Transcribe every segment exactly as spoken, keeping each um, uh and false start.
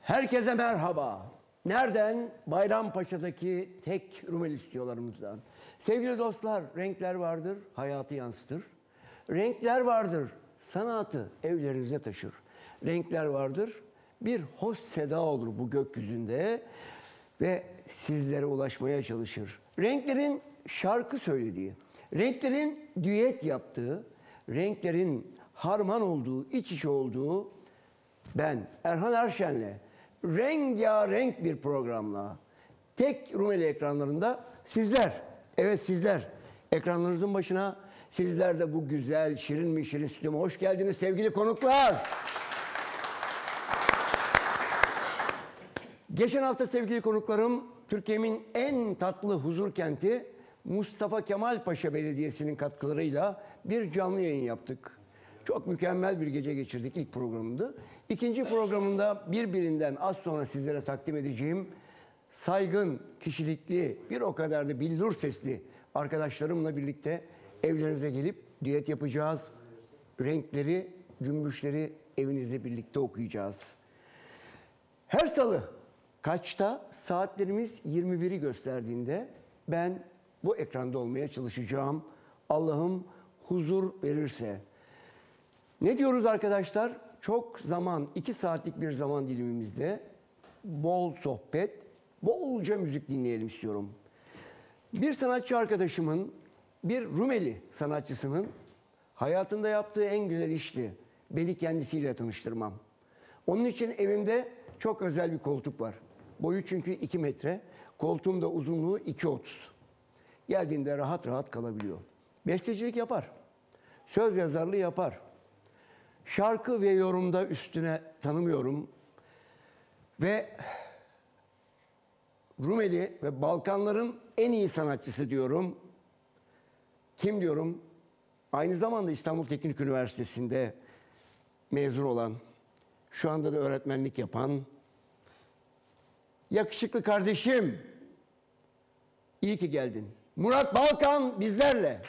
Herkese merhaba. Nereden? Bayrampaşa'daki tek Rumeli stüdyolarımızdan. Sevgili dostlar, renkler vardır, hayatı yansıtır. Renkler vardır, sanatı evlerinize taşır. Renkler vardır, bir hoş seda olur bu gökyüzünde ve sizlere ulaşmaya çalışır. Renklerin şarkı söylediği, renklerin düet yaptığı, renklerin harman olduğu, iç içe olduğu, ben Erhan Erşen'le rengarenk bir programla tek Rumeli ekranlarında sizler, evet sizler ekranlarınızın başına, sizler de bu güzel şirin mi şirin stüdyoma hoş geldiniz sevgili konuklar. Geçen hafta sevgili konuklarım, Türkiye'nin en tatlı huzur kenti Mustafa Kemal Paşa Belediyesi'nin katkılarıyla bir canlı yayın yaptık. Çok mükemmel bir gece geçirdik ilk programında. İkinci programında birbirinden az sonra sizlere takdim edeceğim saygın, kişilikli, bir o kadar da billur sesli arkadaşlarımla birlikte evlerinize gelip düet yapacağız. Renkleri, cümbüşleri evinizde birlikte okuyacağız. Her salı kaçta? Saatlerimiz yirmi biri gösterdiğinde ben bu ekranda olmaya çalışacağım. Allah'ım huzur verirse. Ne diyoruz arkadaşlar? Çok zaman, iki saatlik bir zaman dilimimizde bol sohbet, bolca müzik dinleyelim istiyorum. Bir sanatçı arkadaşımın, bir Rumeli sanatçısının hayatında yaptığı en güzel işti. Beni kendisiyle tanıştırmam. Onun için evimde çok özel bir koltuk var. Boyu çünkü iki metre, koltuğum da uzunluğu iki otuz. Geldiğinde rahat rahat kalabiliyor. Bestecilik yapar, söz yazarlığı yapar. Şarkı ve yorumda üstüne tanımıyorum. Ve Rumeli ve Balkanların en iyi sanatçısı diyorum. Kim diyorum? Aynı zamanda İstanbul Teknik Üniversitesi'nde mezun olan, şu anda da öğretmenlik yapan, yakışıklı kardeşim, iyi ki geldin. Murat Balkan bizlerle.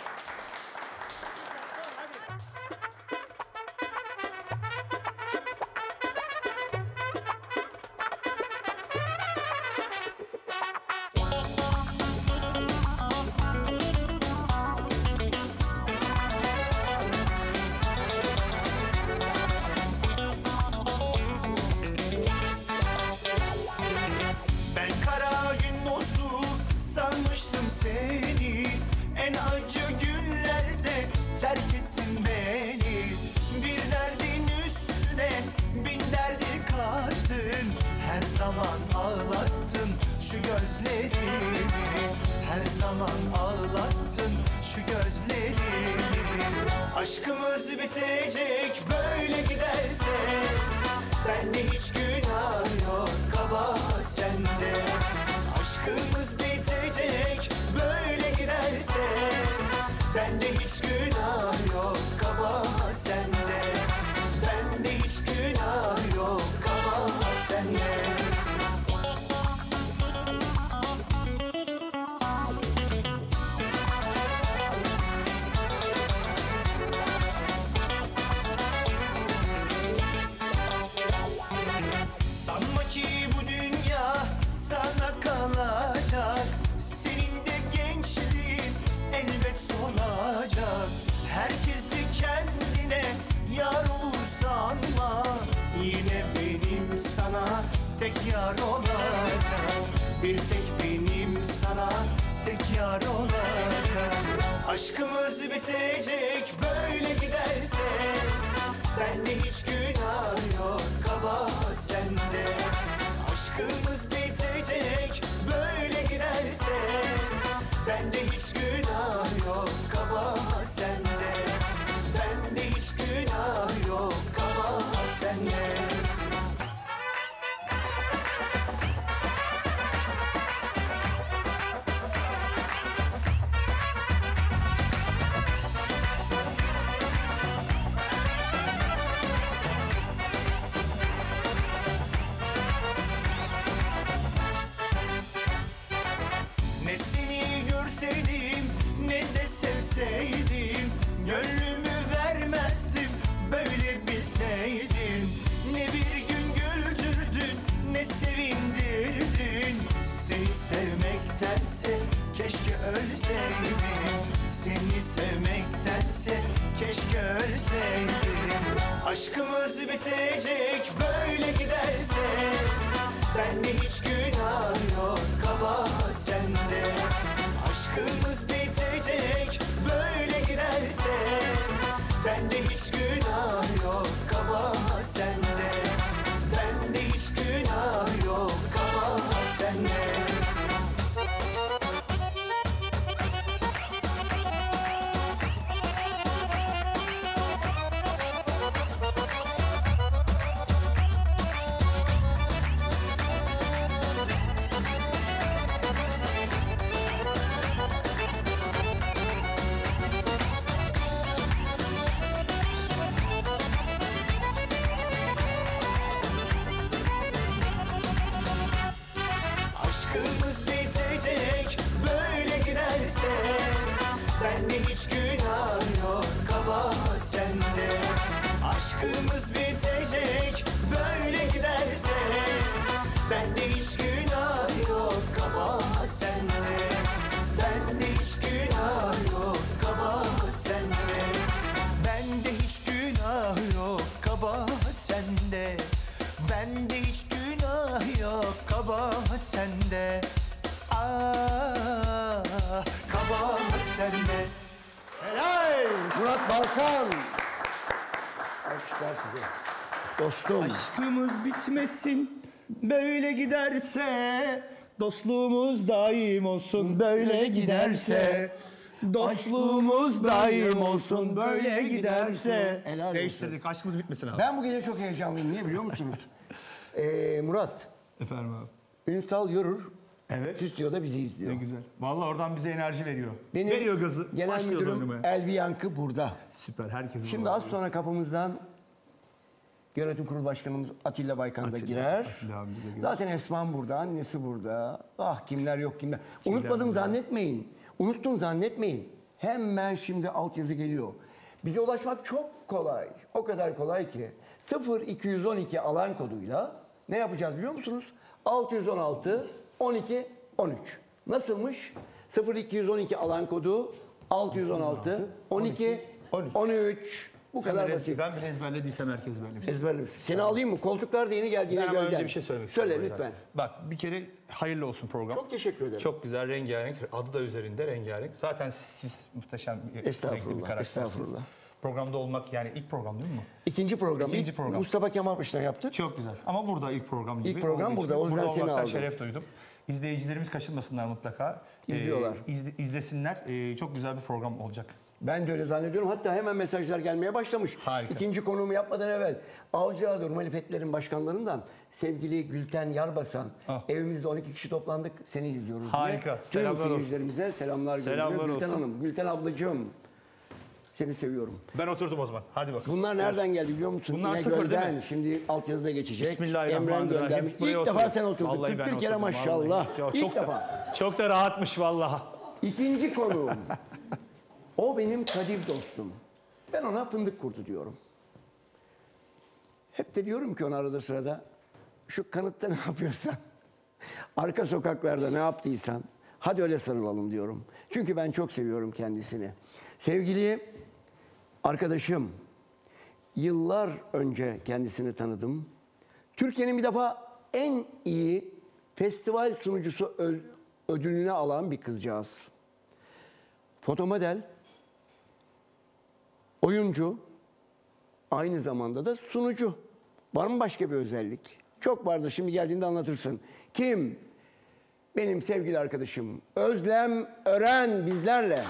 Aşkımız bitecek böyle giderse, bende hiç günah yok, kabahat sende. Aşkımız bitecek böyle giderse, bende hiç günah yok, kabahat sende. Bende hiç günah yok, kabahat sende. Herkesi kendine yar olur sanma. Yine benim sana tek yar olacak. Bir tek benim sana tek yar olacak. Aşkımız bitecek böyle giderse, bende hiç günah yok, kabahat sende. Aşkımız bitecek böyle giderse, bende hiç günah yok, kabahat sende. Bende hiç günah yok, kabahat sende. Ne seni görseydim, ne de sevseydim, gönlümü vermezdim böyle bilseydim. Ne bir gün güldürdün, keşke ölseydim. Seni sevmektense keşke ölseydim. Aşkımız bitecek böyle giderse. Bende hiç günah yok, kabahat sende. Aşkımız bitecek böyle giderse. Bende hiç günah yok, kabahat sende. Bende hiç günah yok, kabahat sende. Aşkımız bitecek böyle giderse. Bende hiç günah yok, kabahat sende. Aşkımız bitecek böyle giderse. Bende hiç günah yok, kabahat sende. Bende hiç günah yok, kabahat sende. Bende hiç günah yok, kabahat sende. Bende hiç günah yok, kabahat sende. Ah, kabahat sende. Helal! Murat Balkan. Alkışlar size. Dostum. Aşkımız bitmesin böyle giderse. Dostluğumuz daim olsun böyle giderse. Dostluğumuz daim olsun böyle giderse. Helal olsun. Değiştirdik, aşkımız bitmesin abi. Ben bu gece çok heyecanlıyım. Niye biliyor musunuz? Ee, Murat, Efendim abi. Ünsal Yorur Evet. stüdyoda bizi izliyor. Ne güzel. Vallahi oradan bize enerji veriyor. Benim veriyor gazı. genel Başlıyoruz müdürüm oynamaya. Elvi Yankı burada. Süper, herkes. Şimdi az sonra kapımızdan yönetim kurulu başkanımız Atilla Baykan da girer. Atilla abimiz de girer. Zaten Esma'm burada, annesi burada. Ah kimler yok kimler. Unutmadım burada? zannetmeyin. Unuttum zannetmeyin. Hemen şimdi altyazı geliyor. Bize ulaşmak çok kolay. O kadar kolay ki sıfır iki on iki alan koduyla ne yapacağız biliyor musunuz? altı yüz on altı on iki on üç. Nasılmış? sıfır iki on iki alan kodu altı yüz on altı on iki on üç. Bu kadar Ben, basit. ben bile ezberlediysem herkes böyle bir şey. Ezberlemiş. Seni alayım mı? Koltuklar da yeni geldi yine Ben ama gölden. önce bir şey söylemek Söyle istiyorum. lütfen. Bak bir kere hayırlı olsun program. Çok teşekkür ederim. Çok güzel, rengarenk. Adı da üzerinde rengarenk. Zaten siz muhteşem bir renkli bir Estağfurullah, karaktersiniz. estağfurullah. Programda olmak yani ilk program değil mi bu? İkinci program. İkinci İlk program. Mustafa Kemal Paşa'dan yaptık. Çok güzel. Ama burada ilk program gibi. İlk program olduğu burada. için O yüzden burada seni olmaktan aldım. şeref duydum. İzleyicilerimiz kaçırmasınlar mutlaka. İzliyorlar. Ee, izle- izlesinler. Ee, çok güzel bir program olacak. Ben de öyle zannediyorum. Hatta hemen mesajlar gelmeye başlamış. Harika. İkinci konuğumu yapmadan evvel Avcılar Rumeli Fethilerin başkanlarından sevgili Gülten Yarbasan. Ah. Evimizde on iki kişi toplandık. Seni izliyoruz Harika. diye. Tüm Selamlar olsun. seyircilerimize selamlar, Selamlar gönderiyor. Gülten olsun. Hanım, Gülten ablacığım. Seni seviyorum. Ben oturdum o zaman. Hadi bakalım. Bunlar nereden geldi biliyor musun? Bunlar Yine sıfır değil gölden. mi? Şimdi altyazıda geçecek. Bismillahirrahmanirrahim. Emren göndermiş. Buraya İlk oturdum. defa sen oturdun. Vallahi kırk ben bir kere oturdum, maşallah. vallahi. Çok- İlk çok defa. Da, çok da rahatmış vallahi. İkinci konuğum. O benim kadim dostum. Ben ona fındık kurdu diyorum. Hep de diyorum ki ona arada sırada şu kanıtta ne yapıyorsan, arka sokaklarda ne yaptıysan hadi öyle sarılalım diyorum. Çünkü ben çok seviyorum kendisini. Sevgili arkadaşım, yıllar önce kendisini tanıdım. Türkiye'nin bir defa en iyi festival sunucusu ö- ödülünü alan bir kızcağız. Fotomodel, oyuncu, aynı zamanda da sunucu. Var mı başka bir özellik? Çok vardır, şimdi geldiğinde anlatırsın. Kim? Benim sevgili arkadaşım Özlem Ören bizlerle.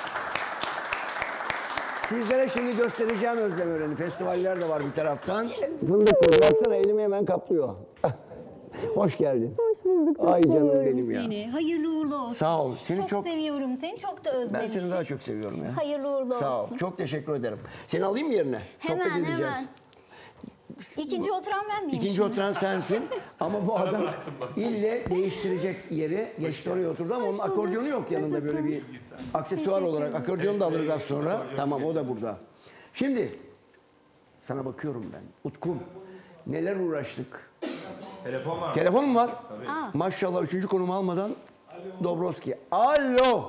Sizlere şimdi göstereceğim Özlem Ören'i. Festivaller de var bir taraftan. Fındık kurdu. Baksana elimi hemen kaplıyor. Hoş geldin. Hoş bulduk. Çok Ay canım seviyorum benim ya. seni. Hayırlı uğurlu olsun. Sağ ol. Seni çok, çok- seviyorum seni. Çok da Ben özlemişim. seni daha çok seviyorum ya. Hayırlı uğurlu Sağ ol. olsun. Çok teşekkür ederim. Seni alayım mı yerine? Hemen Sohbet edeceğiz. hemen. İkinci oturan ben miyim? İkinci şimdi? oturan sensin ama bu adam ille değiştirecek yeri. Geçti oraya oturdu ama onun bulduk. akordeonu yok yanında böyle bir aksesuar Teşekkür olarak. ederim. Akordeonu da alırız az sonra. Tamam o da burada. Şimdi sana bakıyorum ben. Utkum neler uğraştık. Telefon var. Telefonum var. Aa. Maşallah üçüncü konumu almadan Dobroski. Alo.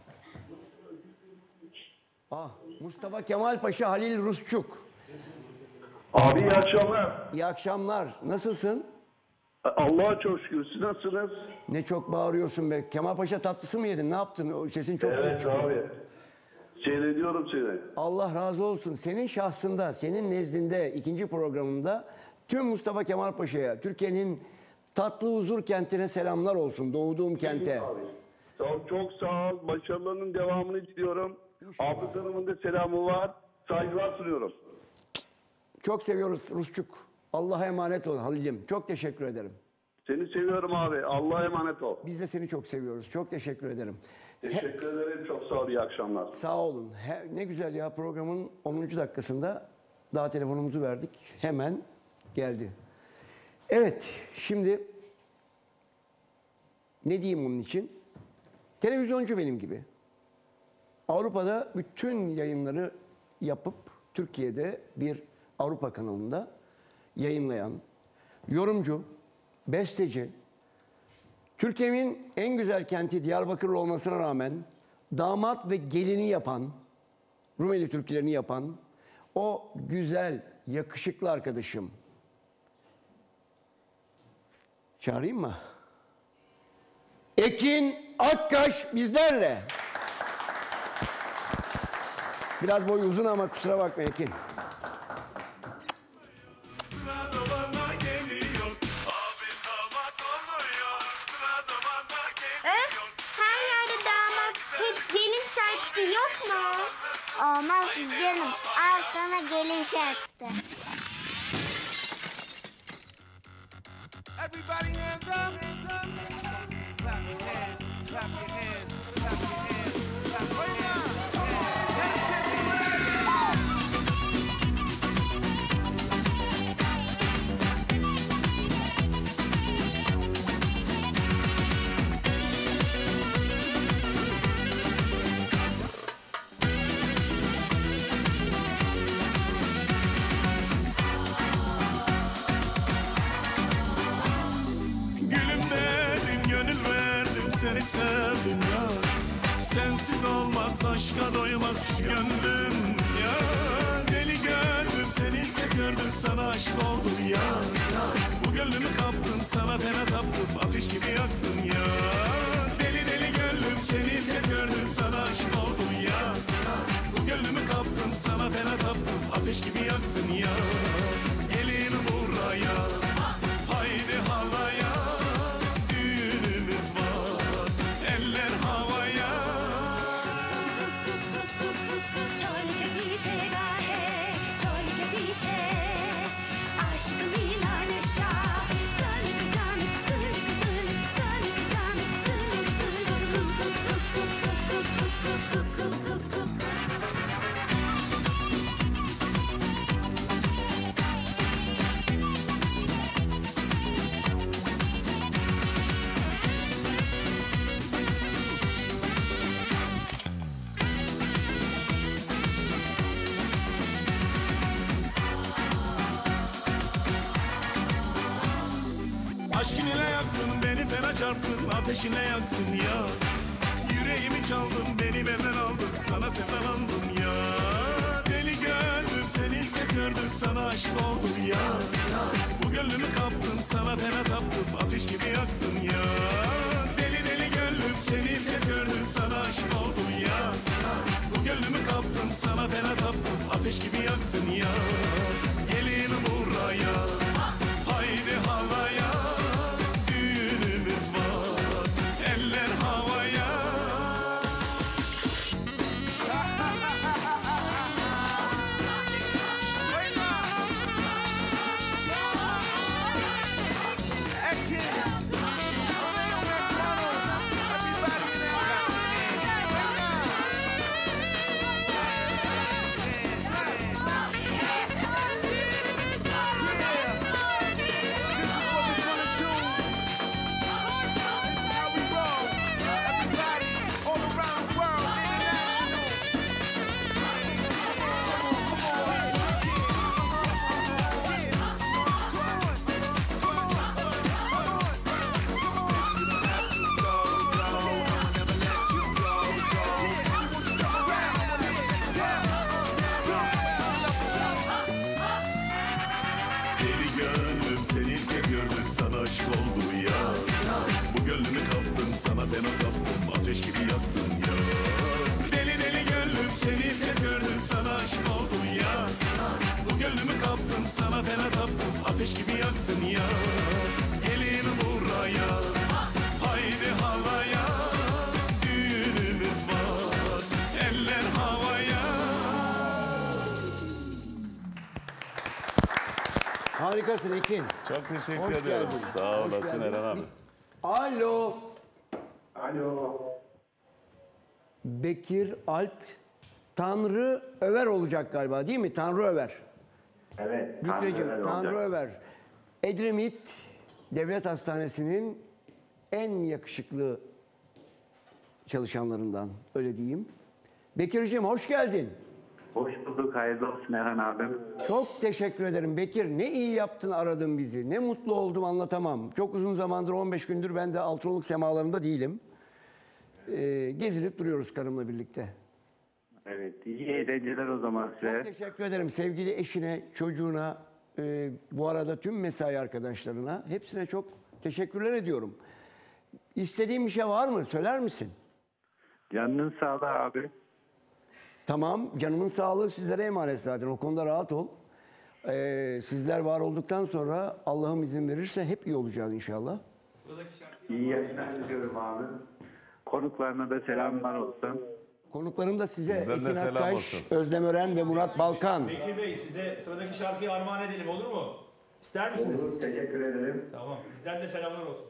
Ah, Mustafa Kemal Paşa Halil Rusçuk. Abi iyi akşamlar. İyi akşamlar. Nasılsın? Allah'a çok şükür. Siz nasılsınız? Ne çok bağırıyorsun be. Kemal Paşa tatlısı mı yedin? Ne yaptın? O sesin çok Evet çıkıyor. abi. Seyrediyorum seni. Allah razı olsun. Senin şahsında, senin nezdinde ikinci programımda tüm Mustafa Kemal Paşa'ya, Türkiye'nin tatlı huzur kentine selamlar olsun. Doğduğum kente. Abi. Sağ ol, çok sağ ol. Başarılarının devamını diliyorum. Hafız Hanım'ın da selamı var. Saygılar sunuyorum. Çok seviyoruz Rusçuk. Allah'a emanet ol Halil'im. Çok teşekkür ederim. Seni seviyorum abi. Allah'a emanet ol. Biz de seni çok seviyoruz. Çok teşekkür ederim. Teşekkür ederim. Çok sağ ol. İyi akşamlar. Sağ olun. He, ne güzel ya, programın onuncu dakikasında daha telefonumuzu verdik. Hemen geldi. Evet, şimdi ne diyeyim onun için? Televizyoncu benim gibi. Avrupa'da bütün yayınları yapıp Türkiye'de bir Avrupa kanalında yayınlayan yorumcu, besteci, Türkiye'nin en güzel kenti Diyarbakırlı olmasına rağmen damat ve gelini yapan, Rumeli türkülerini yapan o güzel, yakışıklı arkadaşım. Çağırayım mı? Ekin Akkaş bizlerle. Biraz boyu uzun ama kusura bakma Ekin. Her yerde damat, hiç gelin şarkısı yok mu? Olmaz canım, al sana gelin şarkısı. Everybody hands up, hands up. Clap your hands, clap your hands, clap your hands, clap your hands. Seni sevdim ya, sensiz olmaz, aşka doymaz gönlüm ya. Deli gönlüm, seni ilk kez gördüm, sana aşık oldum ya. Bu gönlümü kaptın, sana fena taptım, ateş gibi yaktın ya. Deli deli gönlüm, seni ilk kez gördüm, sana aşık oldum ya. Bu gönlümü kaptın, sana fena taptım, ateş gibi yaktın ya. Gelin buraya, haydi halaya. Aşkın ile yaktın, beni fena çarptın, ateşine yaktın ya. Yüreğimi çaldın, beni benden aldın, sana sevdalandım ya. Deli gönlüm, seni ilk kez gördüm, sana aşık oldum ya. Bu gönlümü kaptın, sana fena taptım, ateş gibi yaktın ya. Deli deli gönlüm, seni ilk kez gördüm, sana aşık oldum ya. Bu gönlümü kaptın, sana fena taptım, ateş gibi yaktın ya. Gelin buraya, haydi halaya. Everybody in there, sana fena taptım, ateş gibi yaktın ya. Deli deli gönlüm seni ilk kez gördüm, sana aşık oldum ya. Bu gönlümü kaptın, sana fena taptım, ateş gibi yaktın ya. Gelin buraya, haydi halaya, düğünümüz var, eller havaya. Harikasın Ekin. Çok teşekkür Hoş ederim. geldin. Sağ Hoş olasın geldin. Eren abi. Alo. Alo. Bekir Alp Tanrı Över olacak galiba değil mi? Tanrı Över. Evet. Bükreciğim, Tanrı Tanrı olacak. Över. Edremit Devlet Hastanesi'nin en yakışıklı çalışanlarından, öyle diyeyim. Bekir'ciğim hoş geldin. Hoş bulduk. Hayırlı olsun Erhan abim. Çok teşekkür ederim Bekir. Ne iyi yaptın, aradın bizi. Ne mutlu oldum, anlatamam. Çok uzun zamandır, on beş gündür ben de Altınoluk semalarında değilim. Ee, gezinip duruyoruz karımla birlikte. Evet. İyi eğlenceler o zaman size. Teşekkür ederim sevgili eşine, çocuğuna, e, bu arada tüm mesai arkadaşlarına. Hepsine çok teşekkürler ediyorum. İstediğin bir şey var mı? Söyler misin? Canının sağlığı abi. Tamam, canımın sağlığı sizlere emanet zaten. O konuda rahat ol. Ee, sizler var olduktan sonra Allah'ım izin verirse hep iyi olacağız inşallah. İyi yayınlar diliyorum abi. Konuklarına da selamlar olsun. Konuklarım da size Bizden de Ekin selam Akkaş, olsun. Özlem Ören ve Murat Balkan. Bekir Bey, size sıradaki şarkıyı armağan edelim, olur mu? İster misiniz? Olur, teşekkür ederim. Tamam. Bizden de selamlar olsun.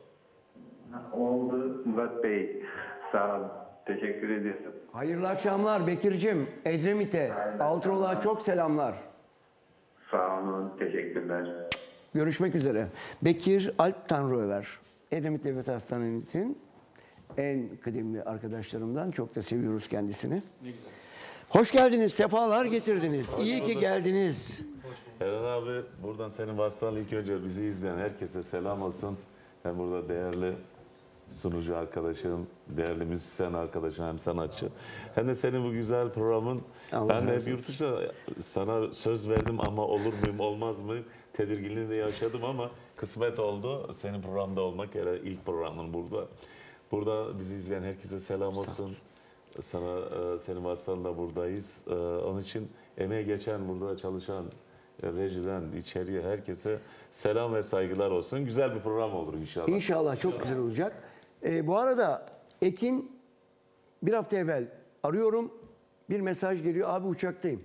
Oldu Murat Bey. Sağ olun. Teşekkür ediyorum. Hayırlı akşamlar Bekir'cim. Edremit'e, Altınoluk'a çok selamlar. Sağ olun. Teşekkürler. Görüşmek üzere. Bekir Alp Tanrıöver. Edremit Devlet Hastanesi'nin en kıdemli arkadaşlarımdan. Çok da seviyoruz kendisini. Ne güzel. Hoş geldiniz, sefalar getirdiniz. İyi ki geldiniz. Eren abi, buradan senin vasıtanla ilk önce bizi izleyen herkese selam olsun. Hem burada değerli sunucu arkadaşım, değerli müzisyen arkadaşım, hem sanatçı. Hem de senin bu güzel programın. Allah Ben de razı hep yurt dışında sana söz verdim ama olur muyum, olmaz mı? Tedirginliğini de yaşadım ama kısmet oldu. Senin programda olmak, yani ilk programın burada. Burada bizi izleyen herkese selam olsun. Sana, e, senin vasıtanla buradayız. E, Onun için emeği geçen, burada çalışan, e, rejiden, içeriye herkese selam ve saygılar olsun. Güzel bir program olur inşallah. İnşallah çok güzel olacak. Ee, bu arada Ekin bir hafta evvel arıyorum. Bir mesaj geliyor. Abi uçaktayım.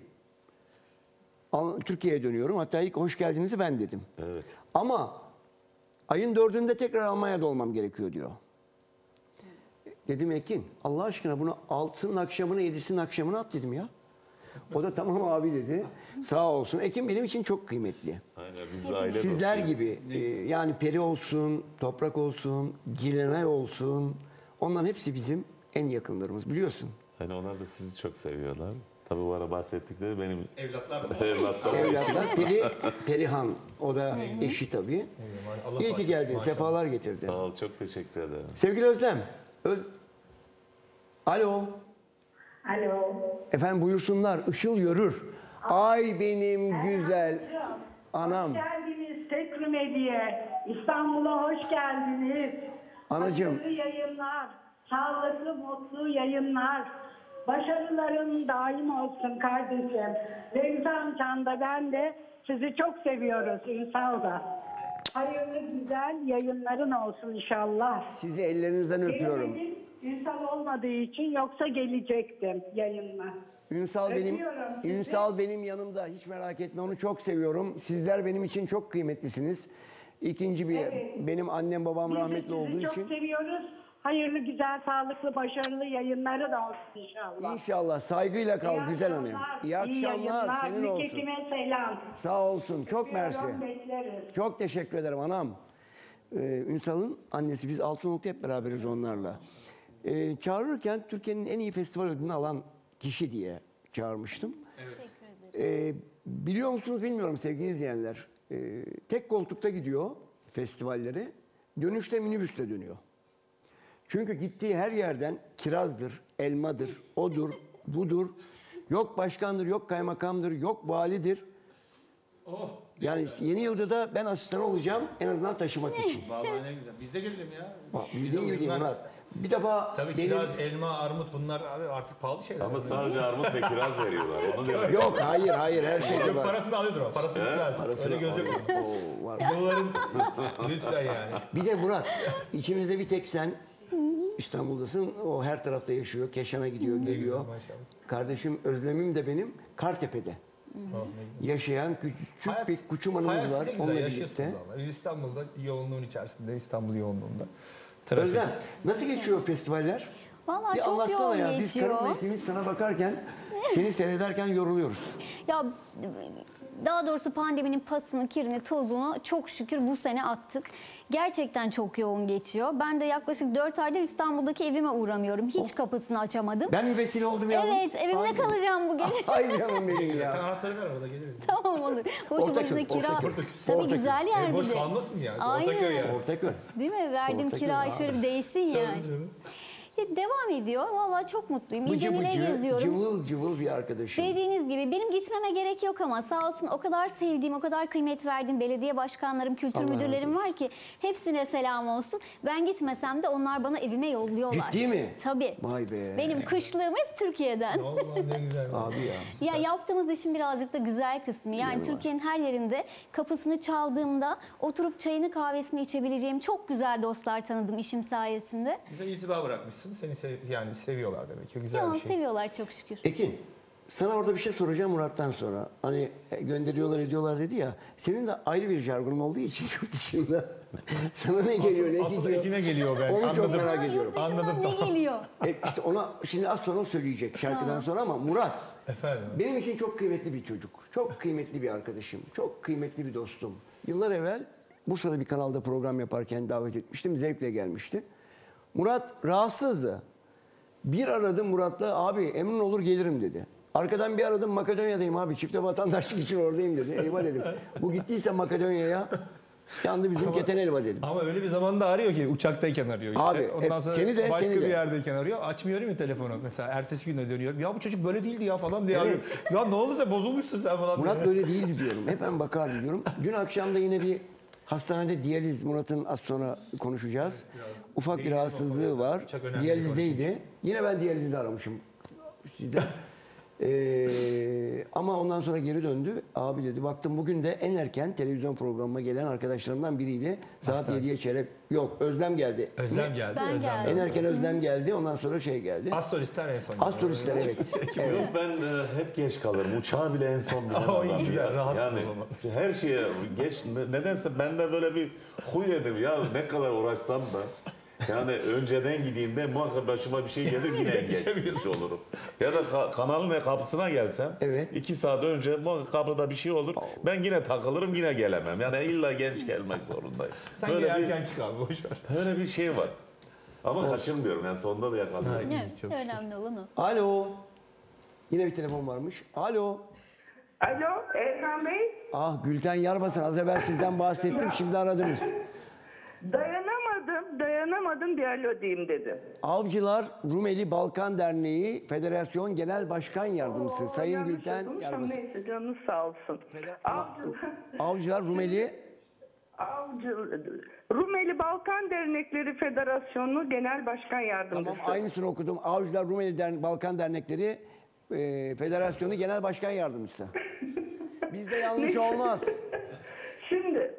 Al- Türkiye'ye dönüyorum. Hatta ilk hoş geldinizi ben dedim. Evet. Ama ayın dördünde tekrar Almanya'da olmam gerekiyor diyor. Dedim Ekin Allah aşkına bunu altısının akşamına yedisinin akşamına at dedim ya. O da tamam abi dedi. Sağ olsun. Ekin benim için çok kıymetli. Aynen, biz aile Sizler dostuyuz. gibi e, yani Peri olsun, Toprak olsun, Gilenay olsun. Onların hepsi bizim en yakınlarımız biliyorsun. Hani onlar da sizi çok seviyorlar. Tabii bu ara bahsettikleri benim Evlatlar mı? evlatlarım. Evlatlar Peri, Perihan. O da eşi tabii. İyi ki geldin. Sefalar getirdin. Sağ ol, çok teşekkür ederim. Sevgili Özlem. Öz... Alo. Alo. Efendim buyursunlar. Işıl Yörür. Ay benim güzel anam. Hoş geldiniz Tekrim Hediye. İstanbul'a hoş geldiniz. Anacığım. Hayırlı yayınlar. Sağlıklı, mutlu yayınlar. Başarıların daim olsun kardeşim. Remzi amcan da ben de sizi çok seviyoruz Ünsal da. Hayırlı güzel yayınların olsun inşallah. Sizi ellerinizden öpüyorum. Gelemedim, Ünsal olmadığı için yoksa gelecektim yayınına. Ünsal benim Öpüyorum sizi. Ünsal benim yanımda. Hiç merak etme. Onu çok seviyorum. Sizler benim için çok kıymetlisiniz. İkinci bir Evet. benim annem babam Biz de rahmetli sizi olduğu çok için. seviyoruz. Hayırlı, güzel, sağlıklı, başarılı yayınları da olsun inşallah. İnşallah saygıyla kal İyi güzel hanım. akşamlar, İyi akşamlar yayınlar. senin olsun. Müketime selam. Sağ olsun. Çok mersi. Öpüyorum, bekleriz. Çok teşekkür ederim anam. Ee, Ünsal'ın annesi biz Altınoluk'ta hep beraberiz onlarla. Ee, çağırırken Türkiye'nin en iyi festival ödülünü alan kişi diye çağırmıştım. Ee, biliyor musunuz bilmiyorum sevgili izleyenler. Ee, tek koltukta gidiyor festivallere. Dönüşte minibüsle dönüyor. Çünkü gittiği her yerden kirazdır, elmadır, odur, budur. Yok başkandır, yok kaymakamdır, yok validir. Yani yeni yılda da ben asistan olacağım en azından taşımak için. Vallahi ne güzel. Biz de gelelim ya. Bak, bildiğin gibi değil Murat. Bir defa Tabii benim... kiraz, elma, armut bunlar abi artık pahalı şeyler. Ama Yani. sadece armut ve kiraz veriyorlar. Onu diyorum. Yok hayır hayır her şey Yok var. parasını alıyordur o. Parasını kiraz. Parasını Öyle göz yok. Oo, var. Doların lütfen yani. Bir de Murat, içimizde bir tek sen İstanbul'dasın. O her tarafta yaşıyor. Keşan'a gidiyor, geliyor. maşallah. Kardeşim Özlem'im de benim Kartepe'de. Oh, ne güzel. Yaşayan küçük Hayat- bir kuçumanımız hayat var. size güzel, Onunla yaşıyorsunuz birlikte. vallahi. Biz İstanbul'da yoğunluğun içerisinde, İstanbul yoğunluğunda. Trafik. Özlem, nasıl geçiyor festivaller? Vallahi Bir çok anlatsana yoğun ya. Biz geçiyor. karımla ikimiz sana bakarken, seni seyrederken yoruluyoruz. Ya daha doğrusu pandeminin pasını, kirini, tozunu çok şükür bu sene attık. Gerçekten çok yoğun geçiyor. Ben de yaklaşık dört aydır İstanbul'daki evime uğramıyorum. Hiç kapısını açamadım. Ben mi vesile oldum yavrum? Evet, evimde Ay- kalacağım bu gece. Ay canım benim Sen ya. anahtarı ver arada geliriz. Tamam olur. Boşu Ortaköy, boşuna kira. Ortaköy. Tabii Ortaköy. güzel yer Ev bir boş de. kalmasın yani. Aynen. Ortaköy yani. Ortaköy. Değil mi? Verdiğim Ortaköy kirayı abi. şöyle bir değsin yani. canım. Ya devam ediyor. Vallahi çok mutluyum. Bıcı İlgenile bıcı, geziyorum. cıvıl cıvıl bir arkadaşım. Dediğiniz gibi benim gitmeme gerek yok ama sağ olsun o kadar sevdiğim, o kadar kıymet verdiğim belediye başkanlarım, kültür Allah müdürlerim var ki hepsine selam olsun. Ben gitmesem de onlar bana evime yolluyorlar. Ciddi mi? Tabii. Vay be. Benim kışlığım hep Türkiye'den. Vallahi ne güzel. Abi ya. Ya yaptığımız işin birazcık da güzel kısmı. Yani Türkiye'nin her yerinde kapısını çaldığımda oturup çayını kahvesini içebileceğim çok güzel dostlar tanıdım işim sayesinde. Bize itibar bırakmışsın. Seni sev yani seviyorlar demek ki. Güzel Ya bir şey. seviyorlar çok şükür. Ekin, sana orada bir şey soracağım Murat'tan sonra. Hani e, gönderiyorlar ediyorlar dedi ya. Senin de ayrı bir jargonun olduğu için yurt dışında. Sana ne geliyor ne asıl gidiyor? Ekine geliyor ben. Onu çok Anladım. merak Aa, ediyorum. yurt dışından Anladım, ne tamam. geliyor? E, işte ona şimdi az sonra söyleyecek şarkıdan sonra ama Murat Efendim. benim için çok kıymetli bir çocuk. Çok kıymetli bir arkadaşım. Çok kıymetli bir dostum. Yıllar evvel Bursa'da bir kanalda program yaparken davet etmiştim. Zevkle gelmişti. Murat rahatsızdı. Bir aradım Murat'la abi emin olur gelirim dedi. Arkadan bir aradım Makedonya'dayım abi çifte vatandaşlık için oradayım dedi. Eyvah dedim. Bu gittiyse Makedonya'ya yandı bizim keten elma dedim. Ama öyle bir zamanda arıyor ki uçaktayken arıyor işte. Abi, Ondan hep sonra seni de, başka seni bir de. yerdeyken arıyor. Açmıyorum ya telefonu. Mesela ertesi günde dönüyorum. Ya bu çocuk böyle değildi ya falan diye arıyor. Ya ne oldu sen bozulmuşsun sen falan diye. Murat böyle değildi diyorum. Hemen bakar diyorum. Dün akşam da yine bir hastanede diyaliz Murat'ın az sonra konuşacağız. Ufak bir rahatsızlığı var. Çok önemli bir Diyalizdeydi. Yine ben diyalizde aramışım. Sizden. Ee, ama ondan sonra geri döndü. Abi dedi baktım bugün de en erken televizyon programıma gelen arkadaşlarımdan biriydi. Saat yediye çeyrek. Yok Özlem geldi. Özlem geldi. Ben Özlem geldim. En erken Özlem geldi. Ondan sonra şey geldi. Az solistler en son. Az solistler evet. evet. Yok ben e, hep geç kalırım. Uçağa bile en son binen O iyi, adam. güzel, rahatsın Yani o zaman. her şeye geç. Nedense bende böyle bir huy edim ya ne kadar uğraşsam da. Yani önceden gideyim de muhakkak başıma bir şey gelir yine engellemiş olurum. Ya da ka- kanalın kapısına gelsem Evet. iki saat önce muhakkak kapıda bir şey olur. Ben yine takılırım yine gelemem. Yani illa genç gelmek zorundayım. Sen Böyle gel bir, erken çık abi boş ver. böyle bir şey var. Ama kaçırmıyorum yani sonunda da yakalıyorum. Evet, çok önemli olan o. Alo. Yine bir telefon varmış. Alo. Alo Erkan Bey. Ah Gülten Yarbasan az evvel sizden bahsettim şimdi aradınız. Dayanamadım, dayanamadım bir alo diyeyim dedim. Avcılar Rumeli Balkan Derneği Federasyon Genel Başkan Yardımcısı Sayın Yanlış Gülten okumuşum, Yarbasan. Neyse canınız sağ olsun. Avcılar, Avcılar Rumeli Avcı, Rumeli Balkan Dernekleri Federasyonu Genel Başkan Yardımcısı. tamam aynısını okudum. Avcılar Rumeli Dern- Balkan Dernekleri e, Federasyonu Genel Başkan Yardımcısı. Bizde yanlış olmaz. Şimdi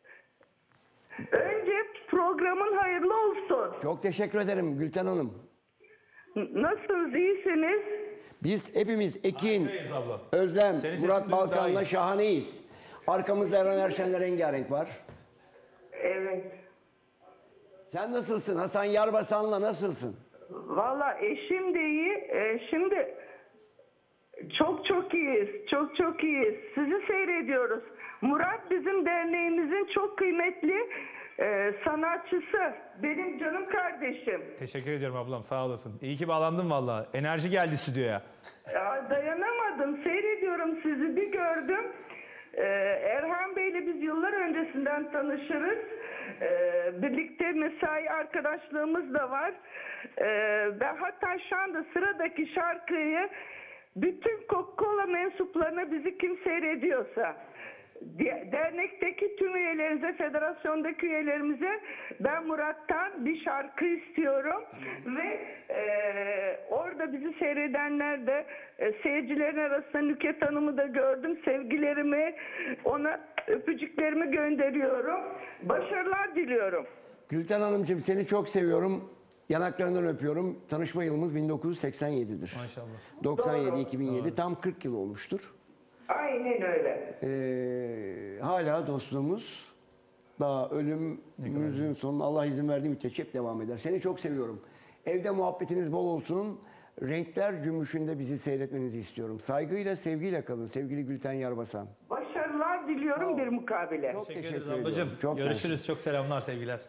önce programın hayırlı olsun. Çok teşekkür ederim Gülten Hanım. N- Nasılsınız, iyisiniz? Biz hepimiz Ekin, Harikayız abla. Özlem, Senin Murat sesin daha Balkan'la iyi. şahaneyiz. Arkamızda Eren Erşen'le rengarenk var. Evet. Sen nasılsın? Hasan Yarbasan'la nasılsın? Valla eşim de iyi. Ee, şimdi çok çok iyiyiz. Çok çok iyiyiz. Sizi seyrediyoruz. Murat bizim derneğimizin çok kıymetli e, sanatçısı. Benim canım kardeşim. Teşekkür ediyorum ablam sağ olasın. İyi ki bağlandın valla. Enerji geldi stüdyoya. Ya, dayanamadım. Seyrediyorum sizi. Bir gördüm. Ee, Erhan Bey'le biz yıllar öncesinden tanışırız. Ee, birlikte mesai arkadaşlığımız da var. Ee, ben hatta şu anda sıradaki şarkıyı bütün Coca-Cola mensuplarına bizi kim seyrediyorsa de- dernekteki tüm üyelerimize, federasyondaki üyelerimize ben Murat'tan bir şarkı istiyorum ve e, orada bizi seyredenler de e, seyircilerin arasında Nükhet Hanım'ı da gördüm. Sevgilerimi, ona öpücüklerimi gönderiyorum. Başarılar diliyorum. Gülten Hanımcığım seni çok seviyorum. Yanaklarından öpüyorum. Tanışma yılımız bin dokuz yüz seksen yedidir. Maşallah. doksan yedi iki bin yedi tam kırk yıl olmuştur. Aynen öyle. Ee, hala dostluğumuz daha ölümümüzün sonuna Allah izin verdiği müddetçe hep devam eder. Seni çok seviyorum. Evde muhabbetiniz bol olsun. Renkler cümbüşünde bizi seyretmenizi istiyorum. Saygıyla, sevgiyle kalın sevgili Gülten Yarbasan. Başarılar diliyorum bir mukabele. Çok Teşekkür teşekkür ederiz ediyorum. ablacığım. Çok Görüşürüz. mersi. Çok selamlar, sevgiler.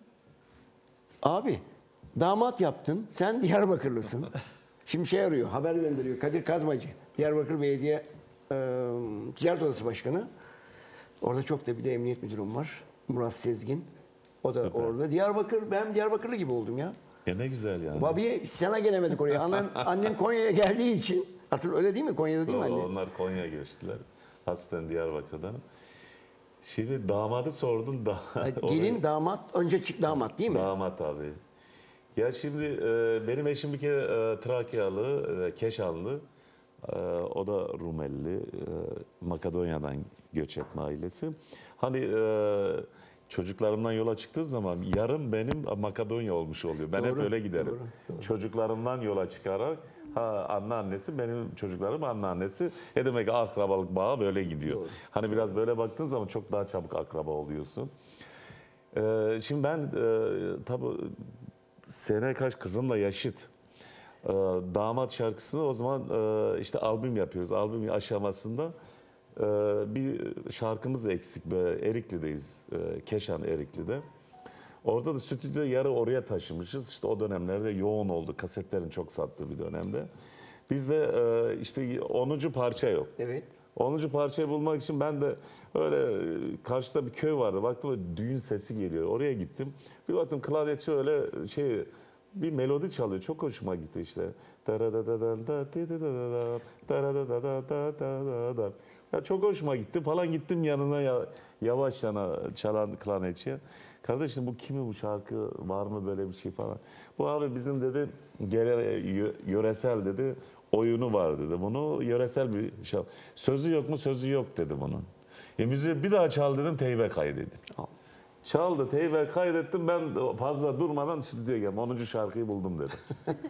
Abi damat yaptın. Sen Diyarbakırlısın. Şimdi şey arıyor, haber gönderiyor. Kadir Kazmacı, Diyarbakır Belediye e, Ticaret Odası Başkanı. Orada çok da bir de emniyet müdürüm var. Murat Sezgin. O da orada. Diyarbakır, ben Diyarbakırlı gibi oldum ya. Ya ne güzel yani. Babiye sana gelemedik oraya. Annen, annen Konya'ya geldiği için. Hatır öyle değil mi? Konya'da değil mi O- anne? Onlar Konya'ya göçtüler. Aslen Diyarbakır'dan. Şimdi damadı sordun da. Gelin, damat, önce çık damat değil mi? Damat abi. Ya şimdi e, benim eşim bir kere e, Trakyalı, e, Keşanlı. E, o da Rumeli, e, Makedonya'dan göç etme ailesi. Hani e, çocuklarımdan yola çıktığı zaman yarım benim Makedonya olmuş oluyor. Ben hep Doğru, öyle giderim. doğru, doğru. Çocuklarımdan yola çıkarak ha, anneannesi, benim çocuklarım anneannesi. E demek ki akrabalık bağı böyle gidiyor. Doğru. Hani biraz böyle baktığın zaman çok daha çabuk akraba oluyorsun. E, şimdi ben e, tabii sene kaç kızımla yaşıt. Ee, damat şarkısını o zaman e, işte albüm yapıyoruz. Albüm aşamasında e, bir şarkımız eksik. Böyle Erikli'deyiz. E, Keşan Erikli'de. Orada da stüdyo yarı oraya taşımışız. İşte o dönemlerde yoğun oldu. Kasetlerin çok sattığı bir dönemde. Biz de e, işte onuncu parça yok. Evet. onuncu parçayı bulmak için ben de öyle karşıda bir köy vardı. Baktım böyle düğün sesi geliyor. Oraya gittim. Bir baktım klarnetçi öyle şey bir melodi çalıyor. Çok hoşuma gitti işte. Ya çok hoşuma gitti falan, gittim yanına ya, yavaş yana çalan klarnetçiye. Kardeşim bu kimi, bu şarkı var mı böyle bir şey falan. Bu abi bizim dedi gele, yöresel dedi oyunu var dedi. Bunu yöresel bir şey. Sözü yok mu? Sözü yok dedi bunun. E müziği bir daha çal dedim, teybe kaydedim. Çaldı, teybe kaydettim, ben fazla durmadan stüdyoya geldim. onuncu şarkıyı buldum dedim.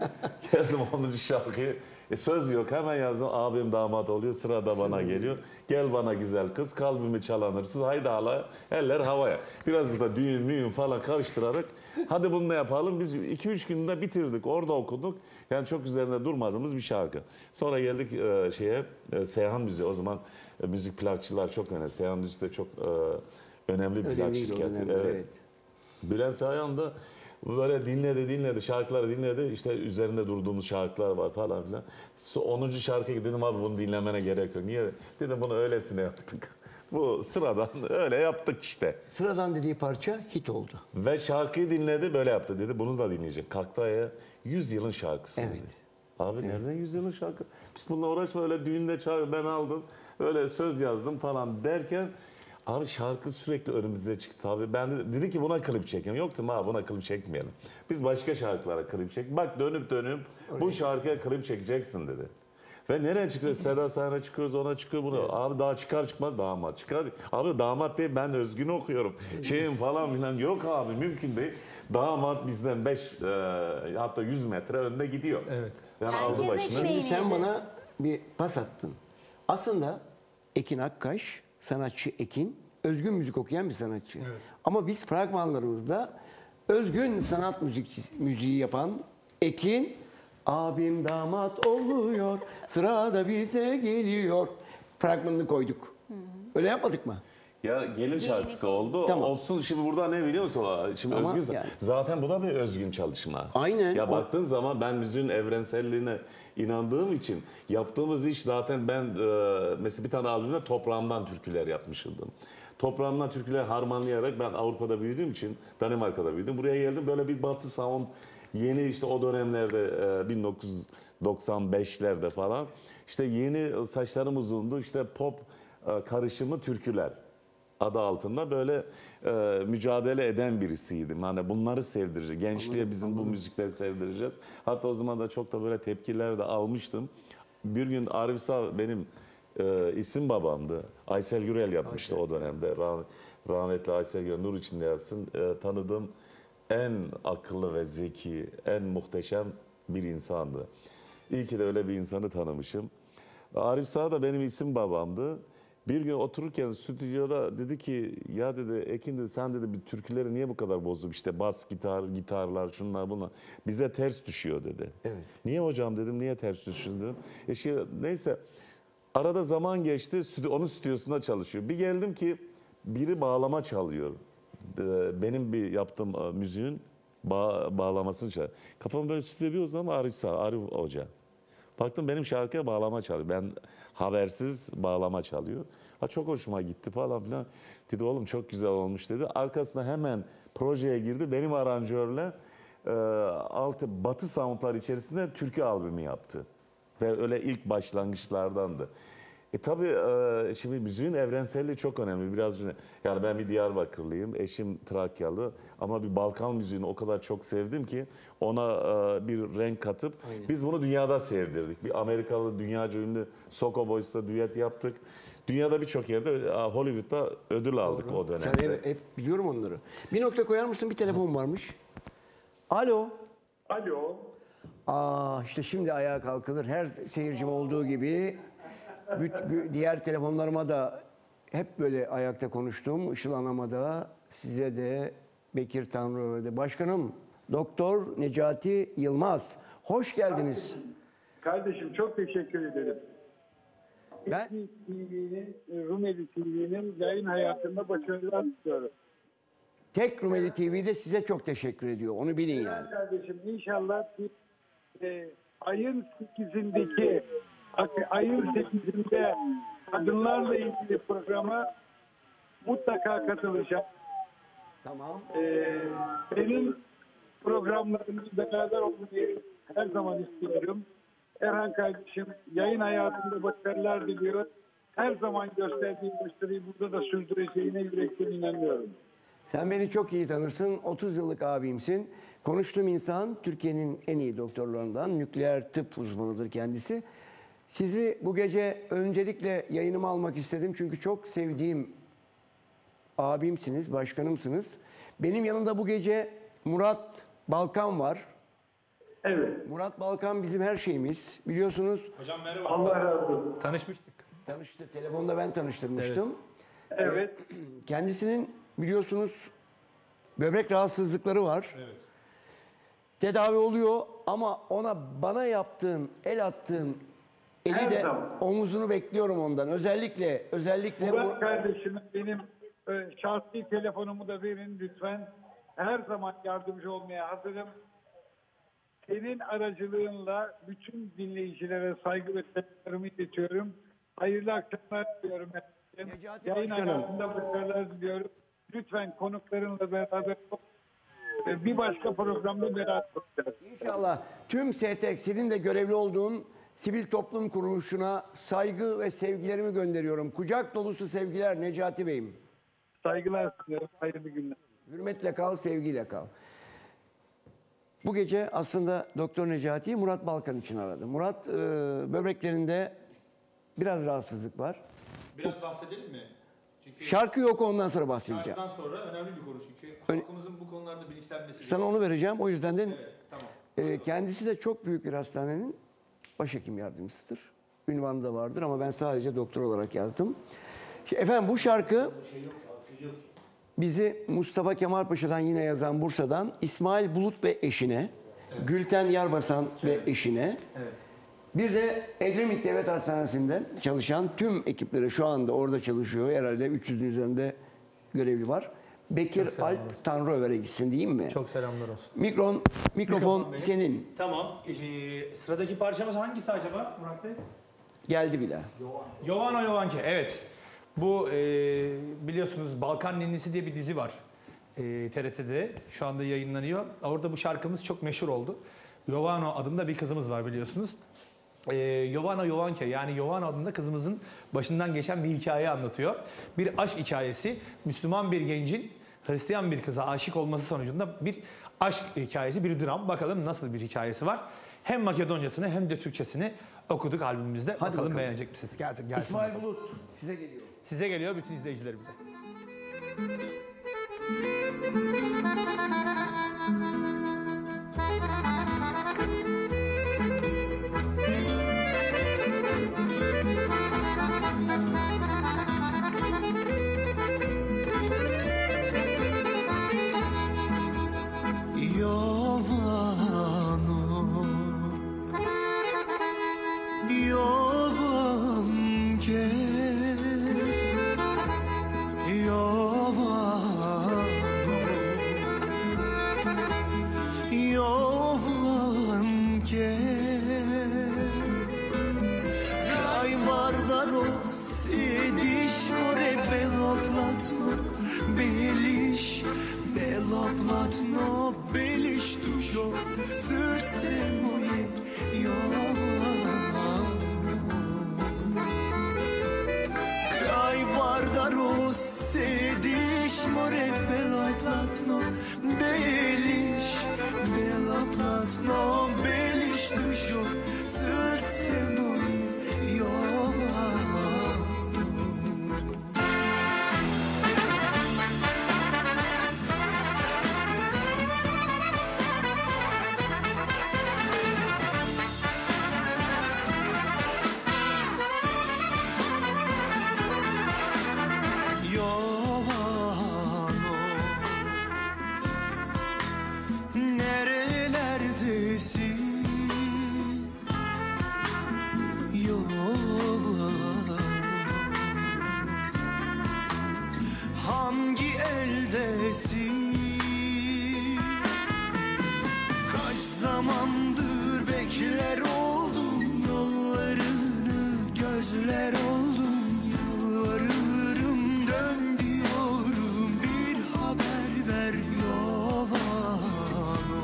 Geldim onuncu şarkıyı. E söz yok, hemen yazdım. Abim damat oluyor, sırada bana geliyor. Gel bana güzel kız, kalbimi çalan hırsız. Haydi hala, eller havaya. Biraz da düğün müğün falan karıştırarak hadi bunu ne yapalım. Biz iki üç günde bitirdik, orada okuduk. Yani çok üzerinde durmadığımız bir şarkı. Sonra geldik e, şeye, e, Seyhan Müziği. O zaman e, müzik plakçılar çok önemli. Seyhan Müzik de çok e, önemli bir plak Önemliydi o şirketi. dönemde, Evet. evet. Bülent Sayhan da böyle dinledi dinledi şarkıları dinledi, işte üzerinde durduğumuz şarkılar var falan filan. onuncu şarkıya dedim abi bunu dinlemene gerek yok. Niye? Dedim bunu öylesine yaptık. Bu sıradan öyle yaptık işte. Sıradan dediği parça hit oldu. Ve şarkıyı dinledi, böyle yaptı dedi. Bunu da dinleyecek. Kalktı ayağa, yüz yılın şarkısı Evet. dedi. Abi nereden yüz yılın şarkı? Biz bununla uğraşma, öyle düğünde çağır, ben aldım. Öyle söz yazdım falan derken abi şarkı sürekli önümüze çıktı abi. Ben de, dedi ki buna klip çekelim. Yok dedim abi, buna klip çekmeyelim. Biz başka şarkılara klip çek. Bak dönüp dönüp bu şarkıya klip çekeceksin dedi. Ve nereye çıkıyoruz? Seda Sayan'a çıkıyoruz, ona çıkıyor bunu. Evet. Abi daha çıkar çıkmaz damat çıkar. Abi damat değil, ben Özgün okuyorum. Şeyim falan filan. Yok abi, mümkün değil. Damat bizden beş e, hatta yüz metre önde gidiyor. Evet. Yani aldı Herkes başını. ekmeğini Şimdi sen yedi. bana bir pas attın. Aslında Ekin Akkaş, sanatçı Ekin, özgün müzik okuyan bir sanatçı. Evet. Ama biz fragmanlarımızda özgün sanat müzik, müziği yapan Ekin, abim damat oluyor, sırada bize geliyor fragmanını koyduk. Öyle yapmadık mı? Ya gelin şarkısı oldu. Tamam. Olsun, şimdi burada ne biliyor musun? Şimdi Ama özgün yani- zaten bu da bir özgün çalışma. Aynen. Ya O- baktığın zaman ben müziğin evrenselliğine inandığım için yaptığımız iş zaten, ben e, mesela bir tane albümde toprağımdan türküler yapmışıldım. Toprağımdan türküler harmanlayarak, ben Avrupa'da büyüdüğüm için Danimarka'da büyüdüm. Buraya geldim, böyle bir batı sound yeni, işte o dönemlerde e, bin dokuz yüz doksan beşlerde falan işte yeni, saçlarım uzundu, işte pop e, karışımı türküler adı altında böyle e, mücadele eden birisiydim. Hani bunları sevdirecek. Gençliğe bizim bu müzikleri sevdireceğiz. Hatta o zaman da çok da böyle tepkiler de almıştım. Bir gün Arif Sağ benim e, isim babamdı. Aysel Gürel yapmıştı Aysel. O dönemde. Rah rahmetli Aysel Gürel, nur içinde yatsın. E, tanıdığım en akıllı ve zeki, en muhteşem bir insandı. İyi ki de öyle bir insanı tanımışım. Arif Sağ da benim isim babamdı. Bir gün otururken stüdyoda dedi ki ya dedi Ekin dedi sen dedi bir türküleri niye bu kadar bozdun işte bas gitar gitarlar şunlar bunlar bize ters düşüyor dedi. Evet. Niye hocam dedim niye ters düşüyor dedim. E şey, neyse arada zaman geçti stüdyo, onun stüdyosunda çalışıyor. Bir geldim ki biri bağlama çalıyor. Benim bir yaptığım müziğin bağ, bağlamasını çalıyor. Kafamı böyle stüdyoya bir uzadım Arif Sağ, Arif Hoca. Baktım benim şarkıya bağlama çalıyor. Ben habersiz bağlama çalıyor. Ha çok hoşuma gitti falan filan. Dedi oğlum çok güzel olmuş dedi. Arkasında hemen projeye girdi. Benim aranjörle e, altı Batı soundlar içerisinde türkü albümü yaptı. Ve öyle ilk başlangıçlardandı. E tabii e, şimdi müziğin evrenselliği çok önemli. Biraz yani ben bir Diyarbakırlıyım, eşim Trakyalı ama bir Balkan müziğini o kadar çok sevdim ki ona e, bir renk katıp Aynen. biz bunu dünyada sevdirdik. Bir Amerikalı dünyaca ünlü Soko Boys'la düet yaptık. Dünyada birçok yerde Hollywood'da ödül aldık Doğru. o dönemde. Sen hep, hep biliyorum onları. Bir nokta koyar mısın? Bir telefon varmış. Alo. Alo. Aa işte şimdi ayağa kalkılır. Her seyircim olduğu gibi diğer telefonlarıma da hep böyle ayakta konuştum. Işıl Hanım'a da, size de, Bekir Tanrıöğe de. Başkanım, Doktor Necati Yılmaz. Hoş geldiniz. Kardeşim çok teşekkür ederim. Ben T V'nin, Rumeli T V'nin yayın hayatında başarılar diliyorum. Tek Rumeli T V'de size çok teşekkür ediyor. Onu bilin yani. Kardeşim inşallah e, ayın sekizindeki ayın sekizinde kadınlarla ilgili programa mutlaka katılacağım. Tamam. Ee, benim programlarımız beraber olmayı her zaman istiyorum. Erhan kardeşim yayın hayatında başarılar diliyor. Her zaman gösterdiğim başarıyı burada da sürdüreceğine yürekten inanıyorum. Sen beni çok iyi tanırsın. otuz yıllık abimsin. Konuştuğum insan Türkiye'nin en iyi doktorlarından, nükleer tıp uzmanıdır kendisi. Sizi bu gece öncelikle yayınıma almak istedim. Çünkü çok sevdiğim abimsiniz, başkanımsınız. Benim yanımda bu gece Murat Balkan var. Evet. Murat Balkan bizim her şeyimiz. Biliyorsunuz. Hocam merhaba. Allah razı olsun. Tanışmıştık. Tanıştı. Telefonda ben tanıştırmıştım. Evet. evet. Kendisinin biliyorsunuz böbrek rahatsızlıkları var. Evet. Tedavi oluyor ama ona bana yaptığın, el attığın eli Her de zaman. omuzunu bekliyorum ondan. Özellikle özellikle Murat bu kardeşim benim e, şahsi telefonumu da verin lütfen. Her zaman yardımcı olmaya hazırım. Senin aracılığınla bütün dinleyicilere saygı ve selamlarımı iletiyorum. Hayırlı akşamlar diliyorum. Necati Yayın Başkanım. hayatında başarılar diliyorum. Lütfen konuklarınla beraber e, bir başka programda beraber olacağız. İnşallah tüm S T K senin de görevli olduğun sivil toplum kuruluşuna saygı ve sevgilerimi gönderiyorum. Kucak dolusu sevgiler Necati Bey'im. Saygılar sunuyorum. Hayırlı günler. Hürmetle kal, sevgiyle kal. Bu gece aslında Doktor Necati'yi Murat Balkan için aradı. Murat e, böbreklerinde biraz rahatsızlık var. Biraz bahsedelim mi? Çünkü Şarkı yok, ondan sonra bahsedeceğim. şarkıdan sonra önemli bir konu çünkü. Ön- Halkımızın bu konularda bilinçlenmesi. Sana onu vereceğim. O yüzden de Evet, tamam. e, kendisi de çok büyük bir hastanenin başhekim yardımcısıdır. Ünvanı da vardır ama ben sadece doktor olarak yazdım. Şimdi efendim bu şarkı bizi Mustafa Kemal Paşa'dan yine yazan Bursa'dan İsmail Bulut ve eşine, evet. Gülten Yarbasan evet. ve eşine, evet. bir de Edremit Devlet Hastanesi'nden çalışan tüm ekiplere şu anda orada çalışıyor. Herhalde üç yüzün üzerinde görevli var. Bekir Alp Tanrıöver'e gitsin diyeyim mi? Çok selamlar olsun. Mikron, mikrofon Mikrofon senin. Tamam. Ee, sıradaki parçamız hangisi acaba Murat Bey? Geldi bile. Jovano Jovanki, evet. Bu e, biliyorsunuz Balkan Ninnisi diye bir dizi var. E, T R T'de şu anda yayınlanıyor. Orada bu şarkımız çok meşhur oldu. Jovano adında bir kızımız var biliyorsunuz. e, Jovana Jovanke yani Jovan adında kızımızın başından geçen bir hikaye anlatıyor. Bir aşk hikayesi. Müslüman bir gencin Hristiyan bir kıza aşık olması sonucunda bir aşk hikayesi, bir dram. Bakalım nasıl bir hikayesi var. Hem Makedoncasını hem de Türkçesini okuduk albümümüzde. Bakalım, bakalım. beğenecek misiniz? Gelsin, gelsin İsmail bakalım. Bulut size geliyor. Size geliyor, bütün izleyicilerimize. Jovano, Jovanke, Jovano, Jovanke, kraj Vardaro, sediš more belo platno, beliš, belo platno, beliš dušo, srce moje, Jovano. Kraj Vardaro, sediš more belo platno, beliš, belo platno, beliš dušo, srce moje, Jovano. Jovano, nerelerdesin? Jovano, hangi eldesin? Kaç zamandır bekler oldum yollarını, gözler oldum yalvarırım, dön diyorum, bir haber ver Jovano.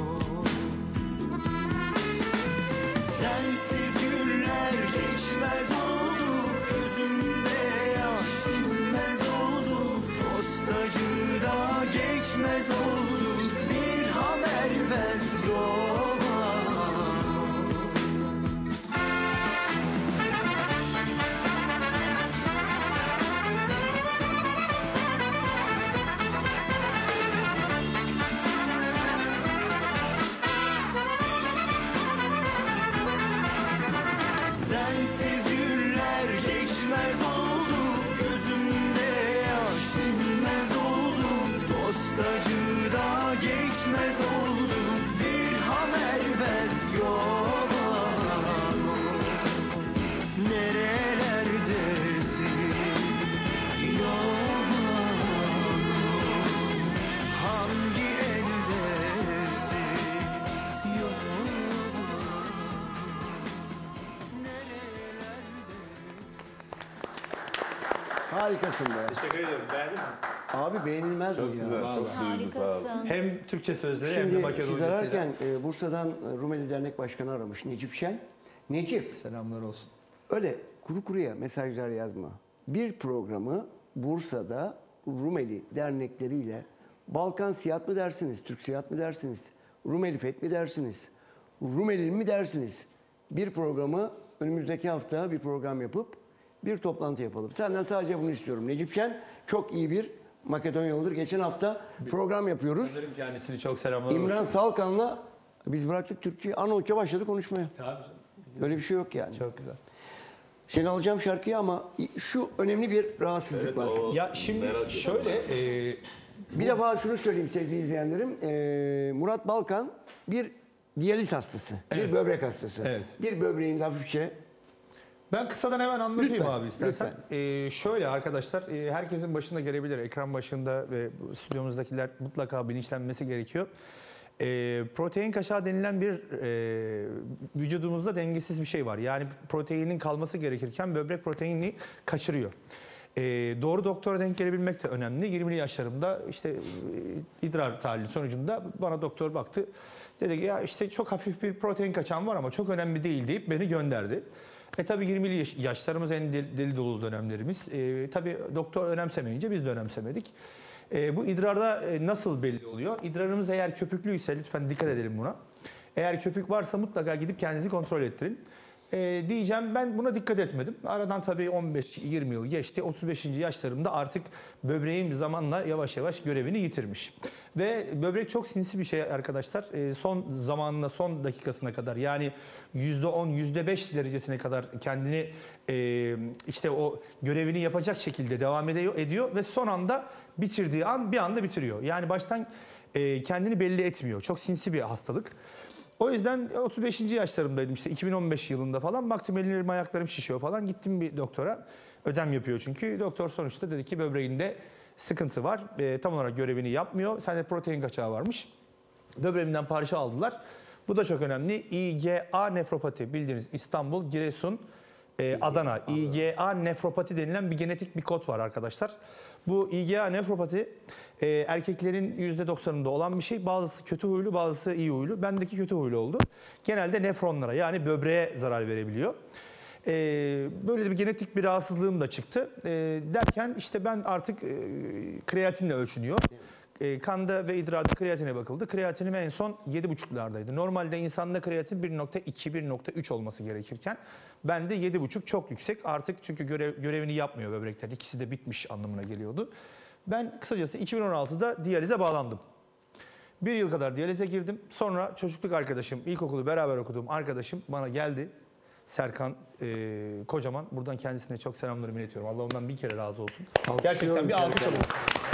Sensiz günler geçmez oldu, gözümde yaş dinmez oldu, postacı da geçmez oldu, bir haber ver Jovano. Sensiz günler geçmez oldu, gözümde yaş dinmez oldu, postacı da geçmez oldu, bir haber ver Jovano. Nerelerdesin Jovano, hangi eldesin Jovano? Harikasın be. Teşekkür ederim. Beğendin mi? Abi beğenilmez mi Çok ya? güzel, çok duygusal. Harikasın. Hem Türkçe sözleri hem de Şimdi Makedoncasıyla. siz ararken e, Bursa'dan e, Rumeli Dernek Başkanı aramış Necip Şen. Necip, Selamlar olsun. öyle kuru kuruya mesajlar yazma. Bir programı Bursa'da Rumeli dernekleriyle Balkan Siyat mı dersiniz, Türk Siyat mı dersiniz, Rumeli Fet mi dersiniz, Rumeli mi dersiniz? Bir programı önümüzdeki hafta bir program yapıp bir toplantı yapalım. Senden sadece bunu istiyorum. Necip Şen çok iyi bir Makedonyalıdır. Geçen hafta program yapıyoruz. Sanırım kendisini çok selamlar olsun. İmran Salkan'la biz bıraktık Türkçeyi. Arnavutça başladı konuşmaya. Tabii canım. Böyle bir şey yok yani. Çok güzel. Seni alacağım şarkıyı ama şu önemli bir rahatsızlık var. o Ya şimdi merak şöyle, ediyorum. e, Bir defa şunu söyleyeyim sevgili izleyenlerim. Ee, Murat Balkan bir diyaliz hastası, Evet. bir böbrek hastası. Evet. Bir böbreğinde hafifçe ben kısadan hemen anlatayım Lütfen, abi istersen. lütfen. E, şöyle arkadaşlar, e, herkesin başına gelebilir. Ekran başında ve bu stüdyomuzdakiler mutlaka bilinçlenmesi gerekiyor. E, protein kaçağı denilen bir e, vücudumuzda dengesiz bir şey var. Yani proteinin kalması gerekirken böbrek proteinini kaçırıyor. E, doğru doktora denk gelebilmek de önemli. yirmili yaşlarımda işte e, idrar tahlili sonucunda bana doktor baktı. Dedi ki ya işte çok hafif bir protein kaçağım var ama çok önemli değil deyip beni gönderdi. E tabii yirmili yaş- yaşlarımız en deli, deli dolu dönemlerimiz. E, tabii doktor önemsemeyince biz de önemsemedik. E, bu idrarda e, nasıl belli oluyor? İdrarımız eğer köpüklüyse lütfen dikkat edelim buna. Eğer köpük varsa mutlaka gidip kendinizi kontrol ettirin. E, diyeceğim ben buna dikkat etmedim. Aradan tabii on beş yirmi yıl geçti. otuz beşinci yaşlarımda artık böbreğim zamanla yavaş yavaş görevini yitirmiş. Ve böbrek çok sinsi bir şey arkadaşlar. E, son zamanına, son dakikasına kadar yani yüzde on, yüzde beş derecesine kadar kendini e, işte o görevini yapacak şekilde devam ediyor, ediyor ve son anda bitirdiği an bir anda bitiriyor. Yani baştan e, kendini belli etmiyor. Çok sinsi bir hastalık. O yüzden otuz beşinci yaşlarımdaydım işte iki bin on beş yılında falan. Baktım ellerim ayaklarım şişiyor falan. Gittim bir doktora. Ödem yapıyor çünkü. Doktor sonuçta dedi ki böbreğinde sıkıntı var. E, tam olarak görevini yapmıyor. Sende protein kaçağı varmış. Böbreğimden parça aldılar. Bu da çok önemli. İ G A nefropati bildiğiniz İstanbul, Giresun, e, Adana. İ G A nefropati denilen bir genetik bir kod var arkadaşlar. Bu İ G A nefropati e, erkeklerin yüzde doksanında olan bir şey. Bazısı kötü huylu, bazısı iyi huylu. Bendeki kötü huylu oldu. Genelde nefronlara yani böbreğe zarar verebiliyor. E, böyle bir genetik bir rahatsızlığım da çıktı. E, derken işte ben artık e, kreatinle ölçünüyor. E, kanda ve idrarda kreatine bakıldı. Kreatinim en son yedi buçuklardaydı. Normalde insanda kreatin bir nokta iki bir nokta üç olması gerekirken bende yedi buçuk çok yüksek. Artık çünkü görev, görevini yapmıyor böbrekler. İkisi de bitmiş anlamına geliyordu. Ben kısacası iki bin on altıda diyalize bağlandım. Bir yıl kadar diyalize girdim. Sonra çocukluk arkadaşım, ilkokulu beraber okuduğum arkadaşım bana geldi. Serkan e, Kocaman. Buradan kendisine çok selamlarımı iletiyorum. Allah ondan bir kere razı olsun. Gerçekten bir alkış alın.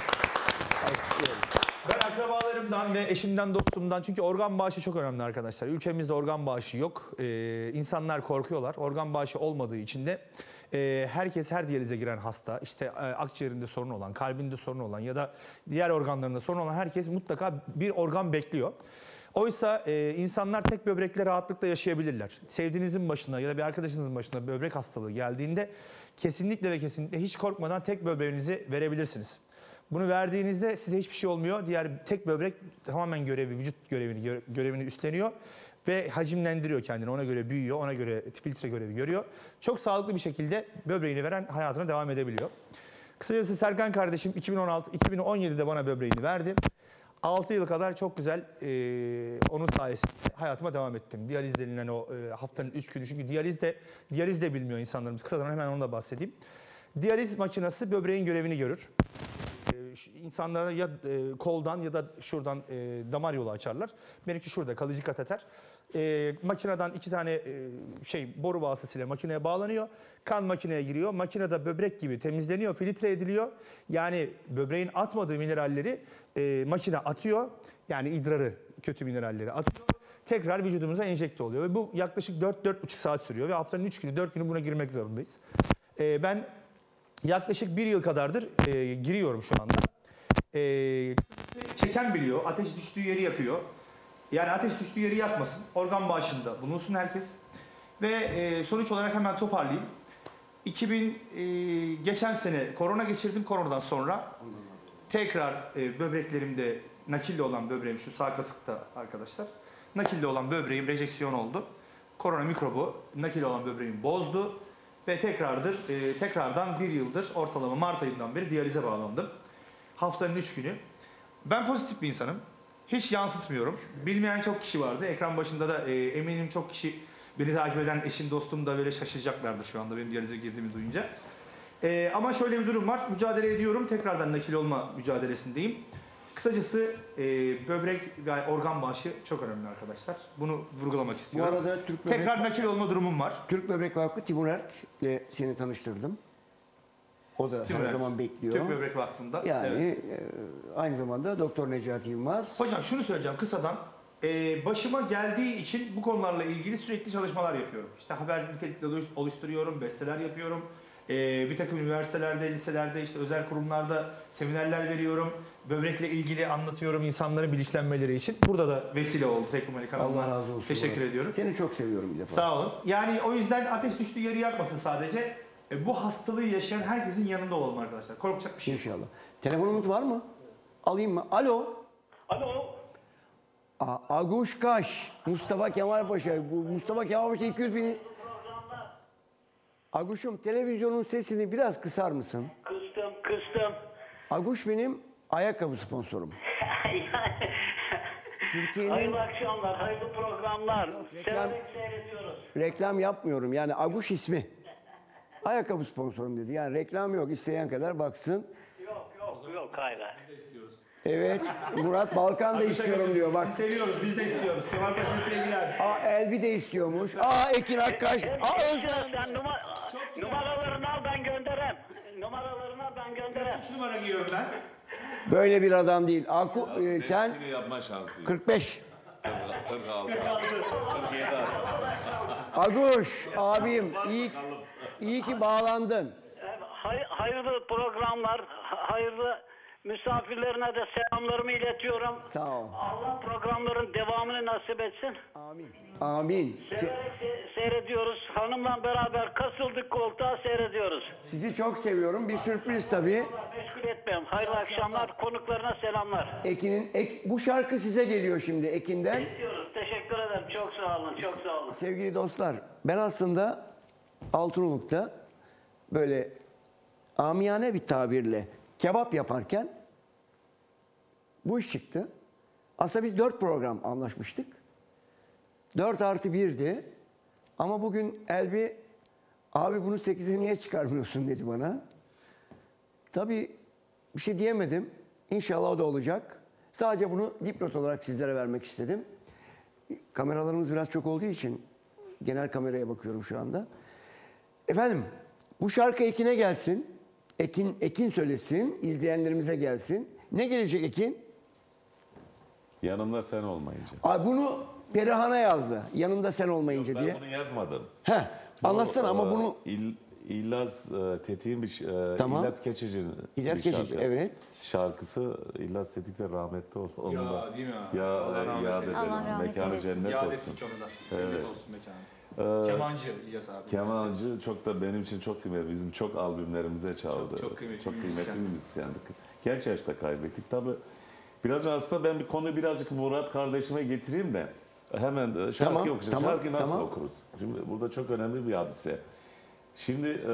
Ben akrabalarımdan ve eşimden, dostumdan çünkü organ bağışı çok önemli arkadaşlar. Ülkemizde organ bağışı yok. Ee, insanlar korkuyorlar. Organ bağışı olmadığı için de e, herkes her diyalize giren hasta, işte e, akciğerinde sorun olan, kalbinde sorun olan ya da diğer organlarında sorun olan herkes mutlaka bir organ bekliyor. Oysa e, insanlar tek böbrekle rahatlıkla yaşayabilirler. Sevdiğinizin başına ya da bir arkadaşınızın başına böbrek hastalığı geldiğinde kesinlikle ve kesinlikle hiç korkmadan tek böbreğinizi verebilirsiniz. Bunu verdiğinizde size hiçbir şey olmuyor. Diğer tek böbrek tamamen görevi, vücut görevini görevini üstleniyor ve hacimlendiriyor kendini. Ona göre büyüyor, ona göre filtre görevi görüyor. Çok sağlıklı bir şekilde böbreğini veren hayatına devam edebiliyor. Kısacası Serkan kardeşim iki bin on altı iki bin on yedide bana böbreğini verdi. altı yıl kadar çok güzel e, onun sayesinde hayatıma devam ettim. Diyaliz denilen o e, haftanın üç günü. Çünkü diyaliz de, diyaliz de bilmiyor insanlarımız. Kısadan hemen onu da bahsedeyim. Diyaliz makinesi böbreğin görevini görür. İnsanlara ya e, koldan ya da şuradan e, damar yolu açarlar. Benimki şurada kalıcı kateter. E, makineden iki tane e, şey boru vasıtasıyla makineye bağlanıyor. Kan makineye giriyor. Makinede böbrek gibi temizleniyor, filtre ediliyor. Yani böbreğin atmadığı mineralleri e, makine atıyor. Yani idrarı, kötü mineralleri atıyor. Tekrar vücudumuza enjekte oluyor. Ve bu yaklaşık dört dört buçuk saat sürüyor. Ve haftanın üç günü, dört günü buna girmek zorundayız. E, ben yaklaşık bir yıl kadardır e, giriyorum şu anda. E, çeken biliyor, ateş düştüğü yeri yakıyor. Yani ateş düştüğü yeri yakmasın, organ bağışında bulunsun herkes. Ve e, sonuç olarak hemen toparlayayım. iki bin e, geçen sene korona geçirdim, koronadan sonra tekrar e, böbreklerimde nakilli olan böbreğim şu sağ kasıkta arkadaşlar. Nakilli olan böbreğim rejeksiyon oldu. Korona mikrobu nakilli olan böbreğimi bozdu. Ve tekrardır, e, tekrardan bir yıldır ortalama Mart ayından beri diyalize bağlandım. Haftanın üç günü. Ben pozitif bir insanım. Hiç yansıtmıyorum. Bilmeyen çok kişi vardı. Ekran başında da e, eminim çok kişi beni takip eden eşim, dostum da böyle şaşıracaklardır şu anda benim diyalize girdiğimi duyunca. E, ama şöyle bir durum var. Mücadele ediyorum. Tekrardan nakil olma mücadelesindeyim. Kısacası e, böbrek ve organ bağışı çok önemli arkadaşlar. Bunu vurgulamak istiyorum. Bu arada Türk Böbrek, Tekrar nakil olma durumum var. Türk Böbrek Vakfı Timur Erk ile seni tanıştırdım. O da Timur her Erk, zaman bekliyor. Türk Böbrek Vakfı'nda. Yani Evet. e, aynı zamanda Doktor Necati Yılmaz. Hocam şunu söyleyeceğim kısadan. Ee, başıma geldiği için bu konularla ilgili sürekli çalışmalar yapıyorum. İşte haber nitelikleri oluşturuyorum, besteler yapıyorum. Ee, bir takım üniversitelerde, liselerde, işte özel kurumlarda seminerler veriyorum. Böbrekle ilgili anlatıyorum insanların bilinçlenmeleri için. Burada da vesile oldu Teknomali kanalına. Allah razı olsun. Teşekkür Burada. ediyorum. Seni çok seviyorum bir defa. Sağ olun. Yani o yüzden ateş düştüğü yeri yakmasın sadece. E, bu hastalığı yaşayan herkesin yanında olalım arkadaşlar. Korkacak bir şey yok. İnşallah. Telefonumuz var mı? Alayım mı? Alo. Alo. A Aguş Kaş. Mustafa Kemal Paşa. Bu Mustafa Kemal Paşa iki yüz bin... Aguş'um televizyonun sesini biraz kısar mısın? Kıstım, kıstım. Aguş benim ayakkabı sponsorum. Türkiye'nin Hayırlı akşamlar, hayırlı programlar. reklam- Severek seyrediyoruz. reklam yapmıyorum. Yani Aguş ismi. Ayakkabı sponsorum dedi. Yani reklam yok. İsteyen kadar baksın. Yok, yok, yok, hayır. Evet. Murat Balkan da istiyorum diyor. Bak. Biz seviyoruz, biz de istiyoruz. Kemal Paşa'yı sevgiler. Aa Elbi de istiyormuş. Aa Ekin Akkaş. Aa Özlem. Sen numara, numaralarını al ben gönderem. Numaralarını al ben gönderem. Kaç numara giyiyorum ben? Böyle bir adam değil. Aku, e, sen Benimkini yapma şansı yok. kırk beş. kırk altı. kırk yedi. Aguş abim iyi, iyi ki bağlandın. Hay, hayırlı programlar, hayırlı misafirlerine de selamlarımı iletiyorum. Sağ ol. Allah programların devamını nasip etsin. Amin. Amin. Se- Severek se- seyrediyoruz. Hanımla beraber kasıldık koltuğa seyrediyoruz. Sizi çok seviyorum. Bir sürpriz tabii. Meşgul etmem. Hayırlı akşamlar. Konuklarına selamlar. Ekin'in ek, bu şarkı size geliyor şimdi Ekin'den. Diyoruz. Teşekkür ederim. Çok sağ olun. Çok sağ olun. Sevgili dostlar, ben aslında Altınoluk'ta böyle amiyane bir tabirle kebap yaparken bu iş çıktı. Aslında biz dört program anlaşmıştık. Dört artı birdi. Ama bugün Elbi, abi bunu sekize niye çıkarmıyorsun dedi bana. Tabii bir şey diyemedim. İnşallah o da olacak. Sadece bunu dipnot olarak sizlere vermek istedim. Kameralarımız biraz çok olduğu için genel kameraya bakıyorum şu anda. Efendim, bu şarkı Ekin'e gelsin. Ekin Ekin söylesin, izleyenlerimize gelsin. Ne gelecek Ekin? Yanımda sen olmayınca. Ay bunu Perihan'a yazdı. Yanımda sen olmayınca Ben diye. bunu yazmadım. Heh, anlatsana Bu, ama e, bunu... İl, İllaz e, Tetiğin bir e, Tamam. İllaz Keçici'nin İlyas bir Keçici, şarkı. evet. Şarkısı İllaz Tetik de rahmetli olsun. Onun Ya, da, değil mi? Ya, Allah rahmet yad eylesin. edelim. Allah rahmet Mekanı eylesin. cennet Yad olsun. ettik onu da. Evet. Cennet olsun mekanı. Ee, Kemancı İlyas abi. Kemancı çok da benim için çok kıymetli. Bizim çok albümlerimize çaldı. Çok- çok kıymetli Çok bir kıymetli müzisyen. bir müzisyendik. Genç yaşta kaybettik. Tabii biraz aslında ben bir konuyu birazcık Murat kardeşime getireyim de hemen şarkı Tamam, okuyacağız. tamam, Şarkıyı nasıl tamam. okuruz? Şimdi burada çok önemli bir hadise. Şimdi e,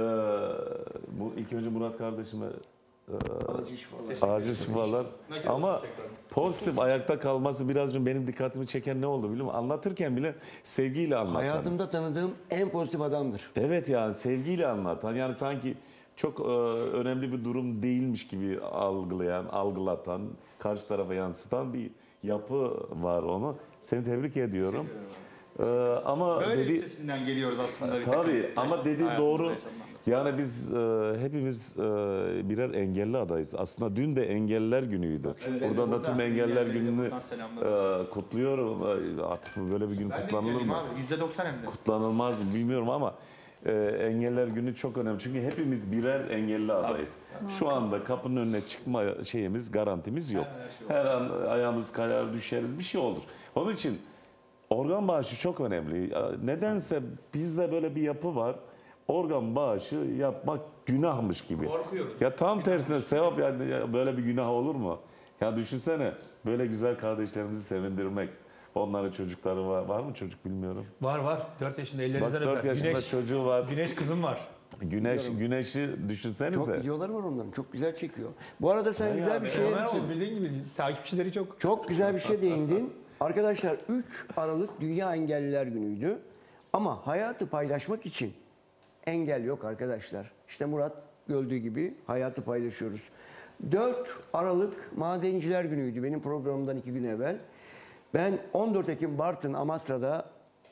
bu ilk önce Murat kardeşime Acil şifalar. acil şifalar ama pozitif ayakta kalması birazcık benim dikkatimi çeken ne oldu biliyor musun? Anlatırken bile sevgiyle anlatan. Hayatımda tanıdığım en pozitif adamdır. Evet yani sevgiyle anlatan yani sanki çok e, önemli bir durum değilmiş gibi algılayan, algılatan, karşı tarafa yansıtan bir yapı var onu. Seni tebrik ediyorum. E, ama Böyle dedi üstesinden geliyoruz aslında. bir tabii takım ama dedi hayatımızda doğru. yaşananlar. Yani biz e, hepimiz e, birer engelli adayız. Aslında dün de engelliler günüydü. Buradan da tüm engelliler Engellilerle gününü buradan selamlar e, kutluyorum. E, Artık böyle bir gün Ben de kutlanılır engelliyim mı? abi. yüzde doksan hem de. Kutlanılmaz mı bilmiyorum ama e, engeller günü çok önemli. Çünkü hepimiz birer engelli adayız. Şu anda kapının önüne çıkma şeyimiz, garantimiz yok. Her an ayağımız kayar, düşeriz, bir şey olur. Onun için organ bağışı çok önemli. Nedense bizde böyle bir yapı var. Organ bağışı yapmak günahmış gibi. Korkuyoruz. Ya tam tersine sevap yani ya böyle bir günah olur mu? Ya düşünsene böyle güzel kardeşlerimizi sevindirmek. Onların çocukları var. Var mı çocuk bilmiyorum. Var var. dört yaşında ellerinizden Bak öper. dört yaşında Güneş, çocuğu var. güneş kızım var. Güneş güneşi düşünsenize. Çok videoları var onların. Çok güzel çekiyor. Bu arada sen Ya güzel yani, bir şey Ömer oğlum bildiğin gibi takipçileri çok. çok güzel bir şey değindin. Arkadaşlar üç Aralık Dünya Engelliler Günü'ydü. Ama hayatı paylaşmak için engel yok arkadaşlar. İşte Murat gördüğü gibi hayatı paylaşıyoruz. dört Aralık Madenciler Günü'ydü benim programımdan iki gün evvel. Ben on dört Ekim Bartın Amasra'da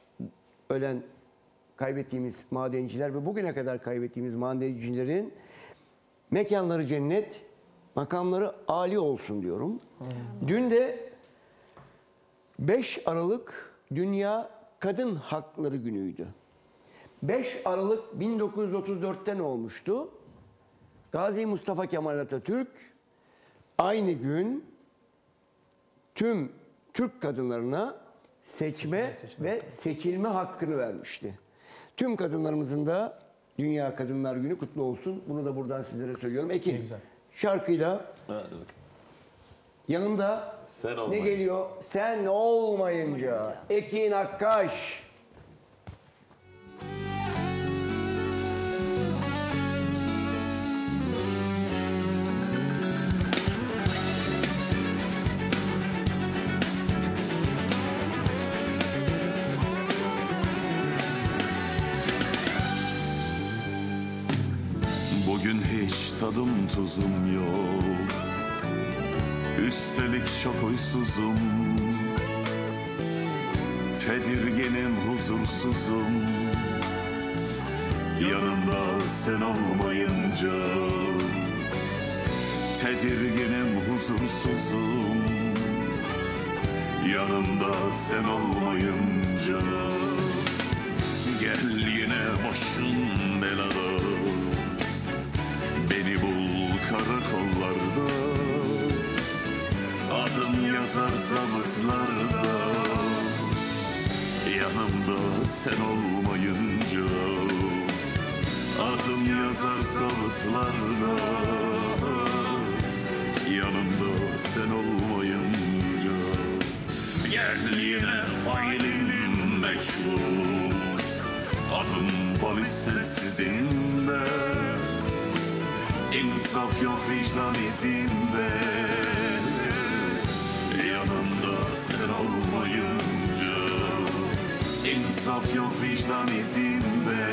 ölen kaybettiğimiz madenciler ve bugüne kadar kaybettiğimiz madencilerin mekanları cennet, makamları âli olsun diyorum. Dün de beş Aralık Dünya Kadın Hakları Günü'ydü. beş Aralık bin dokuz yüz otuz dört'te ne olmuştu? Gazi Mustafa Kemal Atatürk aynı gün tüm Türk kadınlarına seçme ve seçilme hakkını vermişti. Tüm kadınlarımızın da Dünya Kadınlar Günü kutlu olsun. Bunu da buradan sizlere söylüyorum. Ekin, Ne güzel. şarkıyla Hadi bakalım. yanımda Sen ne olmayınca. geliyor? Sen olmayınca. Ekin Akkaş. Bugün hiç tadım tuzum yok. Üstelik çok huysuzum. Tedirginim, huzursuzum. Yanımda sen olmayınca. Tedirginim, huzursuzum. Yanımda sen olmayınca. Gel yine başın belada. Beni bul karakollarda. Adım yazar zabıtlarda. Yanımda sen olmayınca. Adım yazar zabıtlarda. Yanımda sen olmayınca. Gel yine failin meşhur. Adım polis sizinde. İnsaf yok vicdan izinde. Yanımda sen olmayınca. İnsaf yok vicdan izinde.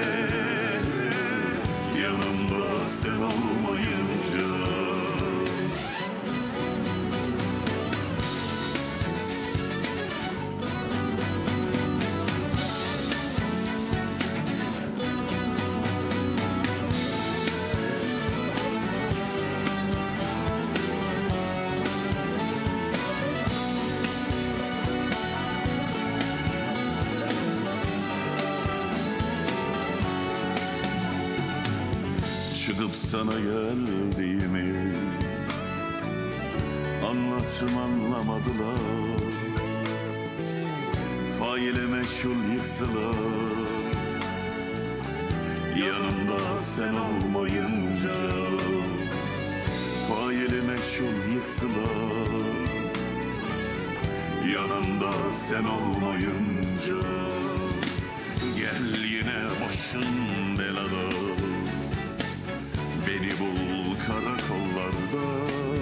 Yanımda sen olmayınca. Çıkıp sana geldiğimi anlattım, anlamadılar. Faile meçhul yıktılar. Yanımda sen olmayınca. Faile meçhul yıktılar. Yanımda sen olmayınca. Gel yine başın belada. Beni bul karakollarda.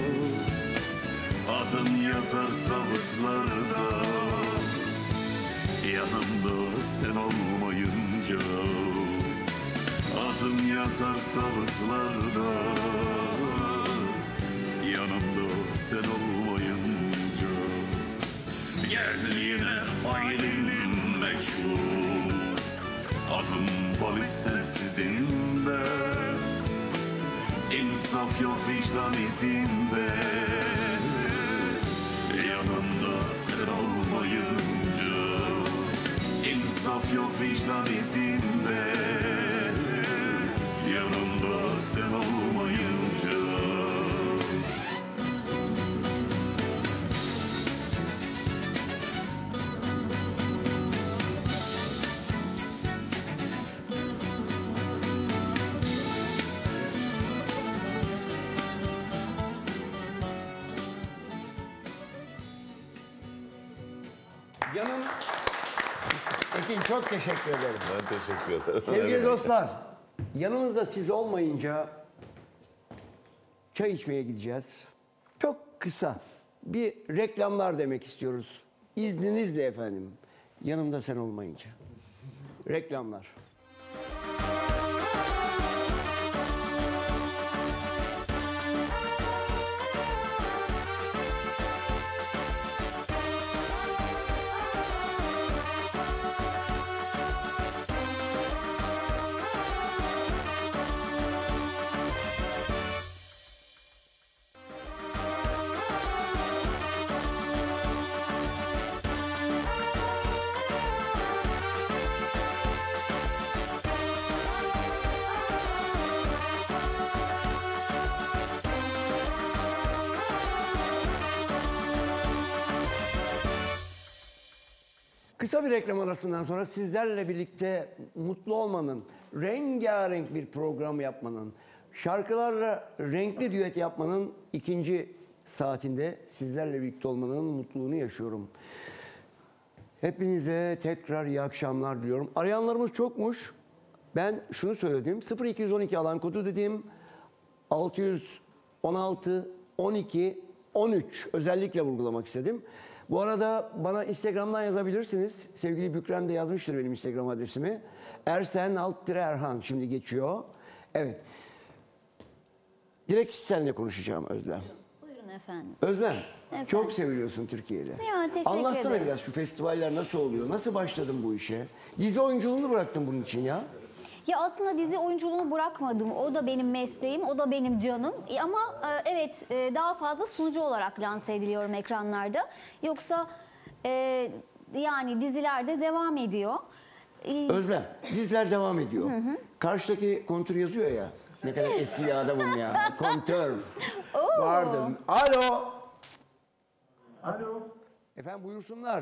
Adım yazar zabıtlarda. Yanımda sen olmayınca. Adım yazar zabıtlarda. Yanımda sen olmayınca. Gel yine failin meşhur. Adım polis sizinde. İnsaf yok vicdan izinde. Yanımda sen olmayınca. İnsaf yok vicdan izinde. Yanımda sen olmayınca. Canım Ekin, çok teşekkür ederim. Ben teşekkür ederim. Sevgili Evet. dostlar, yanımızda siz olmayınca çay içmeye gideceğiz. Çok kısa bir reklamlar demek istiyoruz. İzninizle efendim. Yanımda sen olmayınca. Reklamlar. Kısa bir reklam arasından sonra sizlerle birlikte mutlu olmanın, rengarenk bir program yapmanın, şarkılarla renkli düet yapmanın ikinci saatinde sizlerle birlikte olmanın mutluluğunu yaşıyorum. Hepinize tekrar iyi akşamlar diliyorum. Arayanlarımız çokmuş. Ben şunu söyledim. sıfır iki yüz on iki alan kodu dediğim altı yüz on altı on iki on üç özellikle vurgulamak istedim. Bu arada bana Instagram'dan yazabilirsiniz. Sevgili Bükrem de yazmıştır benim Instagram adresimi. Ersen alt Erhan şimdi geçiyor. Evet. Direkt seninle konuşacağım Özlem. Buyurun efendim. Özlem, Efendim? çok seviliyorsun Türkiye'de. Ya, teşekkür Anlatsana ederim. biraz şu festivaller nasıl oluyor? Nasıl başladın bu işe? Dizi oyunculuğunu bıraktın bunun için ya. Ya aslında dizi oyunculuğunu bırakmadım. O da benim mesleğim, o da benim canım. E Ama e, evet e, daha fazla sunucu olarak lanse ediliyorum ekranlarda. Yoksa e, yani dizilerde devam ediyor. E, Özlem, diziler devam ediyor. Hı hı. Karşıdaki kontür yazıyor ya. Ne kadar eski bir adamım ya. Kontör. Oo. Vardı. Alo. Alo. Efendim buyursunlar.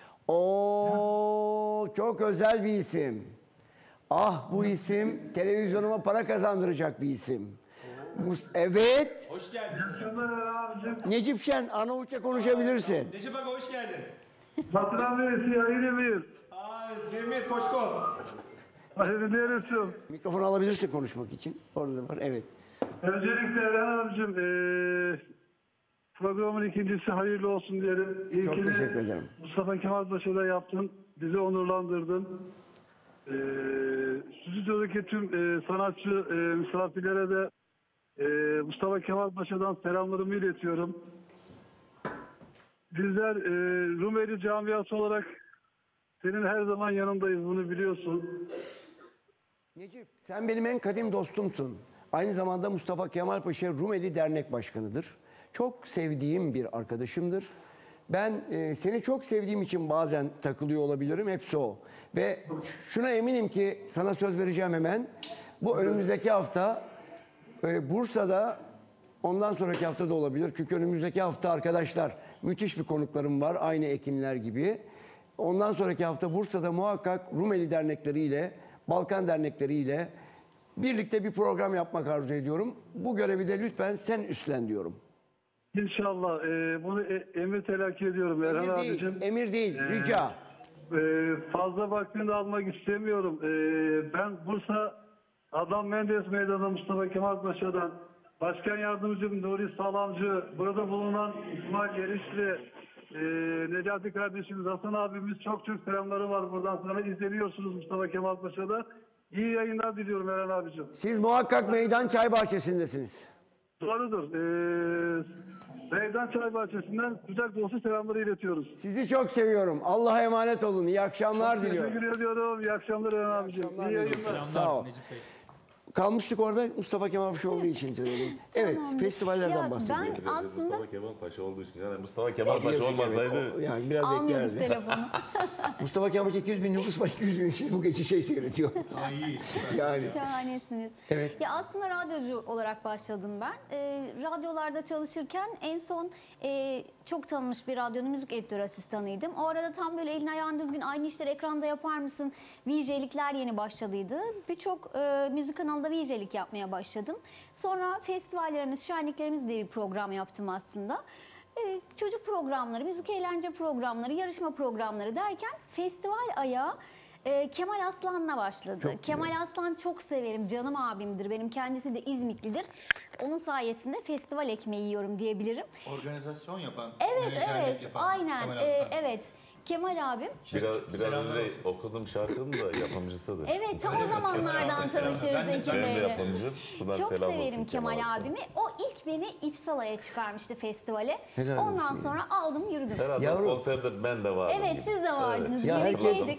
Oo, çok özel bir isim. Ah bu isim televizyonuma para kazandıracak bir isim. Mus- evet. Hoş geldin. Necip Şen, Arnavutça konuşabilirsin. Necip Aga hoş geldin. Batıran neresi ya? Yine miyiz? Aa, Semih Koçkol. Hayır neresi? Mikrofonu alabilirsin konuşmak için. Orada da var, evet. Öncelikle Erhan abicim eee programın ikincisi hayırlı olsun diyelim. Çok İlkini teşekkür ederim. Mustafa Kemal Paşa'da yaptın. Bizi onurlandırdın. Eee stüdyodaki tüm eee, sanatçı eee, misafirlere de eee, Mustafa Kemal Paşa'dan selamlarımı iletiyorum. Bizler eee Rumeli camiası olarak senin her zaman yanındayız, bunu biliyorsun. Necip, sen benim en kadim dostumsun. Aynı zamanda Mustafa Kemal Paşa Rumeli Dernek Başkanı'dır. Çok sevdiğim bir arkadaşımdır. Ben e, seni çok sevdiğim için bazen takılıyor olabilirim. Hepsi o. Ve şuna eminim ki sana söz vereceğim hemen. Bu önümüzdeki hafta e, Bursa'da, ondan sonraki hafta da olabilir. Çünkü önümüzdeki hafta arkadaşlar müthiş bir konuklarım var. Aynı Ekinler gibi. Ondan sonraki hafta Bursa'da muhakkak Rumeli dernekleriyle, Balkan dernekleriyle birlikte bir program yapmak arzu ediyorum. Bu görevi de lütfen sen üstlen diyorum. İnşallah. Eee, bunu e- emir telakki ediyorum Erhan Emir değil, abicim. emir değil, Ee, rica. Eee, fazla vaktini de almak istemiyorum. Eee, ben Bursa Adnan Menderes Meydanı Mustafa Kemal Paşa'dan Başkan Yardımcım Nuri Sağlamcı, burada bulunan İsmail Yerişli, eee Necati kardeşimiz, Hasan abimiz, çok çok selamları var buradan sana. İzleniyorsunuz Mustafa Kemal Paşa'da. İyi yayınlar diliyorum Erhan abicim. Siz muhakkak Meydan Çay Bahçesi'ndesiniz. Doğrudur. Eee Meydan Çay Bahçesi'nden kucak dolusu selamları iletiyoruz. Sizi çok seviyorum. Allah'a emanet olun. İyi akşamlar diliyorum. Teşekkür ediyorum. İyi akşamlar Erhan abicim. İyi yayınlar. Sağ ol. Kalmıştık orada Mustafa Kemal Paşa olduğu için söyledim. Evet, festivallerden Ya bahsediyoruz. ben aslında Mustafa Kemal Paşa olduğu için. Yani Mustafa Kemal Paşa olmasaydı Yani biraz almıyorduk beklerdi. telefonu. Mustafa Kemal Paşa iki yüz bin nüfus var, iki yüz bin şimdi bu gece şey seyrediyor. iyi. Yani. Şahanesiniz. Evet. Ya aslında radyocu olarak başladım ben. Ee, radyolarda çalışırken en son e, çok tanınmış bir radyonun müzik editörü asistanıydım. O arada tam böyle elin ayağın düzgün aynı işleri ekranda yapar mısın? V J'likler yeni başladıydı. Birçok e, müzik kanalında V J'lik yapmaya başladım. Sonra festivallerimiz, şenliklerimiz diye bir program yaptım aslında. Ee, çocuk programları, müzik eğlence programları, yarışma programları derken festival ayağı e, Kemal Aslan'la başladı. Çok Kemal Aslan çok severim, canım abimdir. Benim kendisi de İzmitlidir. Onun sayesinde festival ekmeği yiyorum diyebilirim. Organizasyon yapan. Evet, menajerlik evet, yapan aynen. Kemal Ee, Aslan. evet. Kemal abim. biraz, biraz Selamlar önce olsun. okudum şarkının da yapımcısıdır. Evet, tam o zamanlardan tanışırız Ben de- Ekim Benim de Bey'le. yapımcım. Buradan Çok selam severim olsun Kemal Aslan. abimi. O ilk beni İpsala'ya çıkarmıştı festivale. Helal Ondan olsun. sonra aldım yürüdüm. Herhalde Yavrum. konserde ben de vardım. Evet, siz de vardınız. Ya Birlikteydik.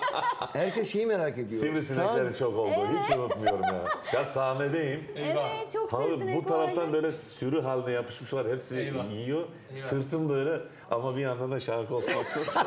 Herkes şeyi merak ediyor. Sivrisinekleri Sağ- çok oldu. Hiç unutmuyorum ya. Ya sahnedeyim. Evet, çok Abi, sivrisinek bu taraftan vardı. böyle sürü haline yapışmışlar. Hepsi yiyor. Sırtım böyle ama bir yandan da şarkı okuyor.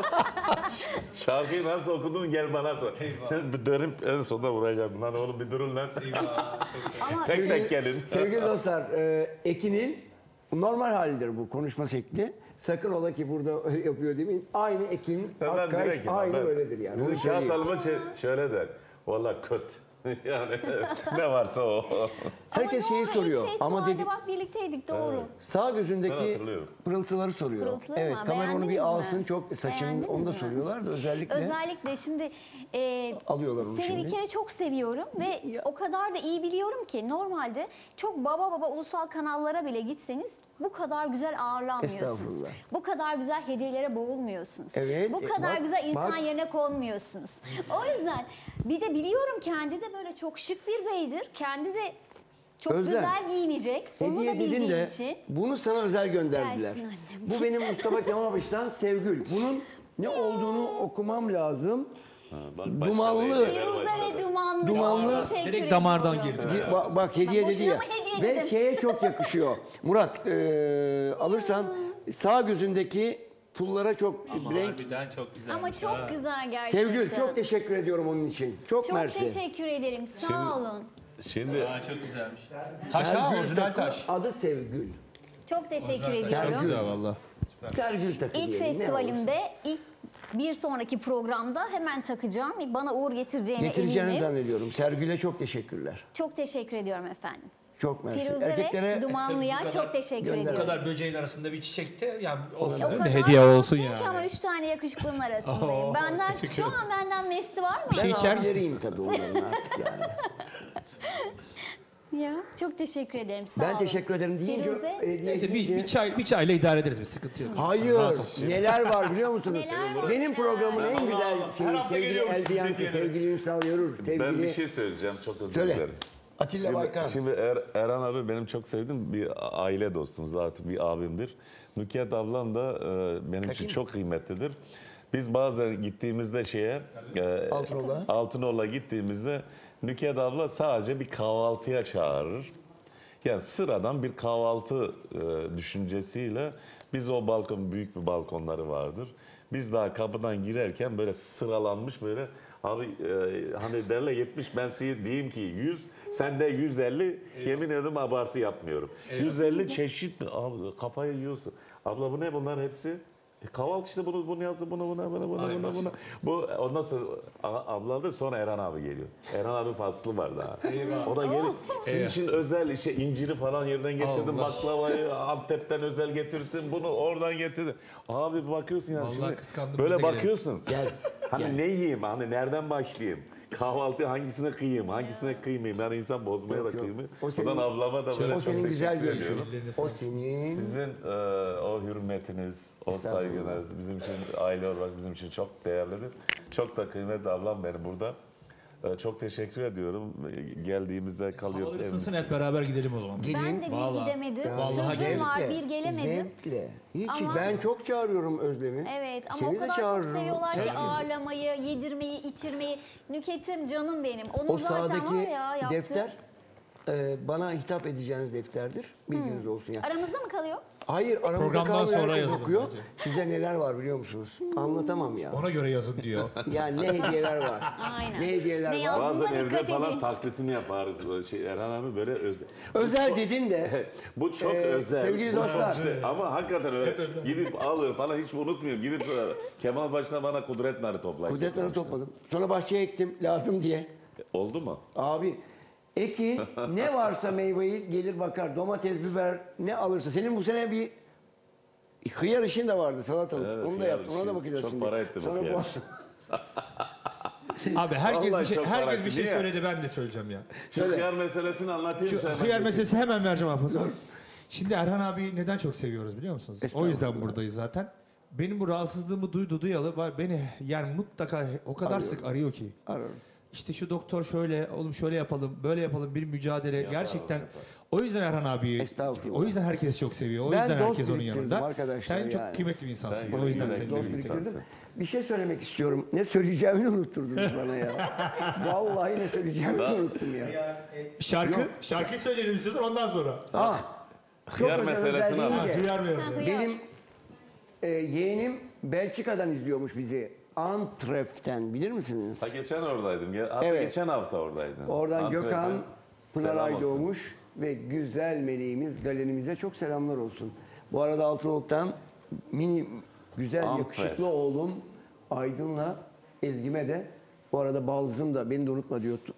Şarkıyı nasıl okudun gel bana sor. Dönüp en sonunda vuracağım. Lan oğlum bir durun lan. Ama Tek tek gelin. Sevgili dostlar, e, Ekin'in normal halidir bu konuşma şekli. Sakın ola ki burada öyle yapıyor demeyin. Aynı Ekin, Ben Akkaş, direkt aynı ben- öyledir yani. Onu Bizim söyleyeyim. Kağıt Alıma şö- şöyle der. Valla köt. Yani ne varsa o. Herkes şeyi Doğru, soruyor. İlk Ama festivalde dedi, bak birlikteydik doğru. sağ Ben gözündeki hatırlıyorum. pırıltıları soruyor. Pırıltıları evet, mı? kamera onu Beğendiniz bir mi? alsın. Çok saçını Beğendiniz onu da mi? soruyorlar da özellikle. Özellikle şimdi e, Alıyorlar onu seni şimdi. bir kere çok seviyorum ve o kadar da iyi biliyorum ki normalde çok baba baba ulusal kanallara bile gitseniz bu kadar güzel ağırlanmıyorsunuz. Estağfurullah. Bu kadar güzel hediyelere boğulmuyorsunuz. Evet, Bu e, kadar bak, güzel insan bak. yerine konmuyorsunuz. O yüzden bir de biliyorum kendi de böyle çok şık bir beydir. Kendi de çok Özlem, güzel giyinecek. Onu da Hediye dedin bildiği de için. bunu sana özel gönderdiler. Gelsin annem. Bu benim Mustafa Kemal Baş'tan Sevgül. Bunun ne olduğunu okumam lazım. Ha, bak, Dumanlı. başladı, Firuze ve Dumanlı. Dumanlı. Çok teşekkür Direkt damardan ediyorum. girdi. Di- Bak, bak hediye Ben dedi boşuna ya. mı hediye Ve dedim? şeye çok yakışıyor. Murat e, alırsan sağ gözündeki pullara çok Ama renk. harbiden çok güzel. Ama çok güzel gerçekten. Sevgül çok teşekkür ediyorum onun için. Çok, Çok mersi. teşekkür ederim. Sağ Şimdi- olun. Şimdi Aa, çok güzelmiş. Taş ha, Sergül orijinal takı, taş. Adı Sevgül. Çok teşekkür Çok ediyorum. güzel valla. Sergül takı İlk diyelim, ne festivalimde ilk bir sonraki programda hemen takacağım. Bana uğur getireceğine Getireceğini eminim. zannediyorum. Sergül'e çok teşekkürler. Çok teşekkür ediyorum efendim. Çok mersi. Firuze Erkeklere ve Dumanlı'ya Bu kadar çok teşekkür gönder. Bu ediyorum. kadar böceğin arasında bir çiçekte yani O olsun kadar değil mi? Hediye olsun mutluyum ki yani. ama üç tane yakışıklının arasındayım. Oo, Benden teşekkür şu ederim. an benden mesli var mı? ben şey içer abileriyim tabii onların artık yani. Ya çok teşekkür ederim. Sağ Ben olun. teşekkür ederim deyince. Firuze? hediye Neyse bir, deyince- bir çay bir çayla idare ederiz bir sıkıntı yok. Hayır. Rahat ol. Neler var biliyor musunuz? Neler var Benim ya? programın en Allah güzel Allah. Her şeyi hafta sevgili geliyormuş Eldi Yankı, hediyeleri. sevgili Ünsal Yorur, sevgili ben bir şey söyleyeceğim, çok özür Söyle. dilerim. Atilla Şimdi, Baykan. şimdi Er- Erhan abi benim çok sevdiğim bir aile dostum, zaten bir abimdir. Nükhet ablam da e, benim için çok kıymetlidir. Biz bazen gittiğimizde şeye e, Altınola. Altınola gittiğimizde Nükhet abla sadece bir kahvaltıya çağırır. Yani sıradan bir kahvaltı e, düşüncesiyle biz o balkon, büyük bir balkonları vardır. Biz daha kapıdan girerken böyle sıralanmış böyle abi e, hani derler yetmiş, ben size diyeyim ki yüz, sen de yüz elli, yemin ederim abartı yapmıyorum. yüz elli çeşit mi? Abi, kafayı yiyorsun. Abla bu ne, bunlar hepsi? E, kahvaltı işte, bunu bunu yazdı, bunu buna buna buna Ay, buna buna. Bu ondan sonra a- abladı, sonra Erhan abi geliyor. Erhan abi faslı var daha. Eyvah. O da gelip sizin için özel işte inciri falan yerden getirdim, Allah. baklavayı Antep'ten özel getirdim, bunu oradan getirdim. Abi bakıyorsun yani Vallahi şimdi kıskandım, böyle biz de gelelim. bakıyorsun. Gel. Hani Gel. ne yiyeyim, hani nereden başlayayım? Kahvaltı hangisine kıyayım, hangisine kıymayayım? Yani insan bozmaya Yok, da yok. kıymıyor. O senin- Buradan ablama da böyle O çok senin güzel teşekkür görüşün. ediyorum. O senin. Sizin e, o hürmetiniz, o Estağfurullah. saygınız bizim için, aile olarak bizim için çok değerlidir. Çok da kıymetli ablam benim burada. E, çok teşekkür ediyorum. Geldiğimizde kalıyoruz. Havalar ısınsın, evimizde. hep beraber gidelim o zaman. Ben de bir Vallahi. gidemedim. Vallahi Sözüm var Zevkle, bir gelemedim. Zevkle. Hiç Ama- ben çok çağırıyorum Özlem'i. Evet ama Seni o de kadar çok çağırırım. seviyorlar ki Herkes. ağırlamayı, yedirmeyi, içirmeyi. Nükhetim canım benim. Onun O zaten var sağdaki ya yaptığı. defter e, bana hitap edeceğiniz defterdir. Bilginiz olsun yani. Aramızda mı kalıyor? Hayır, aramızda Programdan kalmayan sonra herkes yazalım okuyor. bence. Size neler var biliyor musunuz? Anlatamam ya. Ona göre yazın diyor. Yani ne hediyeler var. Aynen. Ne hediyeler Ne var. yazdığınıza Bazen evde dikkat falan edin. taklitini yaparız. Böyle Şey, Erhan abi böyle özel. Özel dedin de. Bu çok Ee, özel. sevgili Bu çok dostlar. işte- ama hakikaten öyle. Gidip alır falan, hiç unutmuyorum. Gidip e, Kemal başına bana kudret narı toplayın. Kudret narı topladım. Sonra bahçeye ektim lazım diye. Oldu mu? Abi ekin ne varsa meyveyi gelir bakar. Domates, biber ne alırsa. Senin bu sene bir hıyar işin de vardı, salatalık. Evet, Onu da hıyar yaptım. Ona işi. da bakacağız Çok şimdi. para etti bu Sonra hıyar bu işi. Abi herkes Vallahi bir şey, çok herkes merak bir şey ettim ya. söyledi, ben de söyleyeceğim ya. Şu Söyle. hıyar meselesini anlatayım. Şu sonra hıyar geçeyim. meselesi hemen vereceğim Hafız. Şimdi Erhan abi neden çok seviyoruz biliyor musunuz? O yüzden Estağfurullah. buradayız zaten. Benim bu rahatsızlığımı duydu duyalı var beni yani mutlaka o kadar Arıyor. sık arıyor ki. ararım. İşte şu doktor şöyle, oğlum şöyle yapalım, böyle yapalım, bir mücadele. Gerçekten o yüzden Erhan abi, Estağfurullah. o yüzden herkes çok seviyor. O Ben yüzden dost herkes onun biriktirdim yanında. arkadaşlar Sen çok yani. kıymetli bir insansın. Sen o yüzden kıymetli seni Dost bir birlikte. insansın. biriktirdim. Bir şey söylemek istiyorum. Ne söyleyeceğimi unuturdunuz bana ya. Vallahi ne söyleyeceğimi unuttum ya. Şarkı, şarkıyı söyleyelim istiyorsan ondan sonra. Ah, çok Hıyar özel meselesini özel anlat. deyince, Duyarmıyorum. Ha, hıyar. benim e, yeğenim Belçika'dan izliyormuş bizi. Antwerp'ten bilir misiniz? Ha, geçen oradaydım. Ge- Hatta Evet. geçen hafta oradaydın. Oradan Antep'ten Gökhan Pınar selam Ay olsun. doğmuş ve güzel meleğimiz galerimize çok selamlar olsun. Bu arada Altınoluk'tan mini güzel Antwerp. yakışıklı oğlum Aydın'la Ezgi'me de bu arada Baldız'ım da beni de unutma diyor.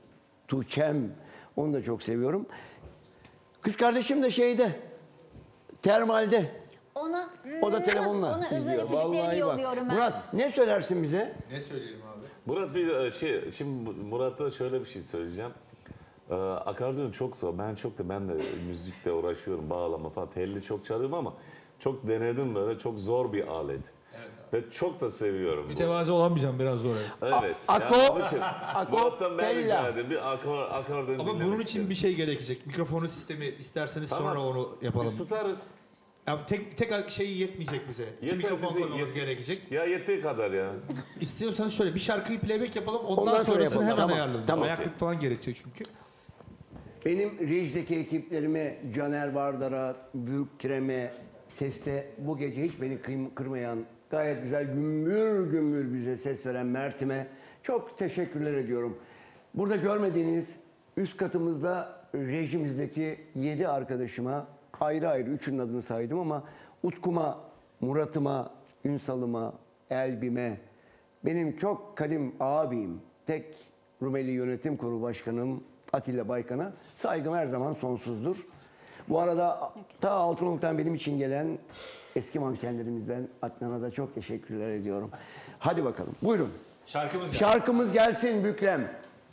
Tuğçe'm. Onu da çok seviyorum. Kız kardeşim de şeyde, termalde. Ona, O da telefonla ona özel izliyor. öpücüklerini Vallahi bak. yolluyorum ben. Murat ne söylersin bize? Ne söyleyelim abi? Murat bir şey, şimdi Murat'a şöyle bir şey söyleyeceğim. Ee, akordeon çok zor. Ben çok da ben de müzikle uğraşıyorum, bağlama falan. Telli çok çalıyorum ama çok denedim böyle. Çok zor bir alet. Evet Ve çok da seviyorum. bunu. Mütevazı olamayacağım biraz zor. Evet. Evet. Ako- yani onun için Ako- Murat'tan ben Bella. rica ederim. Bir akor, akordeon Ama dinlemek bunun için isterim. bir şey gerekecek. Mikrofonu sistemi isterseniz Tamam. sonra onu yapalım. Biz tutarız. Ya tek tek şeyi yetmeyecek bize. İki Yeter mikrofon bize, koymamız yet- gerekecek. Ya yettiği kadar ya. İstiyorsanız şöyle bir şarkıyı playback yapalım. Ondan, Ondan sonra sonrasını yapalım. hemen Tamam, ayarlayalım. tamam. Ayaklık falan gerekecek çünkü. Benim rejideki ekiplerime, Caner Vardar'a, Büyük Kirem'e, Ses'te bu gece hiç beni kıym- kırmayan, gayet güzel gümbür gümbür bize ses veren Mert'ime çok teşekkürler ediyorum. Burada görmediğiniz üst katımızda rejimizdeki yedi arkadaşıma ayrı ayrı üçünün adını saydım ama Utku'ma, Murat'ıma, Ünsal'ıma, Elbim'e, benim çok kadim abim, tek Rumeli Yönetim Kurulu Başkanım Atilla Baykan'a saygım her zaman sonsuzdur. Bu arada ta Altınoluk'tan benim için gelen eski mankenlerimizden Adnan'a da çok teşekkürler ediyorum. Hadi bakalım buyurun. Şarkımız geldi. Şarkımız gelsin Bükrem.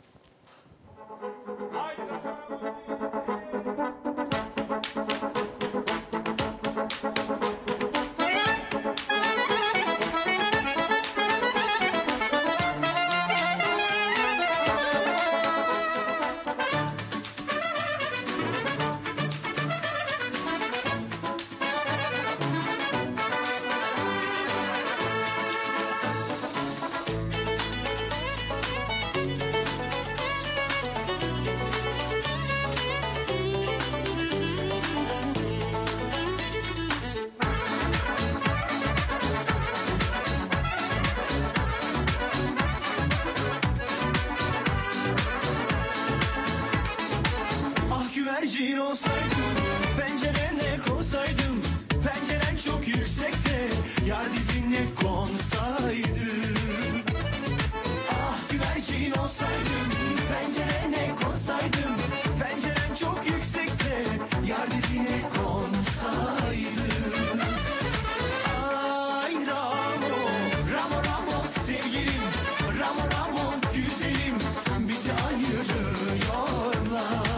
Ah güvercin olsaydım, pencerene konsaydım, penceren çok yüksekte, yar dizine konsaydım. Ah güvercin olsaydım, pencerene konsaydım, penceren çok yüksekte, yar dizine konsaydım. Ay Ramo, Ramo Ramo sevgilim, Ramo Ramo güzelim, bizi ayırıyorlar.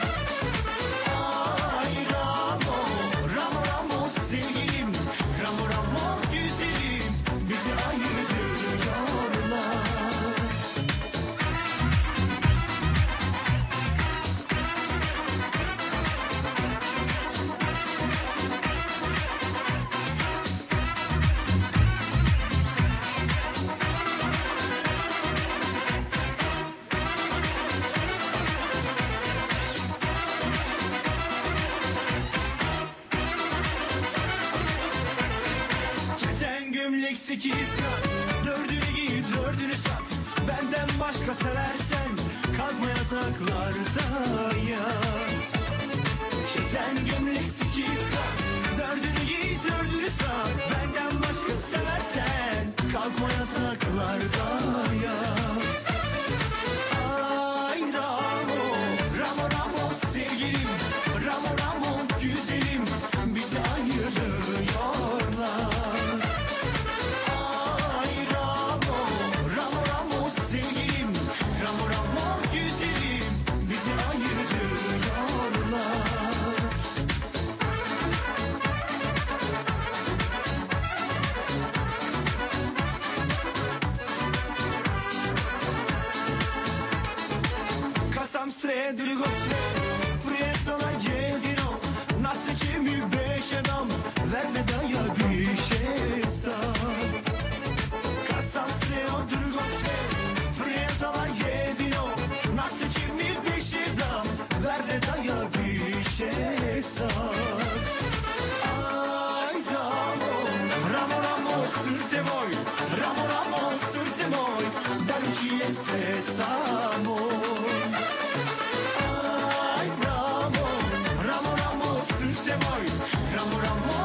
Ay Ramo, Ramo Ramo sevgilim, Ramo Ramo güzelim, bizi ayırıyorlar. Keten gömlek sekiz kat, dördünü giy dördünü sat. Benden başka seversen kalkma yataklarda yat. Keten gömlek sekiz kat, dördünü giy dördünü sat. Benden başka seversen kalkma yataklarda yat. Ay Ramo, Ramo Ramo sevgilim, Ramo Ramo güzelim, bizi ayırıyorlar. Ay Ramo, Ramo Ramo sevgilim, Ramo Ramo güzelim, bizi ayırıyorlar. Kasam stre drugostre, prijeto na jedino, naseće mi beše dam, verne da ja više sam. Kasam stre drugostre, prijeto na jedino, naseće mi beše dam, verne da ja više sam. Aj Ramo, Ramo Ramo srce moj, Ramo Ramo srce moj, da li čije se samo. Ay Ramo, Ramo Ramo srce moj, Ramo Ramo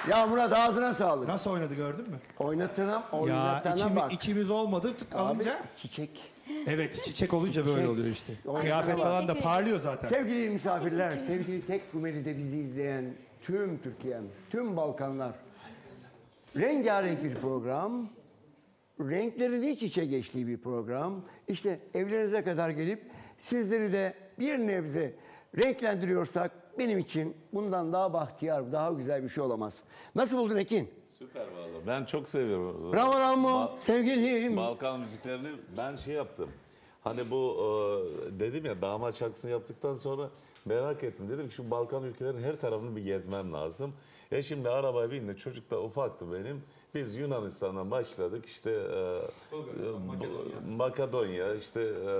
Ya Murat ağzına sağlık. Nasıl oynadı gördün mü? Oynatana, Ya oynatana içimi- bak. içimiz olmadı tık Abi, alınca. çiçek. Evet çiçek olunca böyle Çiçek. oluyor işte. Oynatana Kıyafet bak. falan da parlıyor zaten. Sevgili misafirler, sevgili Tek Rumeli'de bizi izleyen tüm Türkiye'm, tüm Balkanlar. Rengarenk bir program, renklerin iç içe geçtiği bir program. İşte evlerinize kadar gelip sizleri de bir nebze renklendiriyorsak benim için bundan daha bahtiyar, daha güzel bir şey olamaz. Nasıl buldun Ekin? Süper vallahi. Ben çok seviyorum. Bravo Rambo, Ba- sevgilim. Balkan müziklerini ben şey yaptım. Hani bu e, dedim ya damat şarkısını yaptıktan sonra merak ettim. Dedim ki şu Balkan ülkelerinin her tarafını bir gezmem lazım. E şimdi arabaya bindi. Çocuk da ufaktı benim. Biz Yunanistan'dan başladık. İşte e, e, Makedonya, işte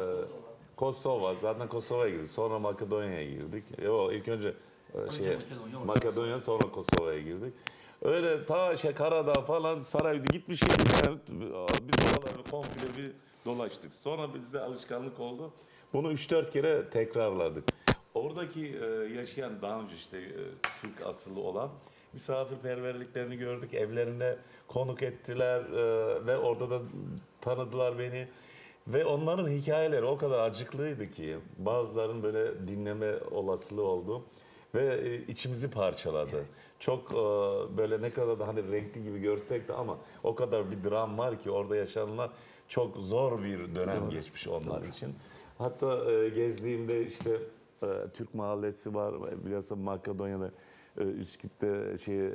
e, Kosova. Zaten Kosova'ya girdik. Sonra Makedonya'ya girdik. Yo, ilk önce e, şey, Makedonya sonra Kosova'ya girdik. Öyle ta şey Karadağ falan Saraylı gitmiş yani biz oraları komple bir dolaştık. Sonra bizde alışkanlık oldu. Bunu üç dört kere tekrarladık. Oradaki e, yaşayan daha önce işte e, Türk asıllı olan misafirperverliklerini gördük. Evlerine konuk ettiler e, ve orada da tanıdılar beni. Ve onların hikayeleri o kadar acıklıydı ki bazılarının böyle dinleme olasılığı oldu. Ve e, içimizi parçaladı. Çok e, böyle ne kadar da hani renkli gibi görsek de ama o kadar bir dram var ki orada yaşanılan çok zor bir dönem Doğru. geçmiş onlar için. Hatta e, gezdiğimde işte e, Türk mahallesi var biliyorsun Makedonya'da e, Üsküp'te şey e,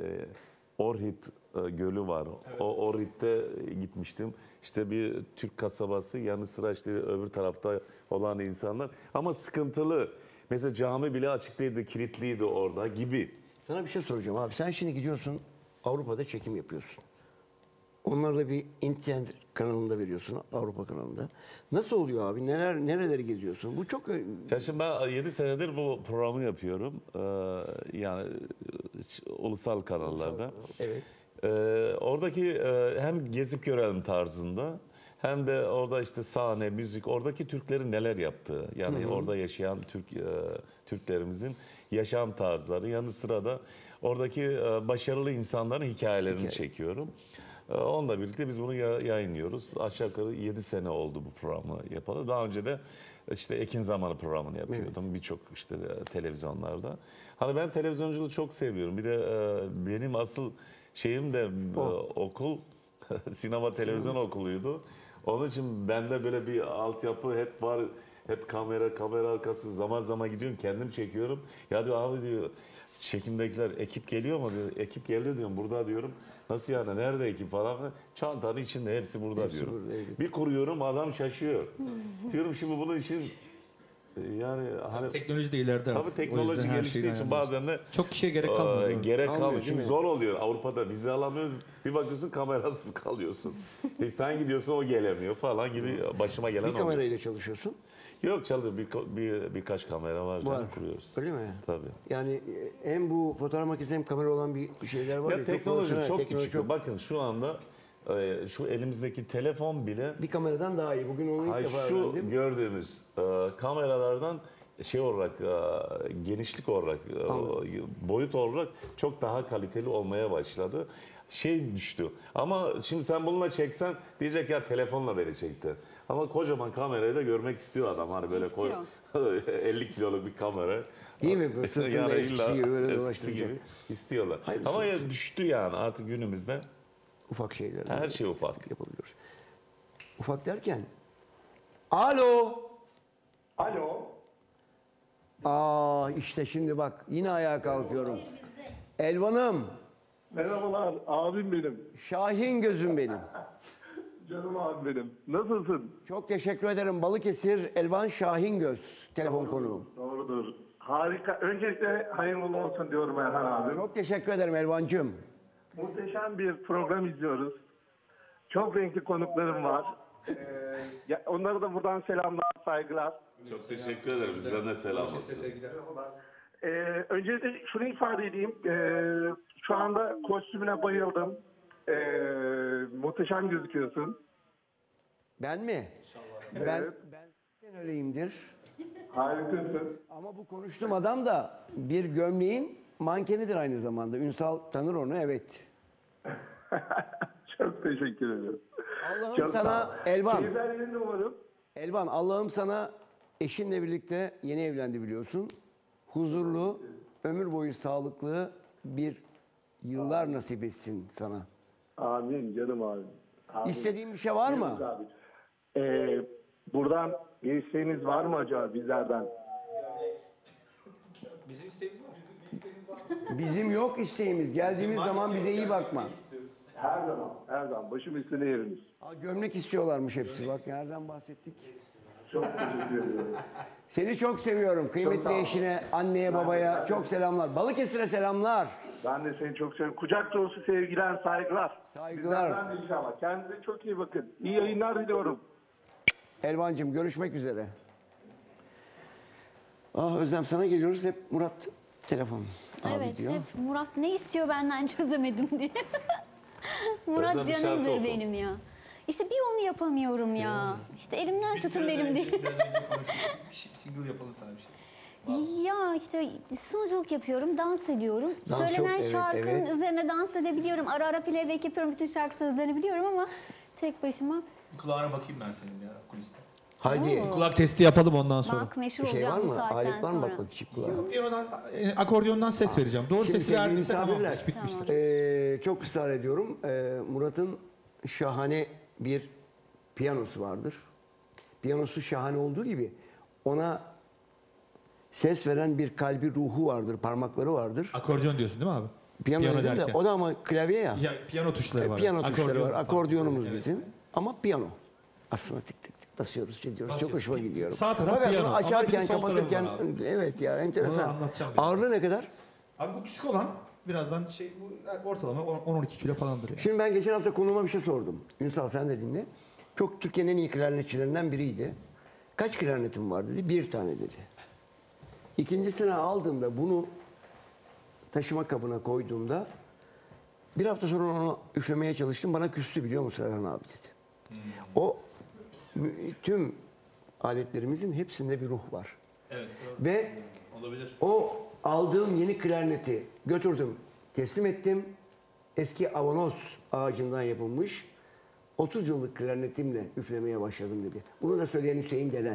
Orhit e, Gölü var. O Orhit'te gitmiştim. İşte bir Türk kasabası yanı sıra işte öbür tarafta olan insanlar ama sıkıntılı. Mesela cami bile açık değildi, kilitliydi orada gibi. Sana bir şey soracağım abi. Sen şimdi gidiyorsun Avrupa'da çekim yapıyorsun. Onları da bir internet kanalında veriyorsun, Avrupa kanalında. Nasıl oluyor abi? Neler nereleri geziyorsun? Bu çok ö- Ya şimdi ben yedi senedir bu programı yapıyorum. Ee, yani e, ulusal kanallarda. Evet. Ee, oradaki e, hem gezip görelim tarzında hem de orada işte sahne, müzik, oradaki Türklerin neler yaptığı. Yani Hı hı. orada yaşayan Türk e, Türklerimizin yaşam tarzları yanı sıra da oradaki e, başarılı insanların hikayelerini Hikaye. çekiyorum. E, onunla birlikte biz bunu ya- yayınlıyoruz. Aşağı yukarı yedi sene oldu bu programı yapalı. Daha önce de işte Ekin Zamanı programını yapıyordum birçok işte e, televizyonlarda. Hani ben televizyonculuğu çok seviyorum. Bir de e, benim asıl şeyim de e, okul sinema televizyon okuluydu. Onun için bende böyle bir altyapı hep var. Hep kamera, kamera arkası zaman zaman gidiyorum kendim çekiyorum. Ya diyor abi diyor çekimdekiler ekip geliyor mu diyor. Ekip geldi diyorum burada diyorum. Nasıl yani nerede ekip falan. Çantanın içinde hepsi burada Hepsi diyorum. burada, evet. Bir kuruyorum adam şaşıyor. Diyorum şimdi bunun için yani hani Teknoloji de ileride tabii artık. O teknoloji yüzden her geliştiği şeyden için ayarlıyorsun. bazen de Çok kişiye gerek e, kalmıyor. gerek Kalmıyor, kalmıyor. değil Çünkü mi? zor oluyor. Avrupa'da vize alamıyoruz. Bir bakıyorsun kamerasız kalıyorsun. e sen gidiyorsun o gelemiyor falan gibi başıma gelen bir oldu. kamerayla çalışıyorsun. Yok çalışıyor. Bir, bir, birkaç kamera var. Var. canım, kuruyoruz. Öyle mi? Tabii. Yani e, hem bu fotoğraf makinesi hem kamera olan bir şeyler var ya. Ya çok teknoloji profesyonel, çok teknoloji küçük. Bakın şu anda e, şu elimizdeki telefon bile Bir kameradan daha iyi. Bugün onu ilk Hayır, defa şu öğrendim. gördüğümüz e, kameralardan şey olarak e, genişlik olarak e, boyut olarak çok daha kaliteli olmaya başladı. Şey düştü. Ama şimdi sen bununla çeksen diyecek ya telefonla beni çekti. Ama kocaman kamerayı da görmek istiyor adam hani böyle koy elli kiloluk bir kamera. Değil mi? Böyle sırtında eskisi gibi böyle eskisi dolaştıracak. gibi istiyorlar. Hayırlısı Ama ya olsun. düştü yani artık günümüzde. Ufak şeyler. Her şey ufak. Yapabiliyoruz. Ufak derken. Alo. Alo. Aa işte şimdi bak yine ayağa kalkıyorum. Elvan'ım. Merhabalar abim benim. Şahin gözüm benim. Canım abim benim. Nasılsın? Çok teşekkür ederim. Balıkesir Elvan Şahingöz telefon konuğum. Doğrudur. Harika. Öncelikle hayırlı olsun diyorum Erhan abi. Çok teşekkür ederim Elvancığım. Muhteşem bir program izliyoruz. Çok renkli konuklarım var. Ee, ya- onlara da buradan selamlar, saygılar. Çok teşekkür ederim. Bizden de selam olsun. Ee, öncelikle şunu ifade edeyim. Ee, şu anda kostümüne bayıldım. Ee, muhteşem gözüküyorsun. Ben mi? Ben, Evet. ben öyleyimdir. Harikasın. Ama bu konuştuğum adam da bir gömleğin mankenidir aynı zamanda. Ünsal tanır onu, evet. Çok teşekkür ederim. Allah'ım Çok sana sağ ol. Elvan. Keyifler yerinde umarım. Elvan, Allah'ım sana eşinle birlikte yeni evlendi biliyorsun. Huzurlu, ömür boyu sağlıklı bir yıllar nasip etsin sana. Amin canım abi. Amin. İstediğin bir şey var mı? Yunus abi. Ee, buradan bir isteğiniz var mı acaba bizlerden? Bizim isteğimiz var. Bizim bir isteğimiz var. Bizim yok isteğimiz. Geldiğimiz zaman bize iyi bakma. Her zaman, her zaman. Başım üstüne yeriniz. Aa, gömlek istiyorlarmış hepsi. Bak nereden bahsettik. Çok teşekkür ediyorum. Seni çok seviyorum. Çok Kıymetli sağ ol. eşine, anneye, babaya çok selamlar. Balıkesir'e selamlar. Ben de seni çok seviyorum. Kucak dolusu sevgiler, saygılar. Saygılar. Bizlerden de inşallah. Kendinize çok iyi bakın. İyi yayınlar diliyorum. Elvancığım görüşmek üzere. Ah Özlem sana geliyoruz. Hep Murat telefon. Abi Evet, diyor. hep Murat ne istiyor benden çözemedim diye. Murat Özlem bir şarkı canımdır oku. benim ya. İşte bir onu yapamıyorum ya. İşte elimden tutun benim diye. Biraz önce konuştuk. Bir şey- single yapalım sana bir şey. Ya işte sunuculuk yapıyorum, dans ediyorum. Dans Söylenen çok, evet, şarkının evet. üzerine dans edebiliyorum. Ara ara playback yapıyorum, bütün şarkı sözlerini biliyorum ama tek başıma. Kulağına bakayım ben senin ya kuliste. Haydi. Kulak testi yapalım ondan sonra. Bak meşhur Bir şey var olacağım bu mı? saatten Alet var mı? sonra. Bak bak çip kulağı. Piyanodan, e, akordeondan ses vereceğim. Doğru Şimdi sesi sevgili verdiyse tamam, misafirler, iş bitmiştir. Ee, çok ısrar ediyorum. Ee, Murat'ın şahane bir piyanosu vardır. Piyanosu şahane olduğu gibi ona ses veren bir kalbi, ruhu vardır, parmakları vardır. Akordeon diyorsun değil mi abi? Piyano, Piyano dedim de derken. o da ama klavye ya. Ya, piyano tuşları E, var. Piyano tuşları Akordeon, var. tamam. Akordiyonumuz Evet. bizim. Ama piyano. Aslında tık tık tık basıyoruz, çekiyoruz. Çok Basıyorsun. hoşuma gidiyor. Sağ taraf Fakat piyano bunu ama bir de açarken, sol tarafı kapatırken var abi. evet ya Bunu enteresan. anlatacağım biraz. Ağırlığı ne kadar? Abi bu küçük olan birazdan şey bu ortalama on on iki kilo falandır yani. Şimdi ben geçen hafta konuğuma bir şey sordum. Ünsal sen de dinle. Çok Türkiye'nin en iyi klarnetçilerinden biriydi. Kaç klarnetim var dedi. Bir tane dedi. İkincisini aldığımda bunu taşıma kabına koyduğumda bir hafta sonra onu üflemeye çalıştım. Bana küstü biliyor musun Erhan abi dedi. O mü- tüm aletlerimizin hepsinde bir ruh var. Evet, doğru. Ve Olabilir. o aldığım yeni klarneti götürdüm, teslim ettim. Eski avanos ağacından yapılmış otuz yıllık klarnetimle üflemeye başladım dedi. Bunu da söyleyen Hüseyin Delen.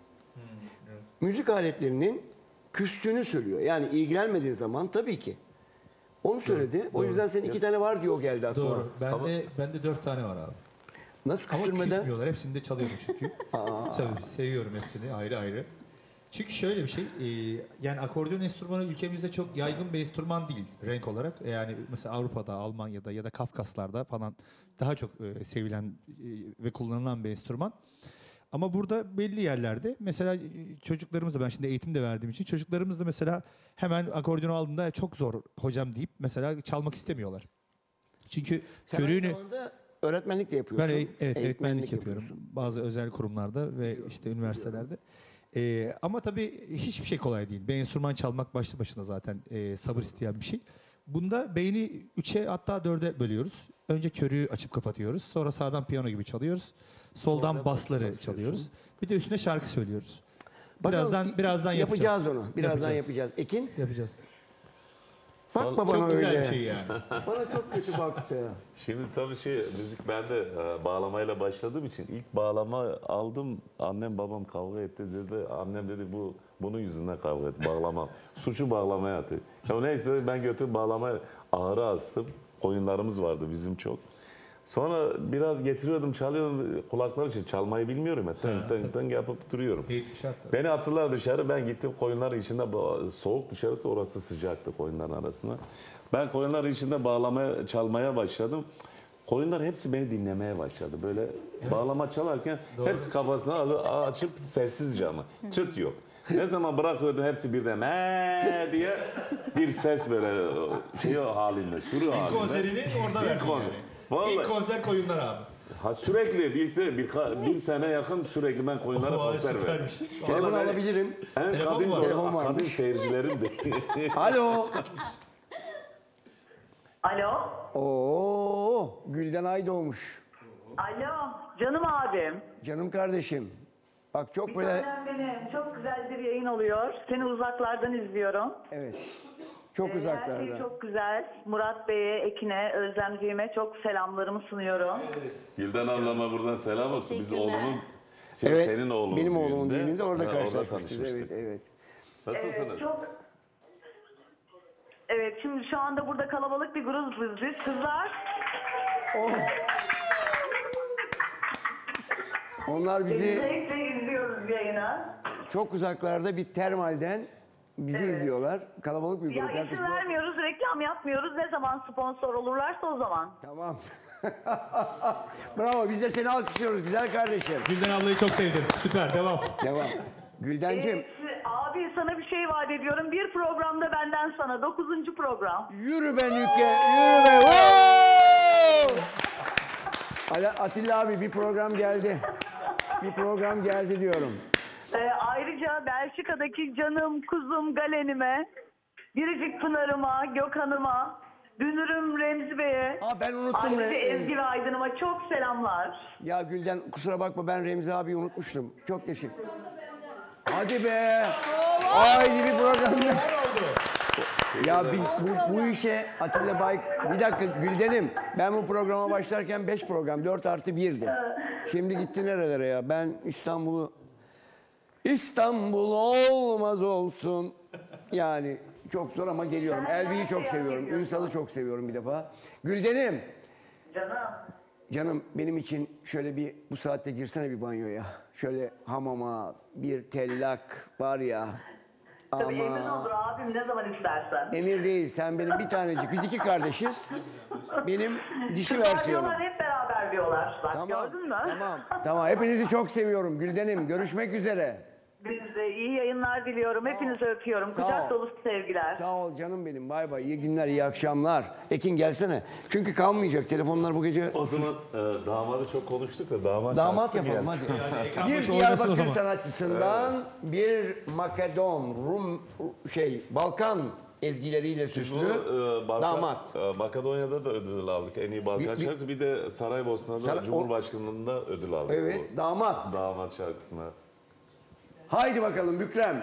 Müzik aletlerinin küstüğünü söylüyor. Yani ilgilenmediğin zaman tabii ki. Onu söyledi. O doğru. yüzden senin iki tane var diye o geldi aklıma. Doğru. Bende bende dört tane var abi. Nasıl Ama küstürmeden? küsmüyorlar. Hepsini de çalıyorum çünkü. Tabii seviyorum hepsini ayrı ayrı. Çünkü şöyle bir şey, e, yani akordeon enstrümanı ülkemizde çok yaygın bir enstrüman değil renk olarak. Yani mesela Avrupa'da, Almanya'da ya da Kafkaslar'da falan daha çok e, sevilen e, ve kullanılan bir enstrüman. Ama burada belli yerlerde mesela e, çocuklarımızla ben şimdi eğitim de verdiğim için çocuklarımız da mesela hemen akordeonu aldığında çok zor hocam deyip mesela çalmak istemiyorlar. Çünkü Sen aynı körüğünü... zamanda öğretmenlik de yapıyorsun. Ben e- evet eğitmenlik yapıyorum. yapıyorsun. Bazı özel kurumlarda ve işte üniversitelerde. Ee, ama tabii hiçbir şey kolay değil. Bir enstrüman çalmak başlı başına zaten e, sabır isteyen bir şey. Bunda beyni üçe hatta dörde bölüyoruz. Önce körüğü açıp kapatıyoruz. Sonra sağdan piyano gibi çalıyoruz. Soldan Sonra basları basıyorsun. çalıyoruz. Bir de üstüne şarkı söylüyoruz. Bakalım, Birazdan birazdan yapacağız yapacağız. onu. Birazdan yapacağız. Ekin Yapacağız. bakma Çok bana güzel öyle. bir şey yani. Bana çok kötü baktı. Şimdi tabii şey müzik bende e, bağlamayla başladığım için ilk bağlama aldım. Annem babam kavga etti dedi. Annem dedi bu bunun yüzünden kavga etti bağlama. Suçu bağlamaya attı. Ya neyse ben götürüp bağlamaya ağrı astım. Koyunlarımız vardı bizim çok. Sonra biraz getiriyordum çalıyordum kulaklar için çalmayı bilmiyorum ya. Tın tın tın yapıp duruyorum. Eğitim şart tabii. Beni attılar dışarı. Ben gittim koyunların içinde bu- soğuk dışarısı orası sıcaktı koyunların arasına. Ben koyunların içinde bağlamaya çalmaya başladım. Koyunlar hepsi beni dinlemeye başladı. Böyle bağlama çalarken hepsi kafasını alı- açıp sessizce ama çıt yok. Ne zaman bırakıyordum hepsi birden "Mee" diye bir ses böyle şey halinde, sürü halinde. İlk konserini orada İlk verdin konser. yani. Vallahi. İlk konser koyunlar abi. Ha sürekli birlikte bir, bir sene yakın sürekli ben koyunlara Vay, konser verdim. süpermiş. Telefon Vallahi ben- alabilirim. En Telefon kadim, var. Telefon kadim varmış. seyircilerimdi. Alo. Alo. Oo, Gülden Ay doğmuş. Alo. Canım abim. Canım kardeşim. Bak çok Bir böyle tanem benim. Çok güzel bir yayın oluyor. Seni uzaklardan izliyorum. evet. Çok Ee, Her uzaklarda. şey çok güzel. Murat Bey'e, Ekin'e, Özlemciğime çok selamlarımı sunuyorum. Gülden ablama buradan selam olsun. Biz Teşekkürler. oğlumun, şey, Evet, senin oğlun benim oğlumun düğününde, düğününde orada ha, karşılaşmıştık. tanışmıştık. Evet, evet. Nasılsınız? Evet, çok... Evet, şimdi şu anda burada kalabalık bir grubuz biz. Kızlar, Onlar bizi zevkle izliyoruz yayını. çok uzaklarda bir termalden bizi izliyorlar. Kalabalık bir Ya grup. isim Yaklaşık- vermiyoruz, reklam yapmıyoruz. Ne zaman sponsor olurlarsa o zaman. Tamam. Bravo. Biz de seni alkışlıyoruz güzel kardeşim. Gülden ablayı çok sevdim. Süper, devam. Devam. Güldencim. Ee, abi sana bir şey vaat ediyorum. Bir programda benden sana. Dokuzuncu program. Yürü be Nüke. Yürü be. Woo! Ala- Atilla abi bir program geldi. Bir program geldi diyorum. Ee, ayrıca Belçika'daki canım, kuzum Galen'ime, Biricik Pınar'ıma, Gökhan'ıma, Dünürüm Remzi Bey'e, Aa, ben unuttum ayrıca Re- Ezgi ve Aydın'ıma çok selamlar. Ya Gülden kusura bakma ben Remzi abiyi unutmuştum. Çok teşekkür. Hadi be. Haydi bir program. Ya biz bu, bu işe Atilla Bay... Bir dakika Gülden'im. Ben bu programa başlarken beş program. dört artı birdi. Şimdi gitti nerelere ya? Ben İstanbul'u... İstanbul olmaz olsun. Yani çok zor ama geliyorum. Elbi'yi çok seviyorum. Ünsal'ı çok seviyorum bir defa. Gülden'im. Canım. Canım benim için şöyle bir bu saatte girsene bir banyoya. Şöyle hamama bir tellak var ya. Tabii emin Ama olur abim ne zaman istersen. Emir değil sen benim bir tanecik. Biz iki kardeşiz. Benim dişi Kızlar versiyonum. diyorlar, hep beraber diyorlar. Bak Tamam, gördün mü? tamam, tamam. Hepinizi çok seviyorum Gülden'im. Görüşmek üzere. Biz de iyi yayınlar diliyorum. Hepinizi öpüyorum. Sağ Kucak ol. dolusu sevgiler. Sağ ol canım benim. Bay bay. İyi günler, iyi akşamlar. Ekin gelsene. Çünkü kalmayacak telefonlar bu gece. O zaman e, damadı çok konuştuk da damat Damat şarkısı yapalım gelsin. hadi. ekran Bir başı oynasın o Diyarbakır zaman. sanatçısından bir Makedon, Rum şey Balkan ezgileriyle Biz süslü bunu e, Balkan- damat. e, Makedonya'da da ödül aldık. En iyi Balkan Bir- bir- şarkısı. Bir de Saraybosna'da Sar- Cumhurbaşkanlığında ödül aldık. Evet, bu damat. Damat şarkısına. Haydi bakalım Bükrem.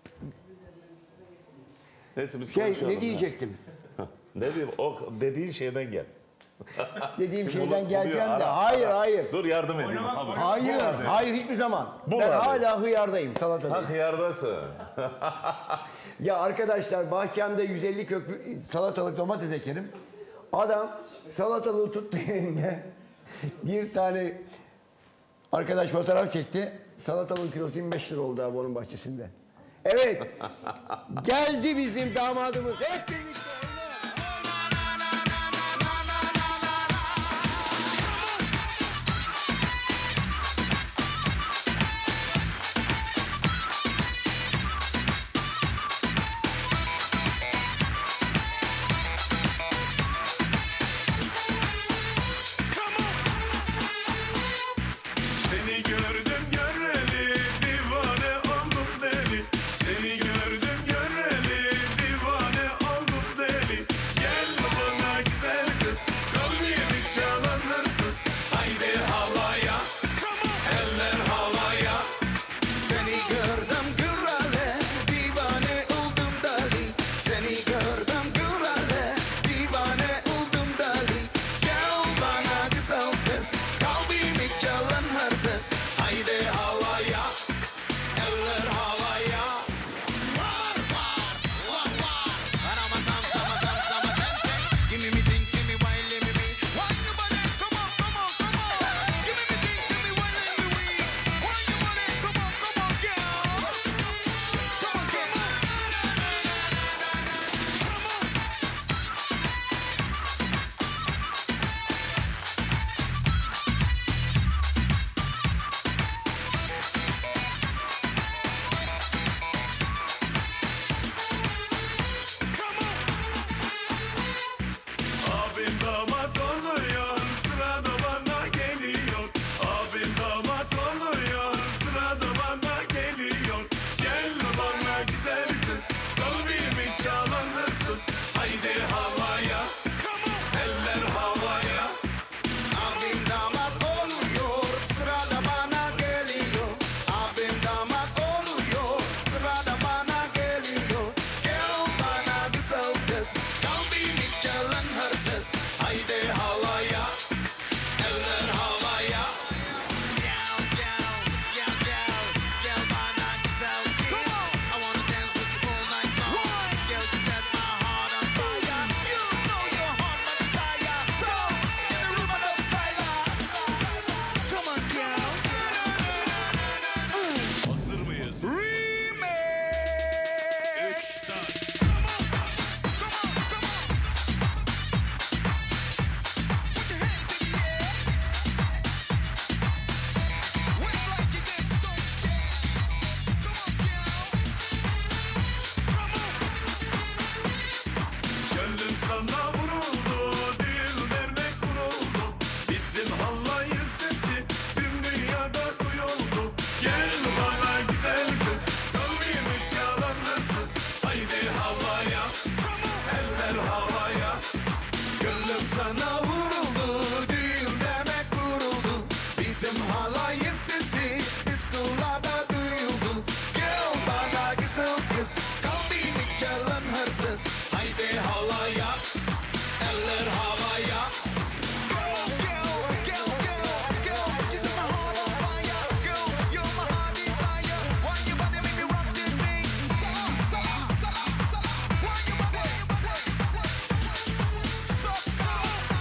Neyse biz Şey konuşalım ne ya. diyecektim? Ne diyeyim? O dediğin şeyden gel. Dediğim Şimdi şeyden bunu- geleceğim bunu de. ara, Hayır, ara. hayır. Dur yardım edeyim. Abi. Hayır, hayır hiçbir zaman. Bu ben var. hala hıyardayım, salatada. Ha hıyardasın. Ya arkadaşlar bahçemde yüz elli köklü salatalık domates ekerim. Adam salatalığı tuttu elinde. Bir tane arkadaş fotoğraf çekti. Salatalığın kilosu yirmi beş lira oldu abi onun bahçesinde. Evet. Geldi bizim damadımız. Hep birlikte. Seni gördüm göreli divane oldum deli. Seni gördüm göreli divane oldum deli. imkansız. Haydi havaya, eller havaya. Girl, girl, girl, girl, girl, you set my heart on fire. Girl, you're my heart desire. Why your body make me rock the thing? Salah, salah, salah, salah. Why your body, so, so, so,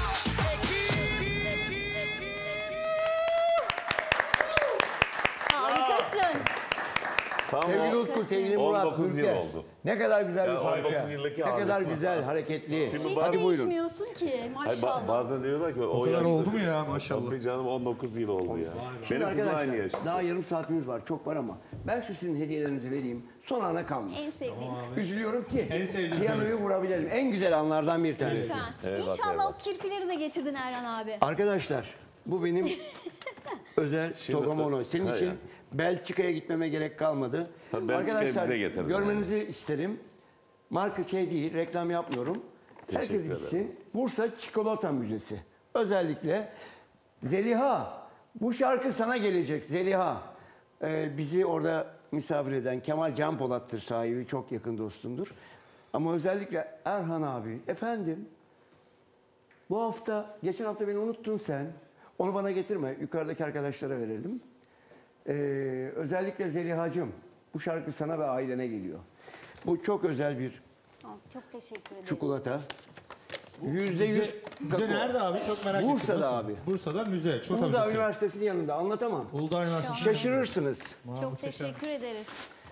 Harikasın. Tam Sevgili o- Utku, sevgili on Murat, dokuz yıl Ülker. oldu. Ne kadar güzel Ya bir parça. on dokuz yıllık Ne kadar ağırlık var. güzel, hareketli. Şimdi Hiç bazı- değişmiyorsun ki Hayır, ba- maşallah. bazen diyorlar ki o, kadar yaşta- oldu mu ya, maşallah. Tabii canım on dokuz yıl oldu ya. Şimdi Benim kızım aynı arkadaşlar yaşta. daha yarım saatimiz var. Çok var ama ben şu sizin hediyelerinizi vereyim. Son ana kalmasın. En sevdiğim. Üzülüyorum ki En sevdiğim piyanoyu vurabilelim. En güzel anlardan bir tanesi. Lütfen. Eyvallah, İnşallah eyvallah. o kirpileri de getirdin Erhan abi. Arkadaşlar bu benim özel Şimdi- Togomono. Senin Ha için ya. Belçika'ya gitmeme gerek kalmadı. Ha, Belçika'ya bize getirdin görmenizi isterim. Marka şey değil, reklam yapmıyorum. Teşekkür Herkes gitsin. Bursa Çikolata Müzesi. Özellikle Zeliha, bu şarkı sana gelecek Zeliha. Ee, bizi orada misafir eden Kemal Can Polat'tır sahibi, çok yakın dostumdur. Ama özellikle Erhan abi, efendim bu hafta, geçen hafta beni unuttun sen. Onu bana getirme, yukarıdaki arkadaşlara verelim. Ee, özellikle Zeliha'cığım, bu şarkı sana ve ailene geliyor. Bu çok özel bir Oh, çok teşekkür ederim. çikolata. Yüzde yüz Müze, müze nerede abi? Çok merak ettim. Bursa'da Nasıl? abi. Bursa'da müze. Çikolata Uludağ müzesi. Üniversitesi'nin yanında, anlatamam. Uludağ Üniversitesi. Şaşırırsınız. Çok teşekkür ederiz.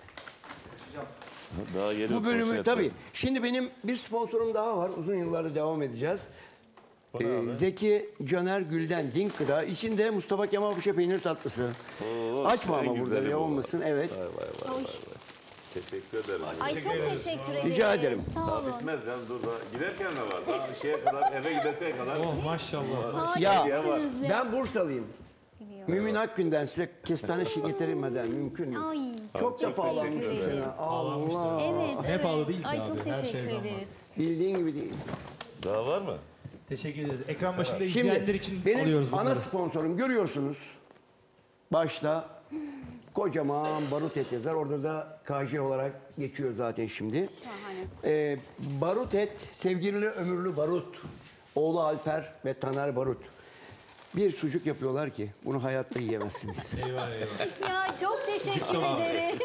Daha yeni Bu bölümü poşet. tabii. Şimdi benim bir sponsorum daha var. Uzun yıllarda devam edeceğiz. O ne Ee, abi? Zeki Caner Gül'den Dink Gıda. İçinde Mustafa Kemal Paşa peynir tatlısı. Oo, Açma en ama burada güzeli ne bu. olmasın. Evet. Vay vay vay vay. vay. Teşekkür ederim. Ay çok teşekkür ederim. Rica ederim. Sağ Daha olun. bitmez canım, dur daha. Giderken de var. Daha şeye kadar, eve gideseye kadar. Oh maşallah. Ya Harikasınız ya. ben Bursalıyım. Biliyorum. Mümin Akgün'den size kestane şi getirmeden mümkün mü? Ay Çok da teşekkür pahalanmış ederim. mesela. Allah. Evet, Hep evet. pahalı değil ki Ay abi, çok her şey teşekkür zam var. ederiz. Bildiğin gibi değil. Daha var mı? Teşekkür ederiz. Ekran başında izleyenler Şimdi için benim alıyoruz ana bunları. sponsorum görüyorsunuz. Başta kocaman barut et yazar. Orada da K J olarak geçiyor zaten şimdi. Şahane. Ee, barut et, sevgili ömürlü Barut. Oğlu Alper ve Taner Barut. Bir sucuk yapıyorlar ki bunu hayatta yiyemezsiniz. Eyvah eyvah. Ya çok teşekkür ederiz.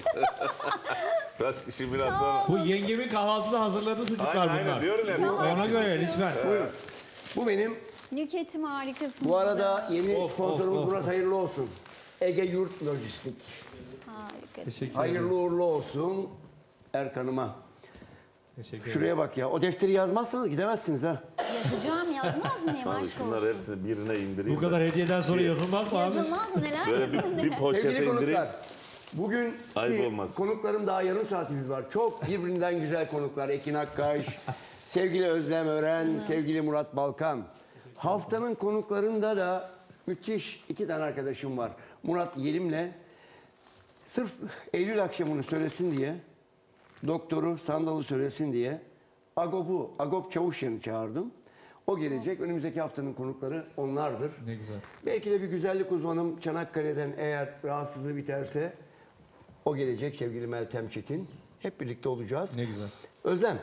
Kaç kişi biraz sonra. Bu yengemin kahvaltıda hazırladığı sucuklar Aynen, bunlar. aynen, diyorum ya. Şahane. Ona göre lütfen. Buyurun. Bu benim. Nükhetim harikasınız. Bu arada yeni Of, sponsorumuz of, of. Murat hayırlı olsun. Ege Yurt Lojistik. Harika. Teşekkür ederim. Hayırlı uğurlu olsun Erkan'ıma. Teşekkür ederim. Şuraya bak ya. O defteri yazmazsanız gidemezsiniz ha. Yazacağım yazmaz mıyım Abi aşk şunlar olsun. hepsini birine indireyim. Bu kadar hediyeden sonra Şey- yazılmaz mı abi? Yazılmaz mı neler Böyle bir, yazılır? bir poşete Sevgili indireyim. konuklar, bugün Ayıp ki olmaz. konuklarım daha yarım saatimiz var. Çok birbirinden güzel konuklar. Ekin Akkaş, sevgili Özlem Ören, sevgili Murat Balkan. Haftanın konuklarında da müthiş iki tane arkadaşım var. Murat Yelim'le sırf Eylül akşamını söylesin diye, doktoru Sandal'ı söylesin diye Agop'u, Agop Çavuşyan'ı çağırdım. O gelecek. Önümüzdeki haftanın konukları onlardır. Ne güzel. Belki de bir güzellik uzmanım Çanakkale'den eğer rahatsızlığı biterse o gelecek sevgili Meltem Çetin. Hep birlikte olacağız. Ne güzel. Özlem,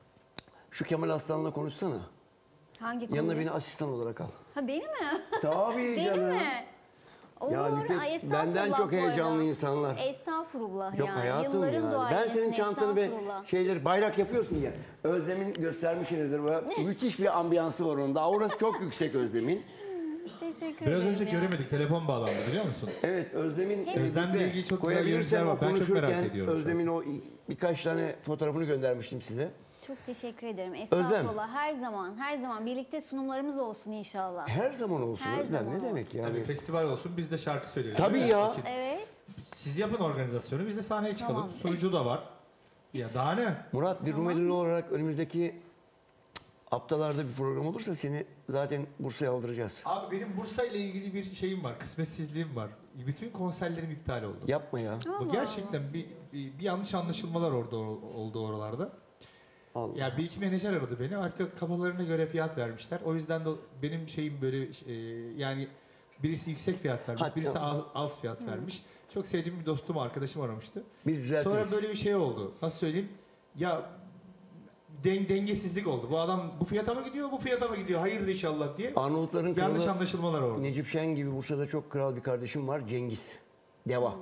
şu Kemal Aslan'la konuşsana. Hangi konu? Yanına beni asistan olarak al. Ha beni mi? Tabii Beni canım. mi? Olur. Ya Nükhet, Ay, estağfurullah benden çok bu arada. heyecanlı insanlar. Estağfurullah Yok yani. hayatım Yılların yani. Ben duayesin, senin çantanı ve estağfurullah. şeyleri bayrak yapıyorsun ya. Özlem'in göstermişsinizdir. Böyle müthiş bir ambiyansı var onun da. Aurası çok yüksek Özlem'in. Teşekkür Biraz ederim önce ya. göremedik. Telefon bağlandı biliyor musun? Evet Özlem'in Özlem'le bir- ilgili çok güzel koyabilirsen görüntüler var. o Ben çok merak konuşurken ediyorum Özlem'in o birkaç tane fotoğrafını göndermiştim size. Çok teşekkür ederim. Estağfurullah. Her zaman, her zaman birlikte sunumlarımız olsun inşallah. Her zaman olsun Her Özlem zaman ne demek yani? Tabii festival olsun biz de şarkı söyleyelim. Tabii Değil mi? ya. Ekin? Evet. Siz yapın organizasyonu biz de sahneye çıkalım. Tamam. Sunucu da var. Ya daha ne? Murat bir Rumelili olarak önümüzdeki haftalarda bir program olursa seni zaten Bursa'ya aldıracağız. Abi benim Bursa ile ilgili bir şeyim var. Kısmetsizliğim var. Bütün konserlerim iptal oldu. Yapma ya. Bu gerçekten bir, bir, bir yanlış anlaşılmalar orada oldu oralarda. Allah. Ya bir iki menajer aradı beni. Artık kafalarına göre fiyat vermişler. O yüzden de benim şeyim böyle e, yani birisi yüksek fiyat vermiş, Ha, birisi tamam. az, az fiyat vermiş. Çok sevdiğim bir dostum, arkadaşım aramıştı. Biz düzeltiriz. Sonra böyle bir şey oldu. Nasıl söyleyeyim? Ya den- dengesizlik oldu. Bu adam bu fiyata mı gidiyor, bu fiyata mı gidiyor? Hayırdır inşallah diye. Arnavutların yanlış kralı anlaşılmalar oldu. Necip Şen gibi Bursa'da çok kral bir kardeşim var. Cengiz. Deva.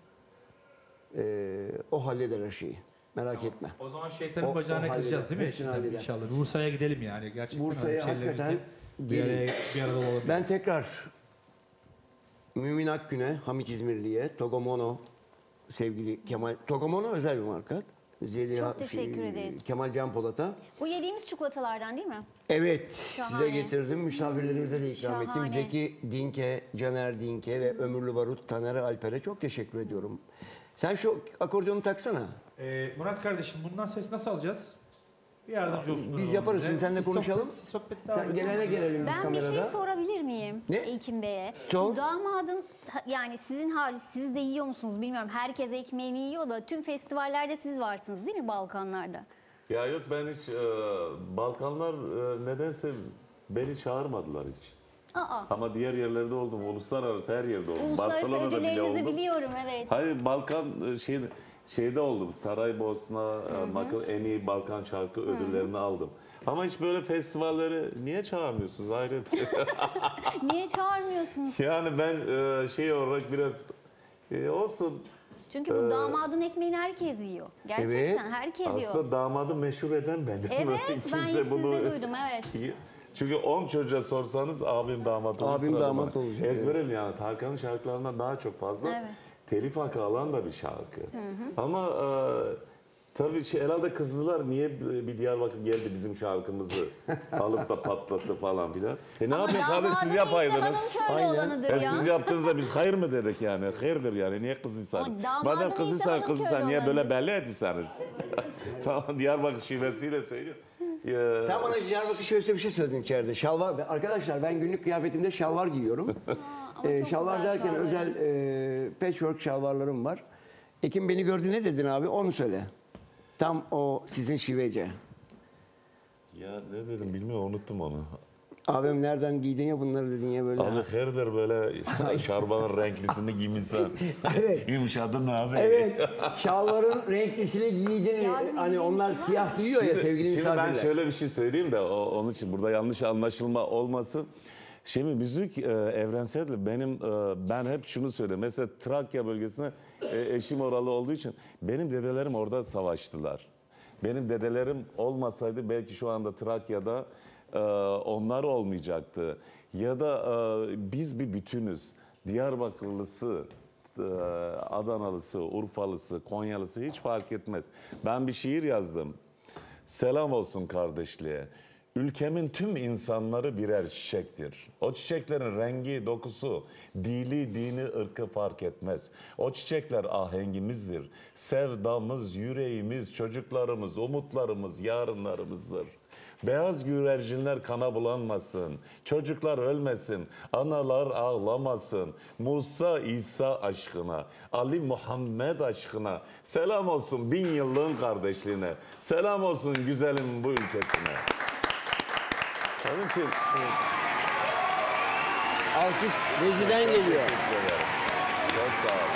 Ee, o halleder her şeyi. Merak etme. O zaman şeytanın O- bacağına o kıracağız halleder. değil mi? Hepsini Tabii halleder. inşallah. Bir Bursa'ya gidelim yani. Gerçekten Bursa'ya öyle şeylerimizle hakikaten bir, araya, gelin. bir arada olalım. Ben tekrar Mümin Akgün'e, Hamit İzmirli'ye, Togomono sevgili Kemal, Togomono özel bir marka. Zeliha, Çok teşekkür e, ederiz. Kemal Can Polat'a. Bu yediğimiz çikolatalardan değil mi? Evet, size Şahane. getirdim. Misafirlerimize de ikram ettim. Şahane. Zeki Dinke, Caner Dinke ve Ömürlü Barut, Taner Alper'e çok teşekkür ediyorum. Sen şu akordiyonu taksana. Ee, Murat kardeşim bundan ses nasıl alacağız? Bir yardımcı olsun. Biz yaparız. Şimdi seninle Siz konuşalım. sohbet- siz sohbeti Sen devam edin. gelene gelelim biz Ben bir kamerada. şey sorabilir miyim Ne? Ekim Bey'e? Sor. Bu damadın ha- yani sizin hariç siz de yiyor musunuz bilmiyorum. Herkes ekmeğini yiyor da tüm festivallerde siz varsınız değil mi Balkanlarda? Ya yok ben hiç e, Balkanlar e, nedense beni çağırmadılar hiç. Aa. Ama diğer yerlerde oldum. Uluslararası her yerde oldum. Uluslararası Barcelona'da bile ödüllerinizi oldum. biliyorum evet. Hayır Balkan e, şey, şeyde oldum. Saraybosna e, Makal- en iyi Balkan şarkı ödüllerini aldım. Ama hiç böyle festivalleri niye çağırmıyorsunuz? Hayret. Niye çağırmıyorsunuz? Yani ben e, şey olarak biraz e, olsun. Çünkü bu Ee, damadın ekmeğini herkes yiyor. Gerçekten Evet. herkes yiyor. Aslında damadı meşhur eden benim. Evet, ben Kimse ilk sizde duydum, evet. Çünkü on çocuğa sorsanız abim damat olur. Abim sırada damat bana. olacak, Ezberim yani Tarkan'ın şarkılarından daha çok fazla Evet. telif hakkı alan da bir şarkı. Hı hı. Ama e, tabii şey, herhalde kızdılar niye bir Diyarbakır geldi bizim şarkımızı alıp da patlattı falan filan. E ne Ama yapayım kardeş siz damadın yapaydınız. iyisi hanım köylü olanıdır E ya. siz yaptığınızda biz hayır mı dedik yani? Hayırdır yani niye kızıysan? Ama damadın Madem iyisi kızıysan hanım kızıysan köylü niye böyle olanıdır. belli edirseniz? Tamam Diyarbakır şivesiyle söylüyor. Ya- Sen bana Diyarbakır şöyle bir şey söyledin içeride. Şalvar. Arkadaşlar ben günlük kıyafetimde şalvar giyiyorum. Ee, şalvar güzel derken şalvarı. özel e, patchwork şalvarlarım var. Ekim beni gördü ne dedin abi onu söyle. Tam o sizin şivece. Ya ne dedim bilmiyorum unuttum onu. Abim nereden giydin ya bunları dedin ya böyle. Abi herdir böyle şarbanın renklisini giymişsen. Evet. Yumuşadın abi. Evet. Şalvarın renklisini giydin. Hani onlar siyah giyiyor ya Şimdi- sevgili Şimdi misafirler. ben şöyle bir şey söyleyeyim de o, onun için burada yanlış anlaşılma olmasın. Şimdi müzik e, evrensel. Benim e, ben hep şunu söylüyorum. Mesela Trakya bölgesinde e, eşim oralı olduğu için benim dedelerim orada savaştılar. Benim dedelerim olmasaydı belki şu anda Trakya'da e, onlar olmayacaktı. Ya da e, biz bir bütünüz. Diyarbakırlısı, e, Adanalısı, Urfalısı, Konyalısı hiç fark etmez. Ben bir şiir yazdım. Selam olsun kardeşliğe. Ülkemin tüm insanları birer çiçektir. O çiçeklerin rengi, dokusu, dili, dini, ırkı fark etmez. O çiçekler ahengimizdir. Sevdamız, yüreğimiz, çocuklarımız, umutlarımız, yarınlarımızdır. Beyaz güvercinler kana bulanmasın, çocuklar ölmesin, analar ağlamasın. Musa İsa aşkına, Ali Muhammed aşkına, selam olsun bin yıllığın kardeşliğine, selam olsun güzelim bu ülkesine. Onun için alkış rejiden geliyor. Çok sağ ol.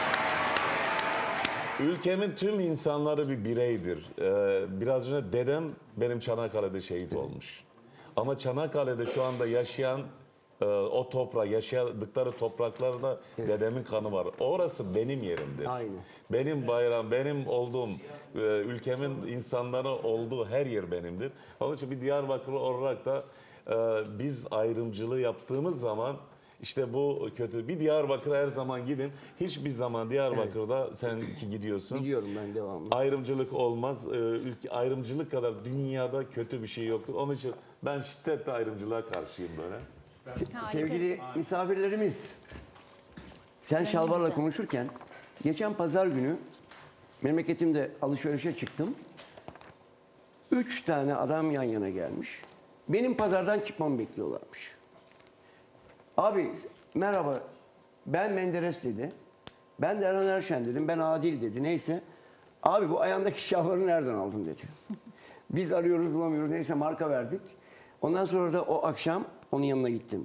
Ülkemin tüm insanları bir bireydir. Ee, biraz önce dedem benim Çanakkale'de şehit olmuş. Ama Çanakkale'de şu anda yaşayan e, o toprağı, yaşadıkları topraklarda dedemin kanı var. Orası benim yerimdir. Aynen. Benim bayram, benim olduğum, e, ülkemin insanları olduğu her yer benimdir. Onun için bir Diyarbakırlı olarak da e, biz ayrımcılığı yaptığımız zaman işte bu kötü. Bir Diyarbakır'a her zaman gidin. Hiçbir zaman Diyarbakır'da sen ki gidiyorsun. Gidiyorum ben devamlı. Ayrımcılık olmaz. Ee, ülke, ayrımcılık kadar dünyada kötü bir şey yoktur. Onun için ben şiddetle ayrımcılığa karşıyım böyle. Sevgili misafirlerimiz, sen şalvarla konuşurken geçen pazar günü memleketimde alışverişe çıktım. Üç tane adam yan yana gelmiş. Benim pazardan çıkmamı bekliyorlarmış. Abi merhaba ben Menderes dedi. Ben de Erhan Erşen dedim. Ben Adil dedi. Neyse. Abi bu ayağındaki şalvarı nereden aldın dedi. Biz arıyoruz bulamıyoruz. Neyse marka verdik. Ondan sonra da o akşam onun yanına gittim.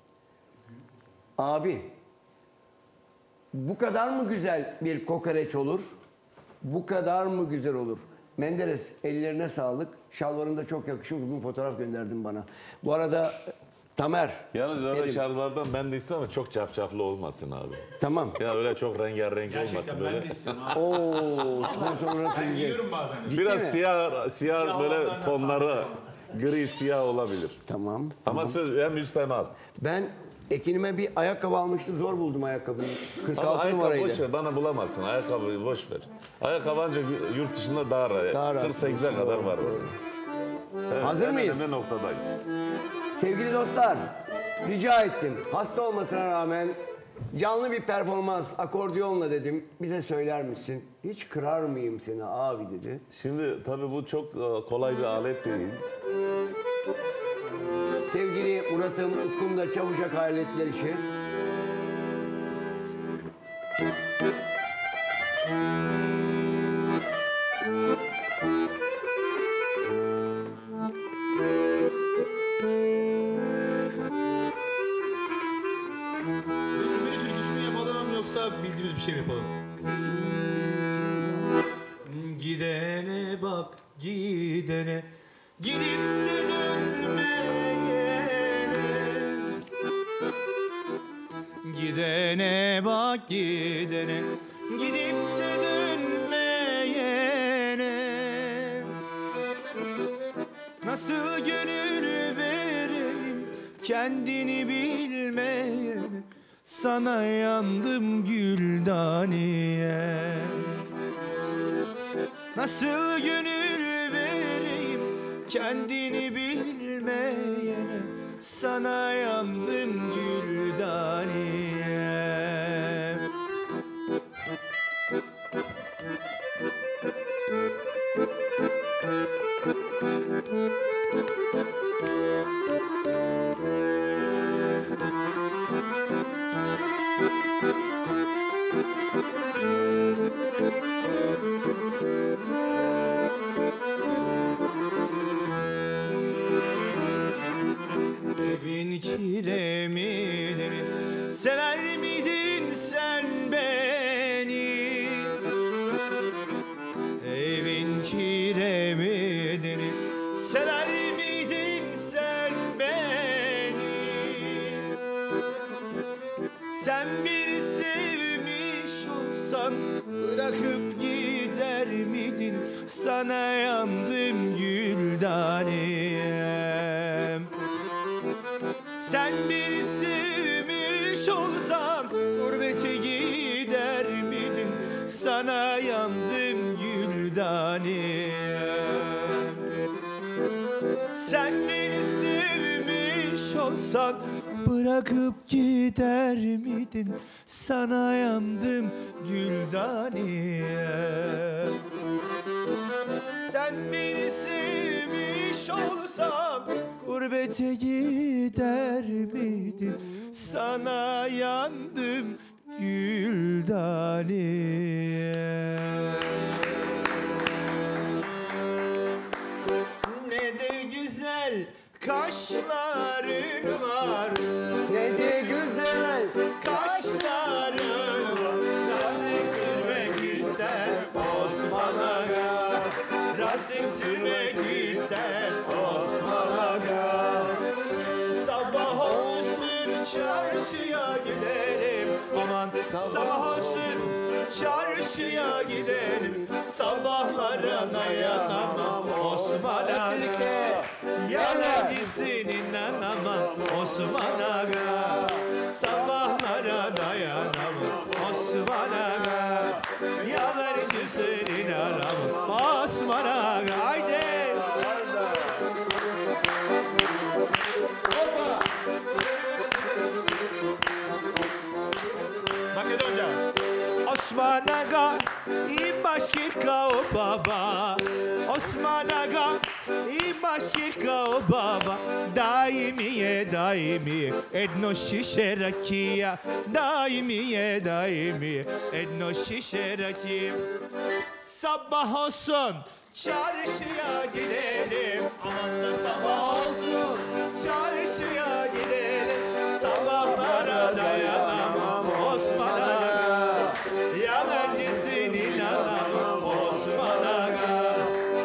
Abi bu kadar mı güzel bir kokoreç olur? Bu kadar mı güzel olur? Menderes ellerine sağlık. Şalvarın da çok yakışıyor. Bugün fotoğraf gönderdin bana. Bu arada Tamer. Yalnız öyle Nedim. şalvardan ben de istedim ama çok cafcaflı olmasın abi. Tamam. Ya öyle çok rengarenk olmasın Gerçekten böyle. ben de istiyorum abi. Oo, sponsor Ben giyiyorum bazen. Biraz mi? siyah, siyah Siyah böyle olanlardan tonları gri siyah olabilir. Tamam. Ama tamam. söz hem müstemal. Ben Ekin'ime bir ayakkabı almıştım. Zor buldum ayakkabıyı. kırk altı Ama ayakkabı numaraydı. boş ver, bana bulamazsın. Ayakkabıyı boş ver. Ayakkabı ancak yurt dışında daha rahat. Daha rahat. kırk sekize kadar var. Doğru. Evet, Hazır en mıyız? önemli noktadayız. Sevgili dostlar, rica ettim. Hasta olmasına rağmen canlı bir performans akordiyonla dedim. Bize söyler misin? Hiç kırar mıyım seni abi dedi. Şimdi tabii bu çok e, kolay bir alet değil. Sevgili Murat'ım, Utkum da çabucak aletler işi. Ünlü türküsü mü yapalım yoksa bildiğimiz bir şey mi yapalım? Gidene bak gidene, gidip de dönmeyene. Gidene bak gidene, gidip de dönmeyene. Nasıl gönül vereyim kendini bilmeyene. Sana yandım Güldaniye. Nasıl gönül vereyim kendini bilmeyene. Sana yandım Güldaniye. Evin kiremidini sever miydin sen beni? Evin kiremidini sever miydin sen beni? Sen bir sevmiş olsan bırakıp gider miydin? Sana yandım Güldaniyem. Sen bir sevmiş olsan gurbete gider miydin? Sana yandım Güldaniyem. Sen beni sevmiş olsan bırakıp gider miydin? Sana yandım Güldaniyem. Sen beni sevmiş olsan gurbete gider miydin? Sana yandım Güldaniyem. Ne de güzel kaşların var, Ne de güzel. kaşların var. Lastik sürmek ister Osman Aga. Lastik sürmek ister Osman Aga. Sabah olsun çarşıya gidelim. Aman sabah olsun çarşıya gidelim. Sabahlara dayanamam Osman Aga. Yalancısın inanamam Osman Aga. Sabahlara dayanamam Osman Aga. Yalancısın inanamam Osman Aga. Haydi. Makedonca. Osman Aga imaš kao baba. Osman Aga imaš kao baba. Daj mi je, daj mi je jedno šiše rakija. Daj mi je, daj mi je jedno šiše rakija. Sabah olsun çarşıya gidelim. Aman da sabah olsun çarşıya gidelim. Sabahlara dayanamam Osman Aga. Yalancısın inanamam Osman Aga.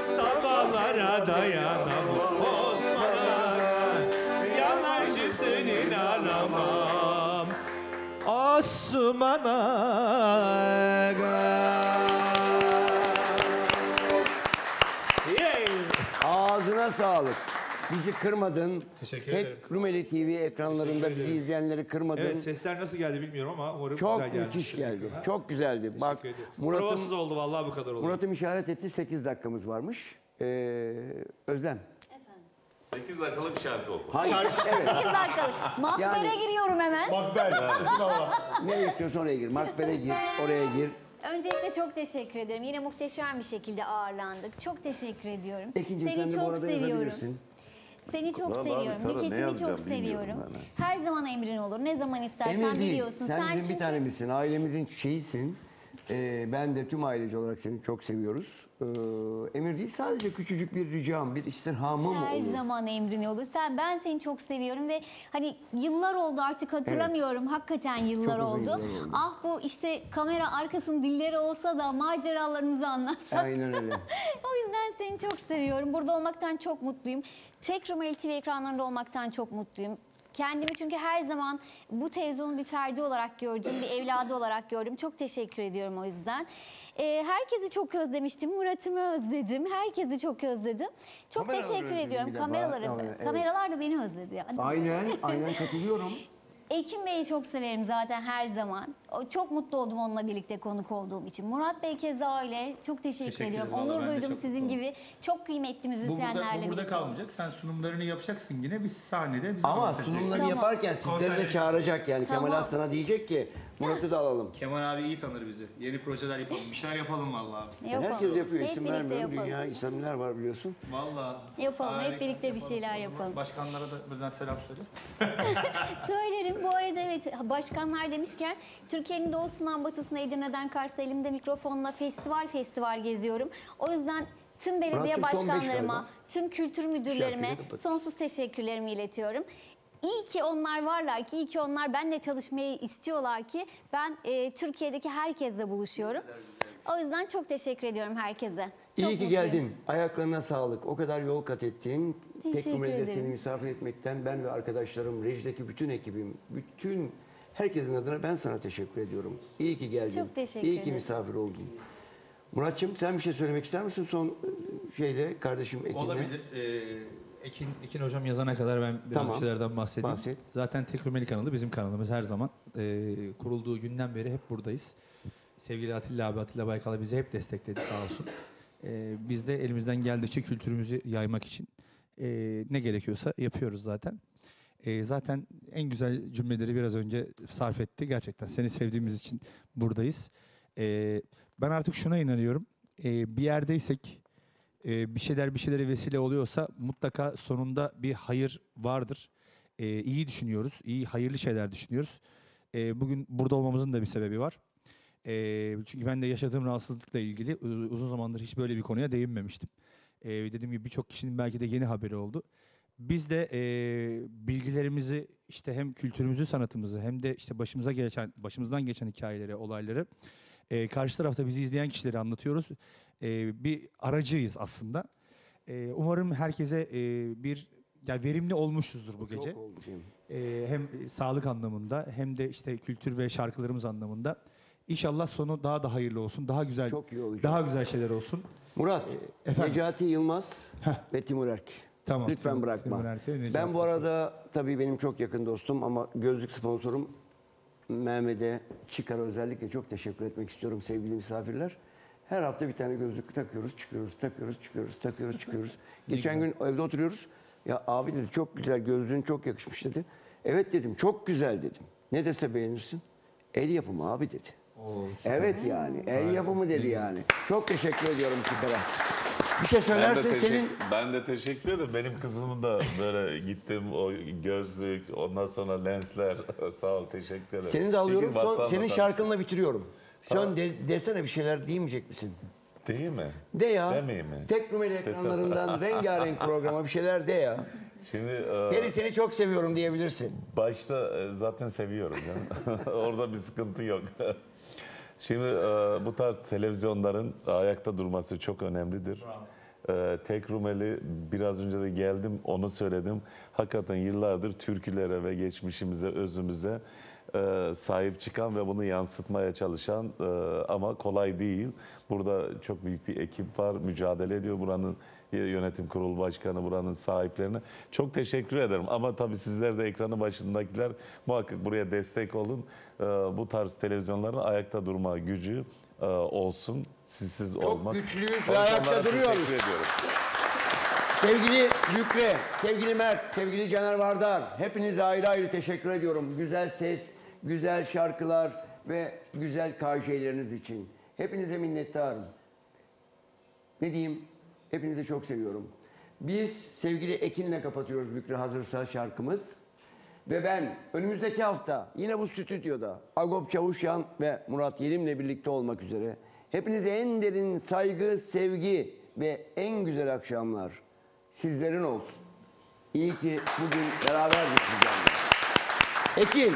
anamam Osman Aga, yalancı senin anamam Osman Aga. Ağzına sağlık. Bizi kırmadın. Teşekkür Tek ederim. Rumeli T V ekranlarında Teşekkür bizi ederim. izleyenleri kırmadın. Evet, sesler nasıl geldi bilmiyorum ama umarım Çok güzel gelmiş. müthiş geldi. Çok güzeldi. Bak Murat'ım Provasız oldu vallahi, bu kadar oldu. Murat'ım işaret etti. sekiz dakikamız varmış. Ee, Özlem. sekiz dakikalık şarkı oku. Hayır. Evet. sekiz dakikalık. Makbere Yani- giriyorum hemen. Ne istiyorsan oraya gir. Makbere gir. Oraya gir. Öncelikle çok teşekkür ederim. Yine muhteşem bir şekilde ağırlandık. Çok teşekkür ediyorum. Ekincim sen Seni de bu çok arada seviyorum. yazabilirsin. Seni çok Vallahi abi, seviyorum. sana ne Nüketini yazacağım çok bilmiyorum seviyorum. ben. Her zaman emrin olur. Ne zaman istersen Emir değil. biliyorsun. Sen, bizim çünkü bir tanemizsin. Ailemizin çiçeğisin. Ee, ben de tüm ailece olarak seni çok seviyoruz. Ee, Emir değil, sadece küçücük bir ricam, bir istirhamım her olur. zaman emrin olur. Sen, ben seni çok seviyorum ve hani yıllar oldu artık hatırlamıyorum. Hakikaten yıllar Çok uzun oldu. yıllar oldu. Ah bu işte kamera arkasının dilleri olsa da maceralarımızı anlatsak. Aynen öyle. O yüzden seni çok seviyorum. Burada olmaktan çok mutluyum. Tek Rumeli T V ekranlarında olmaktan çok mutluyum. Kendimi çünkü her zaman bu televizyonun bir ferdi olarak gördüm, bir evladı olarak gördüm. Çok teşekkür ediyorum o yüzden. Ee, herkesi çok özlemiştim. Murat'ımı özledim. Herkesi çok özledim. Çok Kameraları teşekkür özledim ediyorum. bir defa. Kameraları, Tamam, evet. kameralar da beni özledi yani. Aynen, aynen katılıyorum. Ekim Bey'i çok severim zaten her zaman. O- Çok mutlu oldum onunla birlikte konuk olduğum için. Murat Bey keza öyle. Çok teşekkür, Teşekkür ediyorum. ederim. Vallahi Onur ben de duydum çok sizin mutlu gibi. Çok kıymetli Bu burada, müzisyenlerle bu burada birlikte kalmayacak. Sen sunumlarını yapacaksın yine. Biz sahnede bize Ama bahsedeceksin. sunumları yaparken sizleri de çağıracak yani. Tamam. Kemal Aslan'a diyecek ki Murat'ı da alalım. Kemal abi iyi tanır bizi. Yeni projeler yapalım. Bir şeyler yapalım vallahi. Yapalım. Herkes yapıyor. Hep İsim birlikte vermiyorum. yapalım. Dünya isimler var biliyorsun. Vallahi. Yapalım. Hep Harika. birlikte bir şeyler yapalım. Başkanlara da bizden selam söyle. Söylerim. Bu arada evet, başkanlar demişken Türkiye'nin doğusundan batısına, Edirne'den Kars'a elimde mikrofonla festival festival geziyorum. O yüzden tüm belediye Murat'cığım son beş başkanlarıma, galiba. tüm kültür müdürlerime Şarkıyla kapat. sonsuz teşekkürlerimi iletiyorum. İyi ki onlar varlar ki, iyi ki onlar benimle çalışmayı istiyorlar ki ben e, Türkiye'deki herkesle buluşuyorum. O yüzden çok teşekkür ediyorum herkese. Çok İyi ki mutluyum. geldin. Ayaklarına sağlık. O kadar yol kat ettin. Tek Teşekkür Rumeli'de ederim. seni misafir etmekten ben ve arkadaşlarım, rejideki bütün ekibim, bütün herkesin adına ben sana teşekkür ediyorum. İyi ki geldin. Çok teşekkür İyi ki ederim. misafir oldun. Muratçım sen bir şey söylemek ister misin son e, şeyde kardeşim Ekin'le? Olabilir. Ee, Ekin, Ekin hocam yazana kadar ben biraz Tamam. bir şeylerden bahsedeyim. Bahset. Zaten Tek Rumeli kanalı bizim kanalımız her zaman. Ee, kurulduğu günden beri hep buradayız. Sevgili Atilla abi, Atilla Baykal bizi hep destekledi sağ olsun. Ee, biz de elimizden geldikçe kültürümüzü yaymak için e, ne gerekiyorsa yapıyoruz zaten. E, zaten en güzel cümleleri biraz önce sarf etti. Gerçekten seni sevdiğimiz için buradayız. E, ben artık şuna inanıyorum. E, bir yerdeysek, e, bir şeyler bir şeylere vesile oluyorsa mutlaka sonunda bir hayır vardır. E, iyi düşünüyoruz, iyi hayırlı şeyler düşünüyoruz. E, bugün burada olmamızın da bir sebebi var. E, çünkü ben de yaşadığım rahatsızlıkla ilgili u- uzun zamandır hiç böyle bir konuya değinmemiştim. E, dediğim gibi birçok kişinin belki de yeni haberi oldu. Biz de e, bilgilerimizi işte hem kültürümüzü, sanatımızı hem de işte başımıza geçen, başımızdan geçen hikayeleri, olayları e, karşı tarafta bizi izleyen kişilere anlatıyoruz. E, bir aracıyız aslında. E, umarım herkese e, bir yani verimli olmuşuzdur bu gece. Çok oldu değil mi? E, hem sağlık anlamında hem de işte kültür ve şarkılarımız anlamında. İnşallah sonu daha da hayırlı olsun, daha güzel, Çok iyi olacak. daha güzel şeyler olsun. Murat, efendim? Necati Yılmaz ve Timur Erk. Tamam. Lütfen Timur- bırakma. Timur Erk'e, Necati. Ben bu arada tabii benim çok yakın dostum ama gözlük sponsorum Mehmet'e, Çıkar'a özellikle çok teşekkür etmek istiyorum sevgili misafirler. Her hafta bir tane gözlük takıyoruz, çıkıyoruz, takıyoruz, çıkıyoruz, takıyoruz, çıkıyoruz. Geçen gün evde oturuyoruz. Ya abi dedi çok güzel, gözlüğün çok yakışmış dedi. Evet dedim, çok güzel dedim. Ne dese beğenirsin? El yapımı abi dedi. Evet yani, el yapımı dedi yani. Çok teşekkür ediyorum Çıkar'a. Bir şey Ben de, söylersin teşekkür, senin... ben de teşekkür ederim. Benim kızımı da böyle gittim o gözlük, ondan sonra lensler. Sağ ol, teşekkür ederim. Seni de alıyorum, İlgin son, Vasfı'nla senin tanıştık. şarkınla bitiriyorum. Sen Tamam. de, desene bir şeyler diyemeyecek misin? Değil mi? De ya. Demeyeyim mi? Tek Rumeli Desem. ekranlarından rengarenk programa bir şeyler de ya. Şimdi e, Peri seni çok seviyorum diyebilirsin. başta e, zaten seviyorum. Yani. Orada bir sıkıntı yok. Şimdi e, bu tarz televizyonların ayakta durması çok önemlidir. Ee, tek Rumeli biraz önce de geldim onu söyledim. Hakikaten yıllardır türkülere ve geçmişimize, özümüze e, sahip çıkan ve bunu yansıtmaya çalışan e, ama kolay değil. Burada çok büyük bir ekip var, mücadele ediyor buranın yönetim kurulu başkanı, buranın sahiplerine. Çok teşekkür ederim ama tabii sizler de ekranı başındakiler muhakkak buraya destek olun. E, bu tarz televizyonların ayakta durma gücü e, olsun. Sizsiz Çok olmaz. güçlüyüz ve Onlara ayakta duruyoruz. teşekkür ediyorum. Sevgili Bükre, sevgili Mert, sevgili Caner Vardar, hepinize ayrı ayrı teşekkür ediyorum. Güzel ses, güzel şarkılar ve güzel K J'leriniz için. Hepinize minnettarım. Ne diyeyim? Hepinizi çok seviyorum. Biz sevgili Ekin'le kapatıyoruz Bükre hazırsa şarkımız. Ve ben önümüzdeki hafta yine bu stüdyoda Agop Çavuşyan ve Murat Yelim'le birlikte olmak üzere hepinize en derin saygı, sevgi ve en güzel akşamlar sizlerin olsun. İyi ki bugün beraberdik sizlerle. Ekin.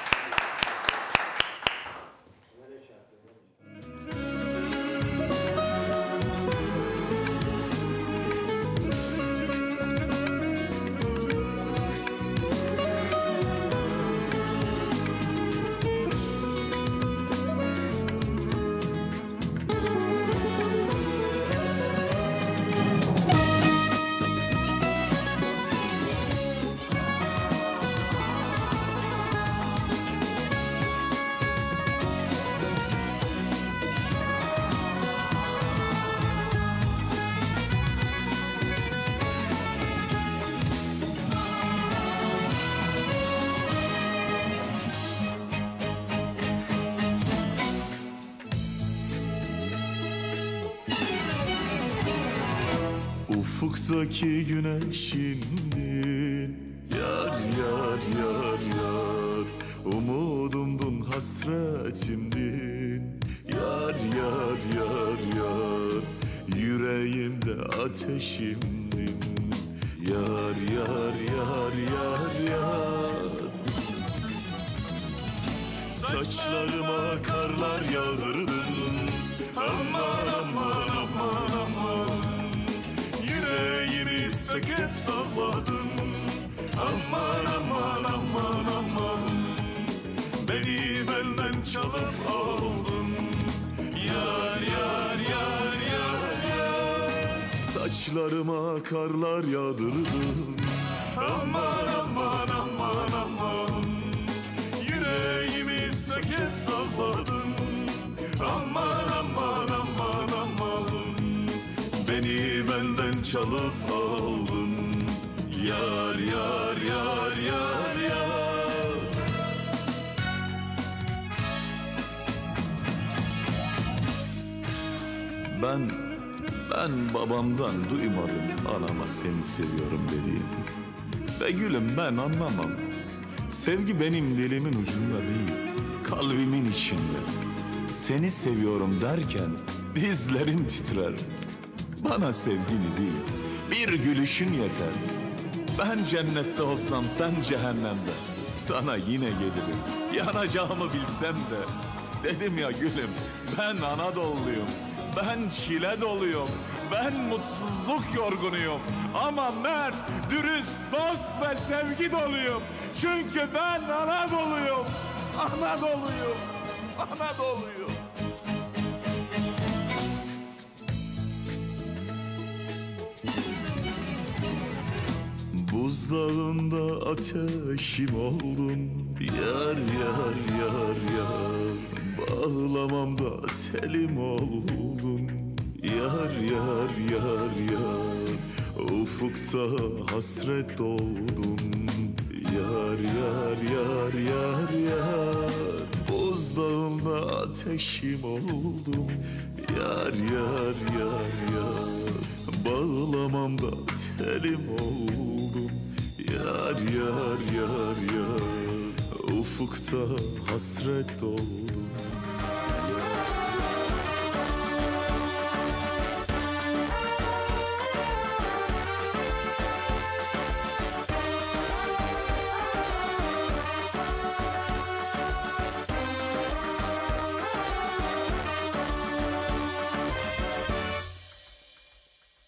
Ufuktaki güneşindin yar yar yar yar, umudumdun hasretimdin yar yar yar yar, yüreğimde ateşimdin yar yar yar yar yar. Saçlarıma karlar yağdırdın aman aman aman aman, yüreğimi söküp dağladın aman aman aman aman, beni benden çalıp aldın yar yar yar yar yar. Saçlarıma karlar yağdırdın aman aman aman aman, yüreğimi söküp dağladın aman aman aman aman, beni benden çalıp aldın yar yar yar yar yar. Ben ben babamdan duymadım anama seni seviyorum dediğini. Ve gülüm ben anlamam. Sevgi benim dilimin ucunda değil, kalbimin içinde. Seni seviyorum derken dizlerim titrer. Bana sevgini değil, bir gülüşün yeter. Ben cennette olsam sen cehennemde, sana yine gelirim. Yanacağımı bilsem de. Dedim ya gülüm, ben Anadolu'luyum. Ben çile doluyum. Ben mutsuzluk yorgunuyum. Ama mert, dürüst, dost ve sevgi doluyum. Çünkü ben Anadolu'yum. Anadolu'yum. Anadolu'yum. Buzdağında ateşim oldun yar yar yar yar, bağlamamda telim oldun yar yar yar yar, ufukta hasret doğdun yar yar yar yar yar. Buzdağında ateşim oldun yar yar yar yar, bağlamamda telim oldum yar yar yar yar, ufukta hasret doldu